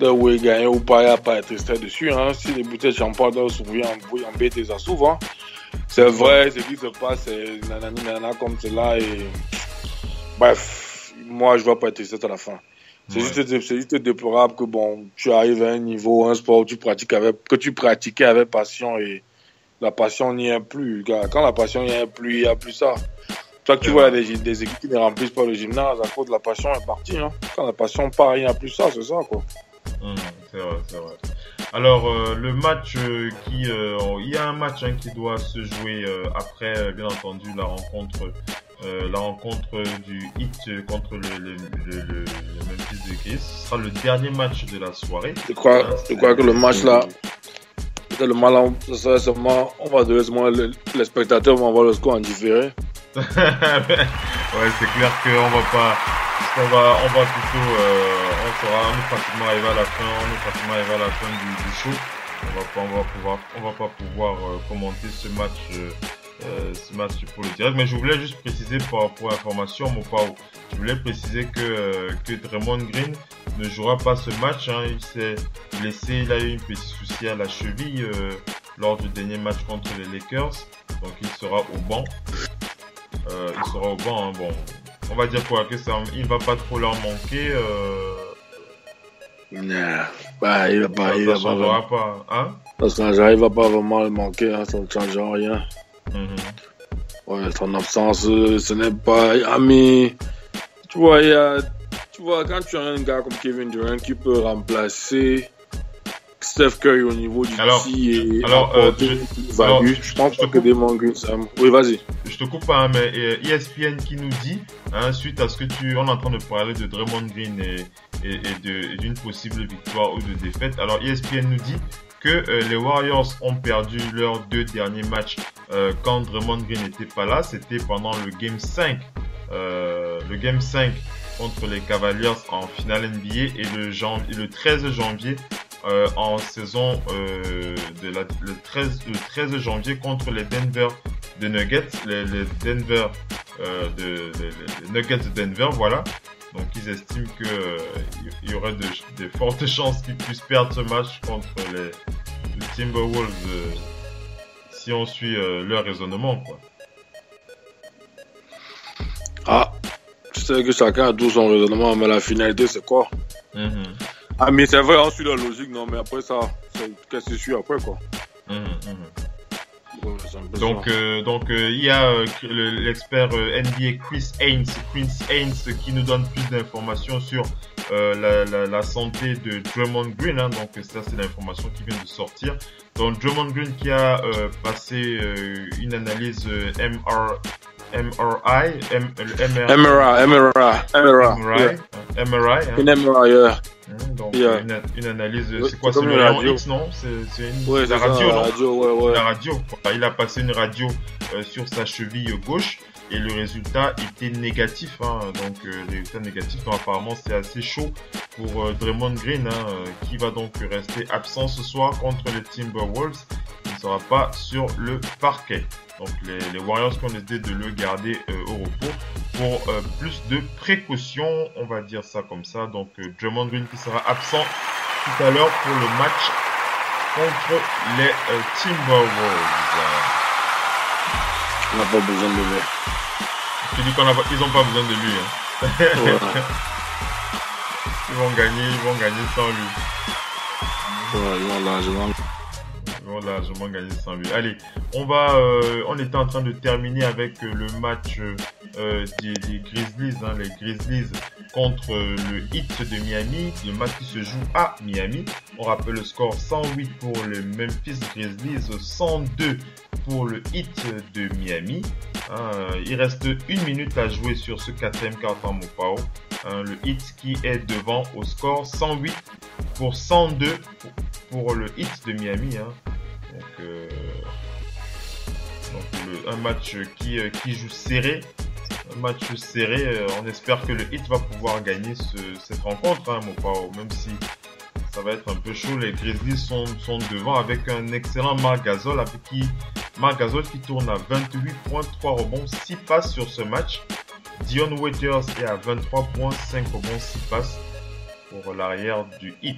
oui, gagner ou pas, il n'y a pas à être triste dessus. Hein. Si les bouteilles de shampoing doivent s'ouvrir en bête, ça souvent. C'est vrai, ce qui se passe, c'est nanana comme cela. Et... Bref, moi, je ne vois pas être triste à la fin. C'est juste déplorable que bon, tu arrives à un niveau, un sport que tu pratiquais avec passion et la passion n'y est plus. Quand la passion n'y est plus, il n'y a plus ça. Toi que tu vois des équipes qui ne remplissent pas le gymnase à cause de la passion est partie. Hein. Quand la passion part, il n'y a plus ça, c'est ça quoi. C'est vrai. Alors le match il y a un match qui doit se jouer après bien entendu la rencontre du Heat contre le Memphis Grizzlies. Ce sera le dernier match de la soirée. Je crois que le match là, le mal, ça seulement, on va donner seulement les spectateurs vont voir le score en différé. Ouais, c'est clair qu'on va pas, on va plutôt, on est pratiquement arrivé à la fin, du show. On va pas pouvoir commenter ce match pour le direct, mais je voulais juste préciser pour information, je voulais préciser que Draymond Green ne jouera pas ce match, hein. Il s'est blessé, il a eu un petit souci à la cheville lors du dernier match contre les Lakers, donc il sera au banc. Hein. Bon, on va dire quoi, que ça, il va pas trop leur manquer. Il va pas hein? Il va pas vraiment le manquer, hein, ça ne changera rien. Ouais, son absence, ce n'est pas. Mais tu vois, quand tu as un gars comme Kevin Durant qui peut remplacer Steph Curry au niveau du tir et apporter une plus-value, je pense que Draymond Green, oui, vas-y. Je te coupe pas, mais ESPN qui nous dit, hein, suite à ce que on est en train de parler de Draymond Green et d'une possible victoire ou de défaite. Alors ESPN nous dit que les Warriors ont perdu leurs 2 derniers matchs quand Draymond Green n'était pas là. C'était pendant le Game 5. Le Game 5 contre les Cavaliers en finale NBA et le 13 janvier en saison le 13 janvier contre les Denver de Nuggets, les Denver les Nuggets de Denver, voilà. Donc ils estiment que il y aurait de fortes chances qu'ils puissent perdre ce match contre les Timberwolves si on suit leur raisonnement, quoi. Ah, je sais que chacun a tout son raisonnement, mais la finalité c'est quoi? Ah mais c'est vrai, on suit la logique, non mais après ça, qu'est-ce que tu suis après quoi? Donc il y a l'expert NBA Chris Haynes qui nous donne plus d'informations sur la santé de Draymond Green, hein. Donc ça c'est l'information qui vient de sortir. Donc Draymond Green qui a passé une analyse MRI. Donc une analyse, c'est quoi, c'est le rayon X, non? C'est la radio, non? La radio. Il a passé une radio sur sa cheville gauche et le résultat était négatif, hein. Donc le résultat négatif, donc apparemment c'est assez chaud pour Draymond Green, hein, qui va donc rester absent ce soir contre les Timberwolves. Il ne sera pas sur le parquet. Donc les Warriors ont décidé de le garder au repos pour plus de précautions, on va dire ça comme ça. Donc Draymond Green qui sera absent tout à l'heure pour le match contre les Timberwolves. On n'a pas besoin de lui. Je te dis qu'ils n'ont pas besoin de lui, hein. Ouais. Ils vont gagner sans lui. Ouais, ils vont largement gagner sans lui. Allez, on était en train de terminer avec le match des Grizzlies, hein, les Grizzlies contre le Heat de Miami, le match qui se joue à Miami. On rappelle le score 108 pour les Memphis Grizzlies, 102 pour le Heat de Miami. Il reste 1 minute à jouer sur ce 4e quart-temps, Mopao. Le Heat qui est devant au score 108 pour 102 pour le Heat de Miami, hein. Donc un match qui joue serré. Un match serré. On espère que le Heat va pouvoir gagner cette rencontre, hein, même si ça va être un peu chaud. Les Grizzlies sont devant avec un excellent Marc Gasol, qui tourne à 28 points, 3 rebonds, 6 passes sur ce match. Dion Waiters est à 23 points, 5 rebonds, 6 passes. pour l'arrière du Heat.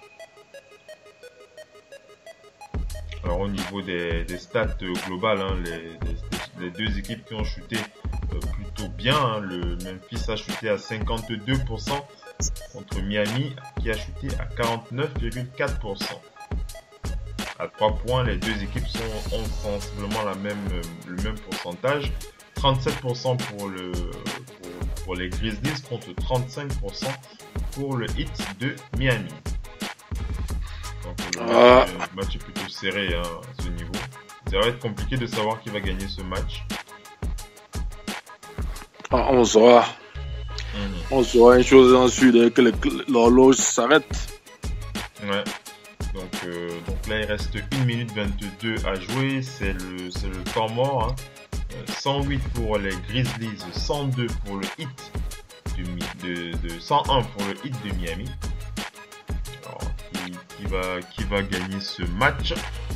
Alors au niveau des stats globales, hein, les deux équipes qui ont chuté plutôt bien, hein. Le Memphis a chuté à 52% contre Miami qui a chuté à 49,4%. À 3 points, les deux équipes ont sensiblement le même pourcentage. 37% pour les Grizzlies contre 35% pour le Heat de Miami. Donc le match est plutôt serré, hein, à ce niveau. Ça va être compliqué de savoir qui va gagner ce match. On saura. On saura une chose ensuite, dès que l'horloge s'arrête. Ouais. Donc là, il reste 1 minute 22 à jouer. C'est le temps mort. Hein. 108 pour les Grizzlies, 102 pour le Heat, 101 pour le Heat de Miami. Alors, qui va gagner ce match?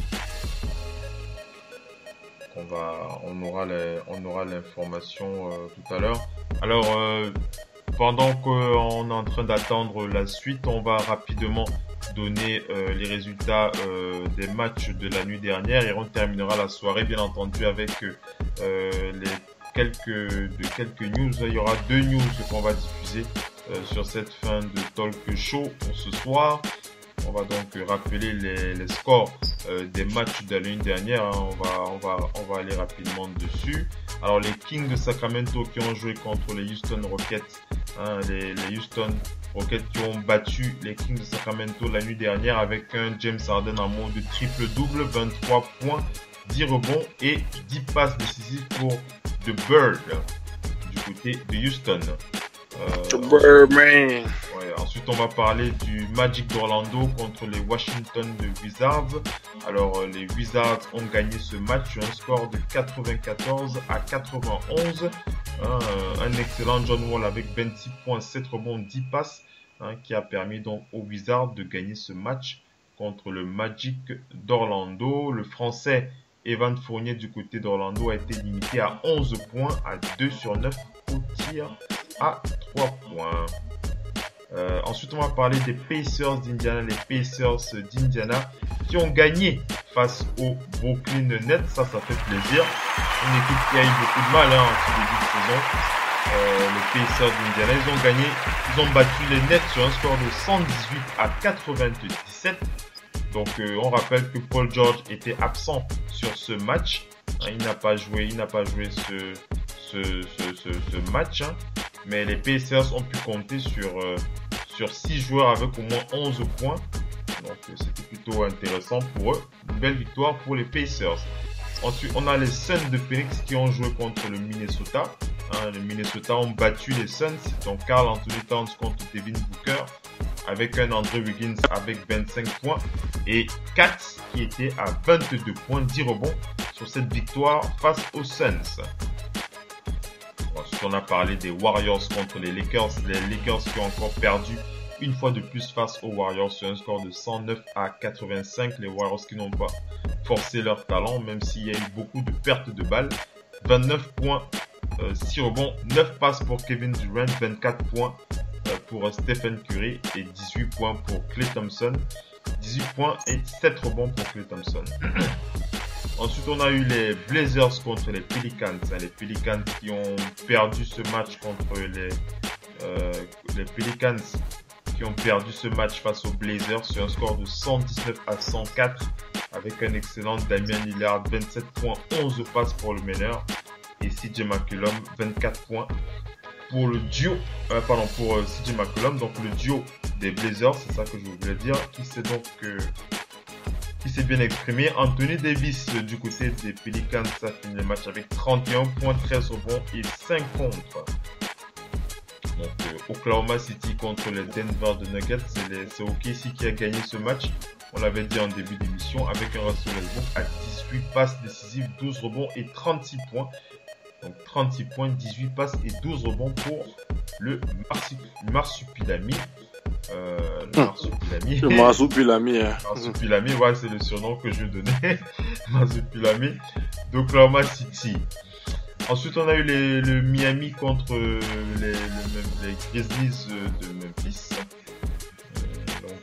On aura l'information tout à l'heure. Alors, pendant qu'on est en train d'attendre la suite, on va rapidement donner les résultats des matchs de la nuit dernière et on terminera la soirée bien entendu avec quelques news. Il y aura 2 news qu'on va diffuser sur cette fin de talk show pour ce soir. On va donc rappeler les scores des matchs de la nuit dernière. Hein. On va aller rapidement dessus. Alors les Kings de Sacramento qui ont joué contre les Houston Rockets, hein, les Houston Rockets qui ont battu les Kings de Sacramento la nuit dernière avec un James Harden en mode triple-double, 23 points, 10 rebonds et 10 passes décisives pour The Bird du côté de Houston. Birdman. Ouais, ensuite, on va parler du Magic d'Orlando contre les Washington Wizards. Alors, les Wizards ont gagné ce match sur un score de 94 à 91. Un excellent John Wall avec 26 points, 7 rebonds, 10 passes, qui a permis donc aux Wizards de gagner ce match contre le Magic d'Orlando. Le Français Evan Fournier du côté d'Orlando a été limité à 11 points, à 2 sur 9 au tir à 3 points. Ensuite, on va parler des Pacers d'Indiana. Les Pacers d'Indiana qui ont gagné face aux Brooklyn Nets. Ça fait plaisir. Une équipe qui a eu beaucoup de mal en ce début de saison. Les Pacers d'Indiana, ils ont gagné. Ils ont battu les Nets sur un score de 118 à 97. Donc, on rappelle que Paul George était absent sur ce match. Il n'a pas joué ce match. Mais les Pacers ont pu compter sur 6 joueurs avec au moins 11 points. Donc c'était plutôt intéressant pour eux. Une belle victoire pour les Pacers. Ensuite, on a les Suns de Phoenix qui ont joué contre le Minnesota. Les Minnesota ont battu les Suns. Donc Karl Anthony Towns contre Devin Booker. Avec un Andrew Wiggins avec 25 points. Et Katz qui était à 22 points, 10 rebonds sur cette victoire face aux Suns. Ensuite, on a parlé des Warriors contre les Lakers. Les Lakers qui ont encore perdu une fois de plus face aux Warriors sur un score de 109 à 85. Les Warriors qui n'ont pas forcé leur talent, même s'il y a eu beaucoup de pertes de balles. 29 points, 6 rebonds, 9 passes pour Kevin Durant, 24 points pour Stephen Curry et 18 points pour Klay Thompson. 18 points et 7 rebonds pour Klay Thompson. Ensuite, on a eu les Blazers contre les Pelicans. Les Pelicans qui ont perdu ce match contre les Pelicans qui ont perdu ce match face aux Blazers sur un score de 119 à 104 avec un excellent Damian Lillard, 27 points, 11 passes pour le meneur et CJ McCollum, 24 points pour le duo, pour CJ McCollum, donc le duo des Blazers, c'est ça que je voulais dire, qui s'est bien exprimé. Anthony Davis du côté des Pelicans a fini le match avec 31 points, 13 rebonds et 5 contre. Donc Oklahoma City contre les Denver Nuggets, c'est OKC qui a gagné ce match. On l'avait dit en début d'émission avec un Russell Westbrook à 18 passes décisives, 12 rebonds et 36 points. Donc 36 points, 18 passes et 12 rebonds pour le Marsupilami. Le Marsupilami, hein. Marsupilami, ouais, c'est le surnom que je lui donnais. Marsupilami d'Oklahoma City. Ensuite, on a eu le Miami contre les Grizzlies de Memphis.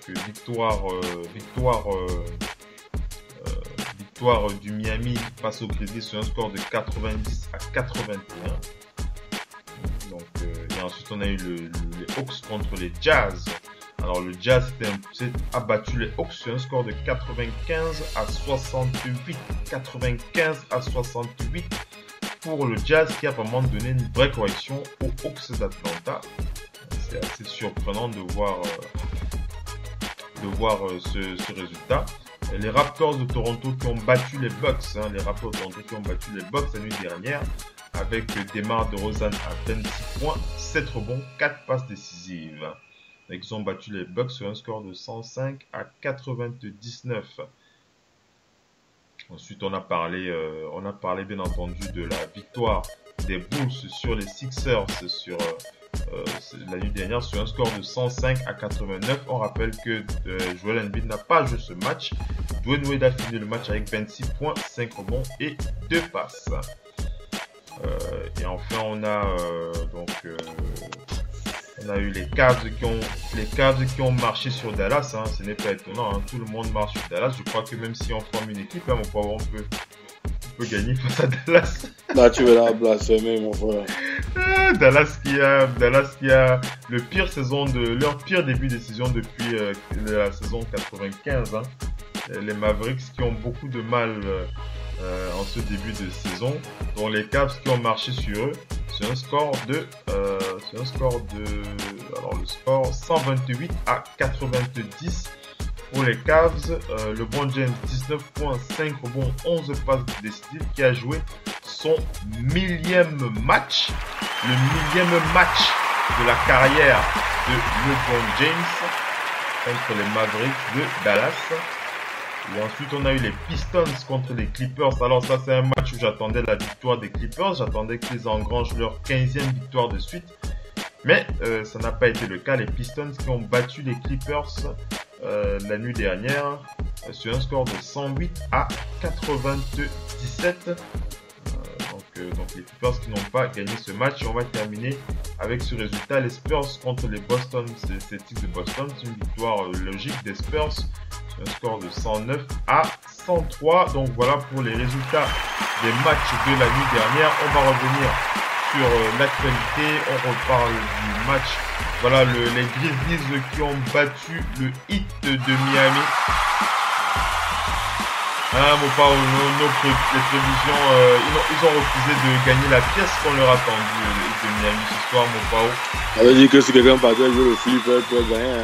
victoire du Miami face aux Grizzlies sur un score de 90 à 81. Donc, et ensuite on a eu les Hawks contre les Jazz. Alors le Jazz a battu les Hawks sur un score de 95 à 68. 95 à 68 pour le Jazz, qui a vraiment donné une vraie correction aux Hawks d'Atlanta. C'est assez surprenant de voir ce résultat. Et les Raptors de Toronto qui ont battu les Bucks, les Raptors de Toronto qui ont battu les Bucks la nuit dernière, avec DeMar DeRozan à 26 points, 7 rebonds, 4 passes décisives. Et ils ont battu les Bucks sur un score de 105 à 99. Ensuite, on a parlé bien entendu de la victoire des Bulls sur les Sixers sur la nuit dernière sur un score de 105 à 89. On rappelle que Joel Embiid n'a pas joué ce match. Dwayne Wade a fini le match avec 26 points, 5 rebonds et 2 passes. Et enfin, on a eu les Cavs qui ont marché sur Dallas. Ce n'est pas étonnant. Tout le monde marche sur Dallas. Je crois que même si on forme une équipe, mon pauvre, on peut gagner face à Dallas. Là, tu veux la blasphémer, mon frère. Dallas qui a leur pire début de saison depuis la saison 95. Les Mavericks qui ont beaucoup de mal en ce début de saison, dont les Cavs qui ont marché sur eux sur un score de alors le score 128 à 90 pour les Cavs. LeBron James 19 points, 5 rebonds, 11 passes décisives, qui a joué son millième match, le millième match de la carrière de LeBron James contre les Mavericks de Dallas. Et ensuite, on a eu les Pistons contre les Clippers. Alors ça, c'est un match où j'attendais la victoire des Clippers. J'attendais qu'ils engrangent leur 15e victoire de suite. Mais ça n'a pas été le cas. Les Pistons qui ont battu les Clippers la nuit dernière sur un score de 108 à 97. Donc les Clippers qui n'ont pas gagné ce match. On va terminer avec ce résultat. Les Spurs contre les Boston Celtics de Boston. C'est une victoire logique des Spurs. Un score de 109 à 103. Donc voilà pour les résultats des matchs de la nuit dernière. On va revenir sur l'actualité. On reparle du match. Voilà les Grizzlies qui ont battu le Heat de Miami. Mon pao, les prévisions, ils ont refusé de gagner la pièce qu'on leur a tendue, le Heat de Miami ce soir, mon pao. Ça veut dire que si quelqu'un partait jouer le Philippe, il peut gagner.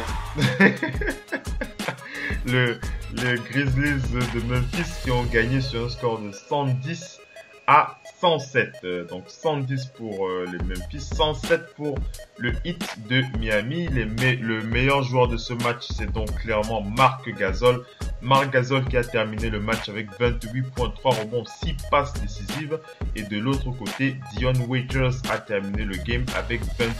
Les Grizzlies de Memphis qui ont gagné sur un score de 110 à 107. Donc 110 pour les Memphis, 107 pour le Heat de Miami. Le meilleur joueur de ce match, c'est donc clairement Marc Gasol. Marc Gasol qui a terminé le match avec 28.3 rebonds, 6 passes décisives. Et de l'autre côté, Dion Waiters a terminé le game avec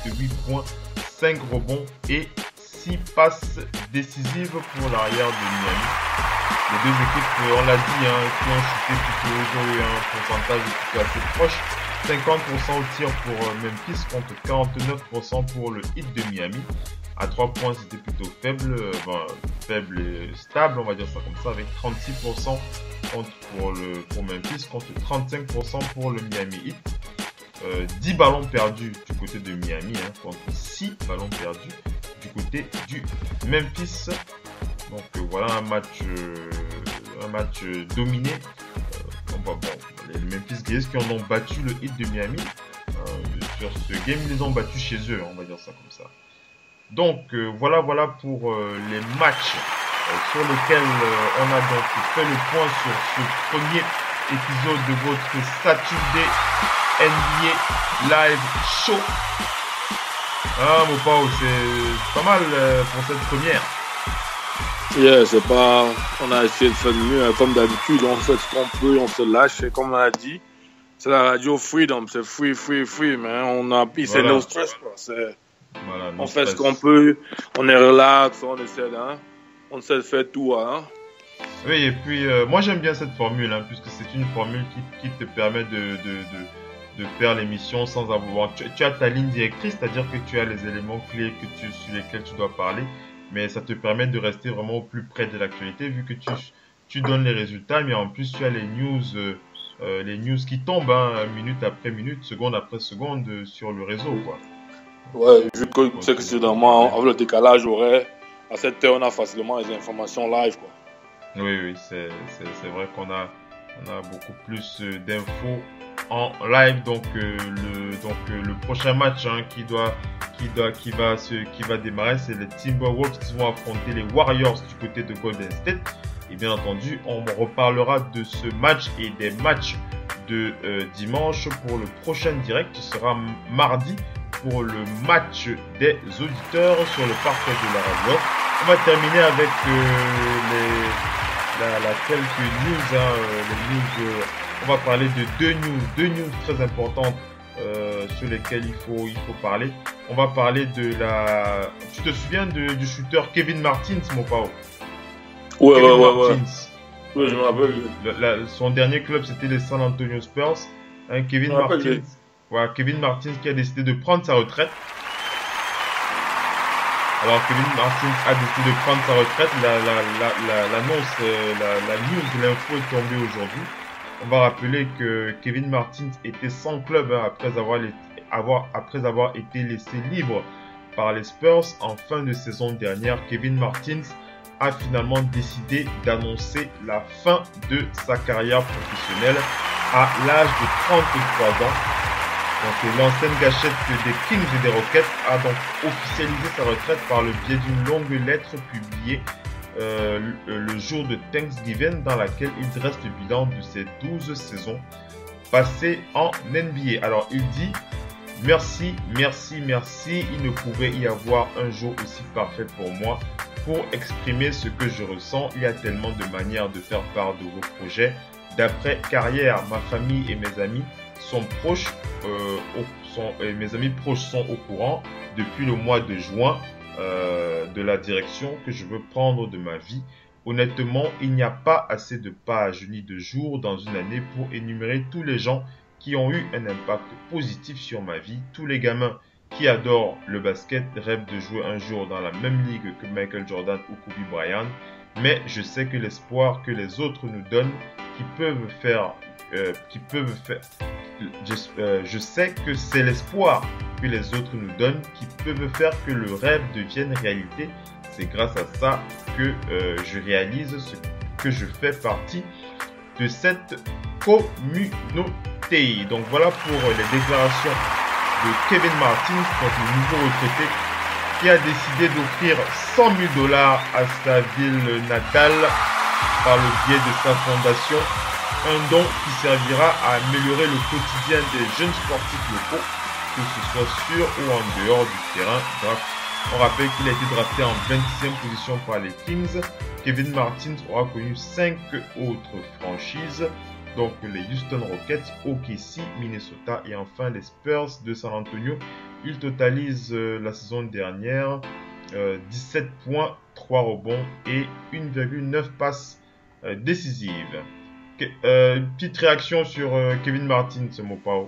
28.5 rebonds et 6 passes décisives pour l'arrière de Miami. Les deux équipes, on l'a dit, qui ont chuté plutôt, ils ont eu un pourcentage plutôt assez proche. 50% au tir pour Memphis contre 49% pour le Heat de Miami. À 3 points, c'était plutôt faible et stable, on va dire ça comme ça, avec 36% pour Memphis contre 35% pour le Miami Heat. 10 ballons perdus du côté de Miami, contre 6 ballons perdus du côté du Memphis. Donc voilà un match dominé. Les Memphis Grizzlies qui en ont battu le Heat de Miami sur ce game, ils les ont battus chez eux, on va dire ça comme ça. Donc voilà pour les matchs sur lesquels on a donc fait le point sur ce premier épisode de votre Saturday NBA Live Show. Mon pao, c'est pas mal pour cette première. Yeah, c'est pas... On a essayé de faire mieux, comme d'habitude, on fait ce qu'on peut, on se lâche, et comme on a dit, c'est la radio freedom, c'est free, mais on a pris, c'est no stress, quoi. Voilà, on fait ce qu'on peut, on est relax, on essaie de faire tout, Oui, et puis, moi j'aime bien cette formule, puisque c'est une formule qui te permet de faire l'émission sans avoir... Tu as ta ligne directrice, c'est-à-dire que tu as les éléments clés sur lesquels tu dois parler. mais ça te permet de rester vraiment au plus près de l'actualité vu que tu donnes les résultats, mais en plus tu as les news qui tombent minute après minute, seconde après seconde sur le réseau, quoi. Ouais, vu que tu sais que c'est normalement avec le décalage horaire, à cette heure on a facilement les informations live, quoi. Oui, c'est vrai qu'on a beaucoup plus d'infos en live. Donc le prochain match qui va démarrer, c'est les Timberwolves qui vont affronter les Warriors du côté de Golden State. Et bien entendu, on reparlera de ce match et des matchs de dimanche pour le prochain direct. Ce sera mardi pour le match des auditeurs sur le parquet de la radio. On va terminer avec quelques news. Les news, on va parler de deux news très importantes sur lesquelles il faut parler. On va parler de la... Tu te souviens du shooter Kevin Martins, mon Pao? Ouais. Oui, je me rappelle. Son dernier club, c'était les San Antonio Spurs. Kevin Martins qui a décidé de prendre sa retraite. Alors, Kevin Martins a décidé de prendre sa retraite. L'info est tombée aujourd'hui. On va rappeler que Kevin Martins était sans club après avoir été laissé libre par les Spurs en fin de saison dernière. Kevin Martins a finalement décidé d'annoncer la fin de sa carrière professionnelle à l'âge de 33 ans. Donc, l'ancienne gâchette des Kings et des Rockets a donc officialisé sa retraite par le biais d'une longue lettre publiée le jour de Thanksgiving dans laquelle il dresse le bilan de ses 12 saisons passées en NBA. Alors, il dit « Merci. Il ne pouvait y avoir un jour aussi parfait pour moi. Pour exprimer ce que je ressens, il y a tellement de manières de faire part de vos projets. D'après carrière, ma famille et mes amis mes amis proches sont au courant depuis le mois de juin de la direction que je veux prendre de ma vie. Honnêtement, il n'y a pas assez de pages ni de jours dans une année pour énumérer tous les gens qui ont eu un impact positif sur ma vie. Tous les gamins qui adorent le basket rêvent de jouer un jour dans la même ligue que Michael Jordan ou Kobe Bryant. Mais je sais que l'espoir que les autres nous donnent, je sais que c'est l'espoir que les autres nous donnent qui peuvent faire que le rêve devienne réalité. C'est grâce à ça que je réalise ce que je fais partie de cette communauté. Donc voilà pour les déclarations de Kevin Martins, donc le nouveau retraité qui a décidé d'offrir $100 000 à sa ville natale par le biais de sa fondation. Un don qui servira à améliorer le quotidien des jeunes sportifs locaux, que ce soit sur ou en dehors du terrain. On rappelle qu'il a été drafté en 26e position par les Kings. Kevin Martins aura connu 5 autres franchises, donc les Houston Rockets, OKC, Minnesota et enfin les Spurs de San Antonio. Il totalise la saison dernière 17 points, 3 rebonds et 1,9 passes décisives. Petite réaction sur Kevin Martins, ce mot Pao.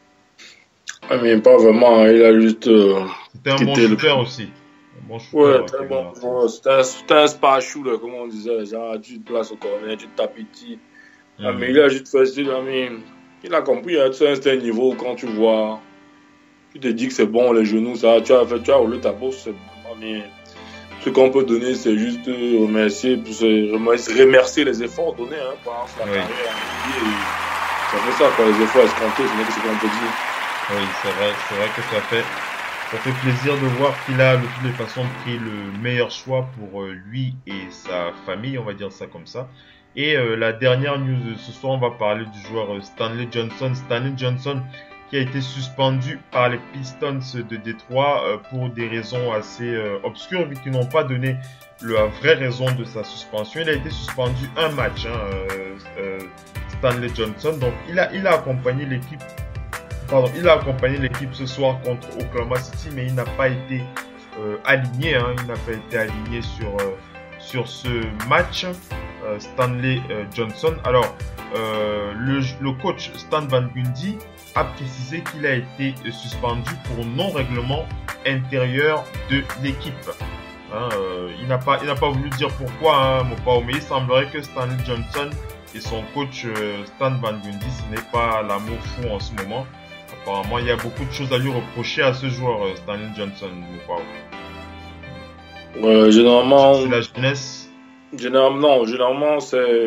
Ah mais pas vraiment, il a juste... C'était un bon shooter aussi. Un bon shooter, ouais, très bon. C'était un spa shooter, comme on disait. Genre, tu te places au corner, tu te tapes petit. Ah, mais il a juste fait style, il a compris, hein, tu sais, un niveau quand tu vois... Tu te dis que c'est bon, les genoux, ça, tu as roulé ta bourse, c'est bon, mais... Ce qu'on peut donner, c'est juste remercier les efforts donnés par la carrière. Ça fait ça, quoi, les efforts escomptés, c'est ce qu'on peut dire. Oui, c'est vrai que ça fait plaisir de voir qu'il a de toutes les façons pris le meilleur choix pour lui et sa famille, on va dire ça comme ça. Et la dernière news de ce soir, on va parler du joueur Stanley Johnson. Stanley Johnson qui a été suspendu par les Pistons de Détroit pour des raisons assez obscures, vu qu'ils n'ont pas donné la vraie raison de sa suspension. Il a été suspendu un match, Stanley Johnson. Donc il a accompagné l'équipe. Il a accompagné l'équipe ce soir contre Oklahoma City, mais il n'a pas été aligné. Il n'a pas été aligné sur ce match, Stanley Johnson. Alors, le coach Stan Van Gundy a précisé qu'il a été suspendu pour non-règlement intérieur de l'équipe. Hein, il n'a pas voulu dire pourquoi, hein, Mopao, mais il semblerait que Stanley Johnson et son coach Stan Van Gundy, ce n'est pas l'amour fou en ce moment. Apparemment, il y a beaucoup de choses à lui reprocher à ce joueur, Stanley Johnson, Mopao. Généralement... C'est la jeunesse. Généralement, c'est...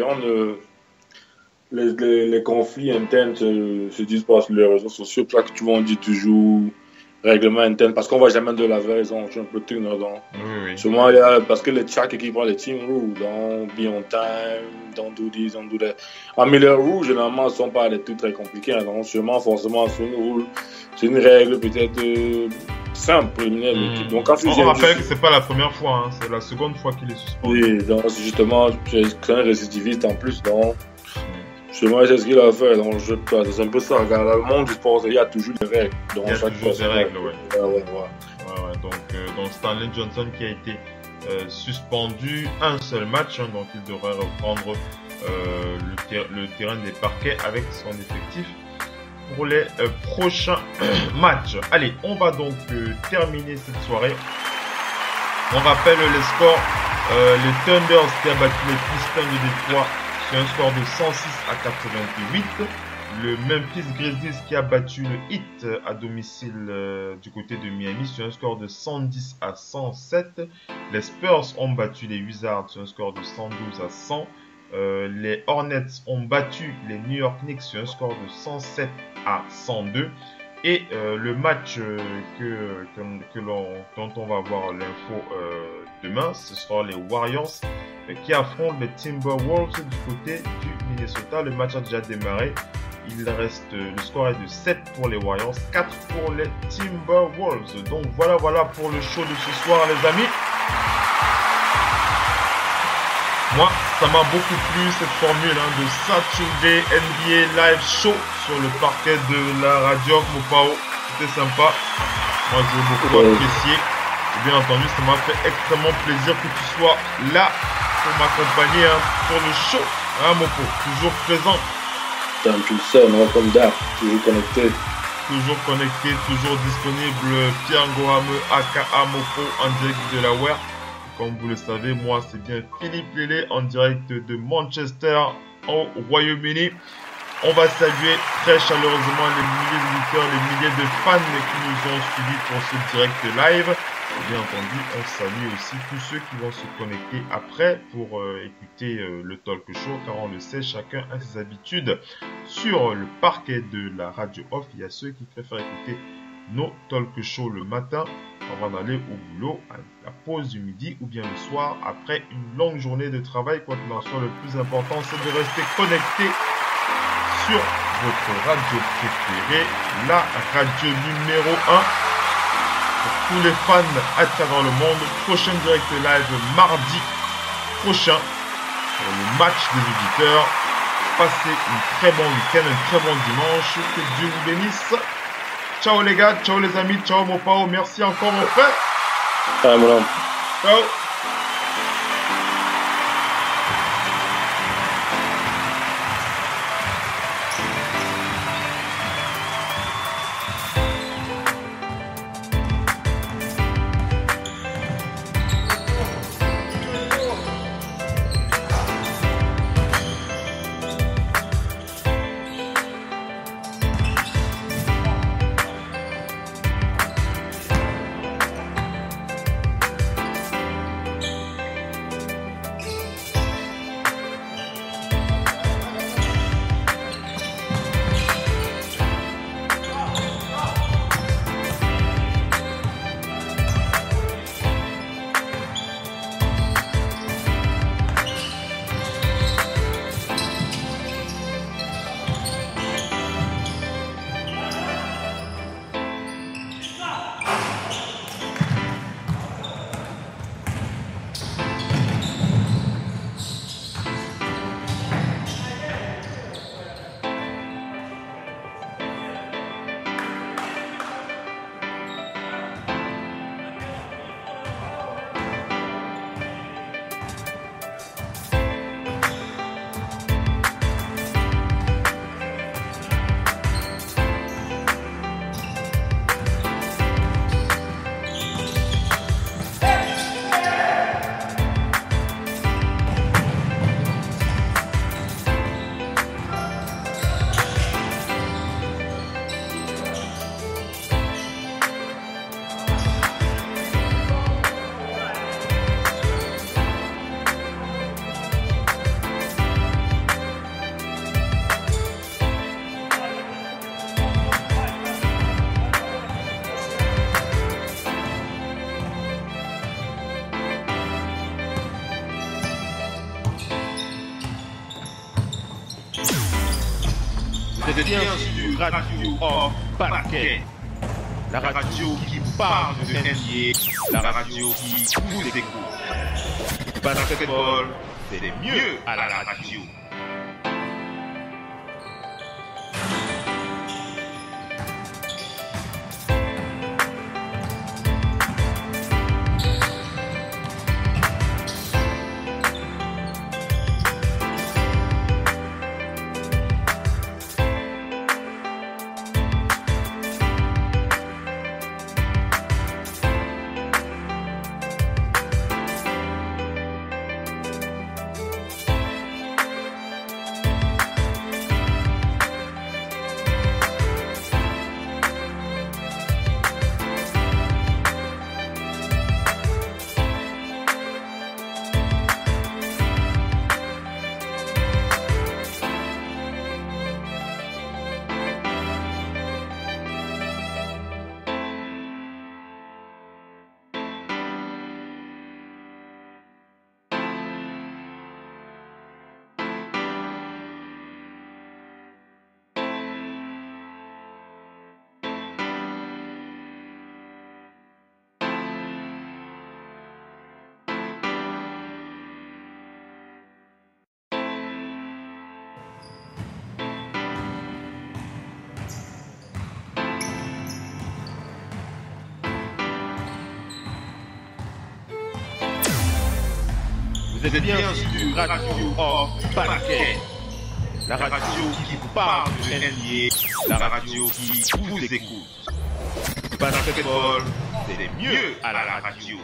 Les conflits internes se disent pas sur les réseaux sociaux. C'est pour ça que tu vois, on dit toujours règlement interne, parce qu'on va jamais de la vraie raison. Je suis un peu triste, non? Oui. Souvent, parce que chaque équipe a les team rules, donc be on time, don't do this, don't do that. Mais les rules, généralement, ne sont pas des trucs très compliqués. Hein, donc, forcément, c'est une règle peut-être simple, préliminaire de l'équipe. Donc, on rappelle que c'est pas la première fois, hein, c'est la seconde fois qu'il est suspendu. Oui, donc justement, c'est un récidiviste en plus, donc... Justement, c'est ce qu'il a fait. Donc, c'est un peu ça. Dans le monde du sport, il y a toujours des règles. Donc, il y a toujours des règles, ouais. Donc, Stanley Johnson qui a été suspendu un seul match. Hein, donc, il devrait reprendre le terrain des Parquets avec son effectif pour les prochains matchs. Allez, on va donc terminer cette soirée. On rappelle les scores. Les Thunders qui a battu les Pistons de Détroit sur un score de 106 à 88. Le Memphis Grizzlies qui a battu le Heat à domicile du côté de Miami sur un score de 110 à 107. Les Spurs ont battu les Wizards sur un score de 112 à 100. Les Hornets ont battu les New York Knicks sur un score de 107 à 102. Et le match dont on va voir l'info demain, ce sera les Warriors qui affrontent les Timberwolves du côté du Minnesota. Le match a déjà démarré. Le score est de 7 pour les Warriors, 4 pour les Timberwolves. Donc voilà pour le show de ce soir, les amis. Moi, ça m'a beaucoup plu cette formule de Saturday NBA Live Show sur le parquet de la radio Mopao. C'était sympa. Moi, j'ai beaucoup apprécié. Et bien entendu, ça m'a fait extrêmement plaisir que tu sois là pour m'accompagner sur le show. Mopo, toujours présent. Tu le sais, moi comme d'hab, toujours connecté. Toujours connecté, toujours disponible. Pierre Gohameux, aka Mopo, en direct de Delaware. Comme vous le savez, moi c'est bien Philippe Lélé en direct de Manchester au Royaume-Uni. On va saluer très chaleureusement les milliers d'auditeurs, les milliers de fans qui nous ont suivis pour ce direct live. Et bien entendu, on salue aussi tous ceux qui vont se connecter après pour écouter le talk show, car on le sait, chacun a ses habitudes. Sur le parquet de la radio off, il y a ceux qui préfèrent écouter nos talk shows le matin avant d'aller au boulot, à la pause du midi ou bien le soir après une longue journée de travail. Quoi qu'il en soit, le plus important c'est de rester connecté sur votre radio préférée, la radio numéro 1 pour tous les fans à travers le monde. Prochain direct live mardi prochain pour le match des auditeurs. Passez un très bon week-end, un très bon dimanche, que Dieu vous bénisse. Ciao les gars, ciao les amis, ciao Mopao, merci encore mon frère. Ciao mon homme. Ciao. Vous êtes bien sur Radio Off Basket. La radio qui vous parle de NBA, la radio qui vous écoute. Basketball, c'est mieux à la radio. Vous êtes bien sur Radio Off Basket. La radio qui vous parle de NBA, la radio qui vous écoute. Basketball, c'est mieux à la radio.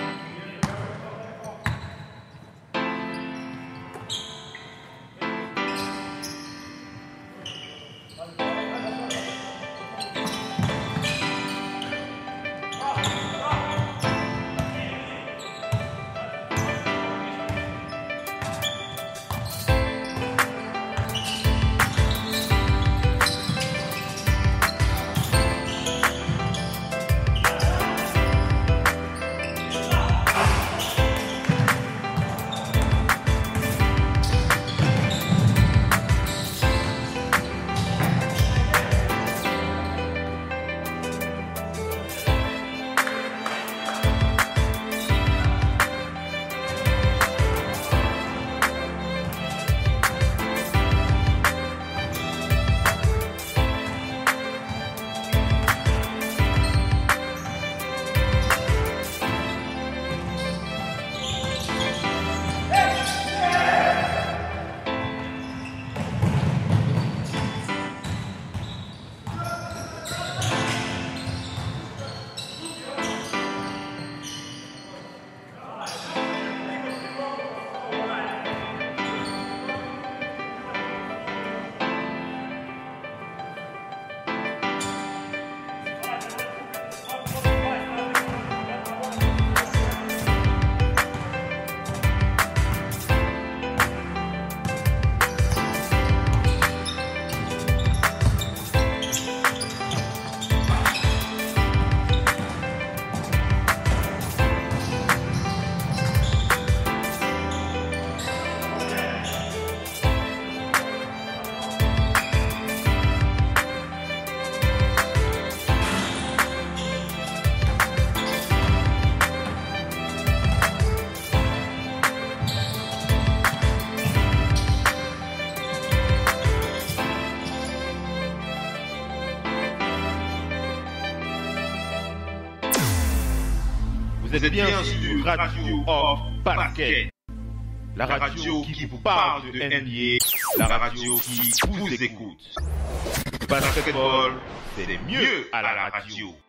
Vous êtes bien sur Radio Off Basket. La radio qui vous parle de NBA, la radio qui vous écoute. Basketball, c'est mieux à la radio.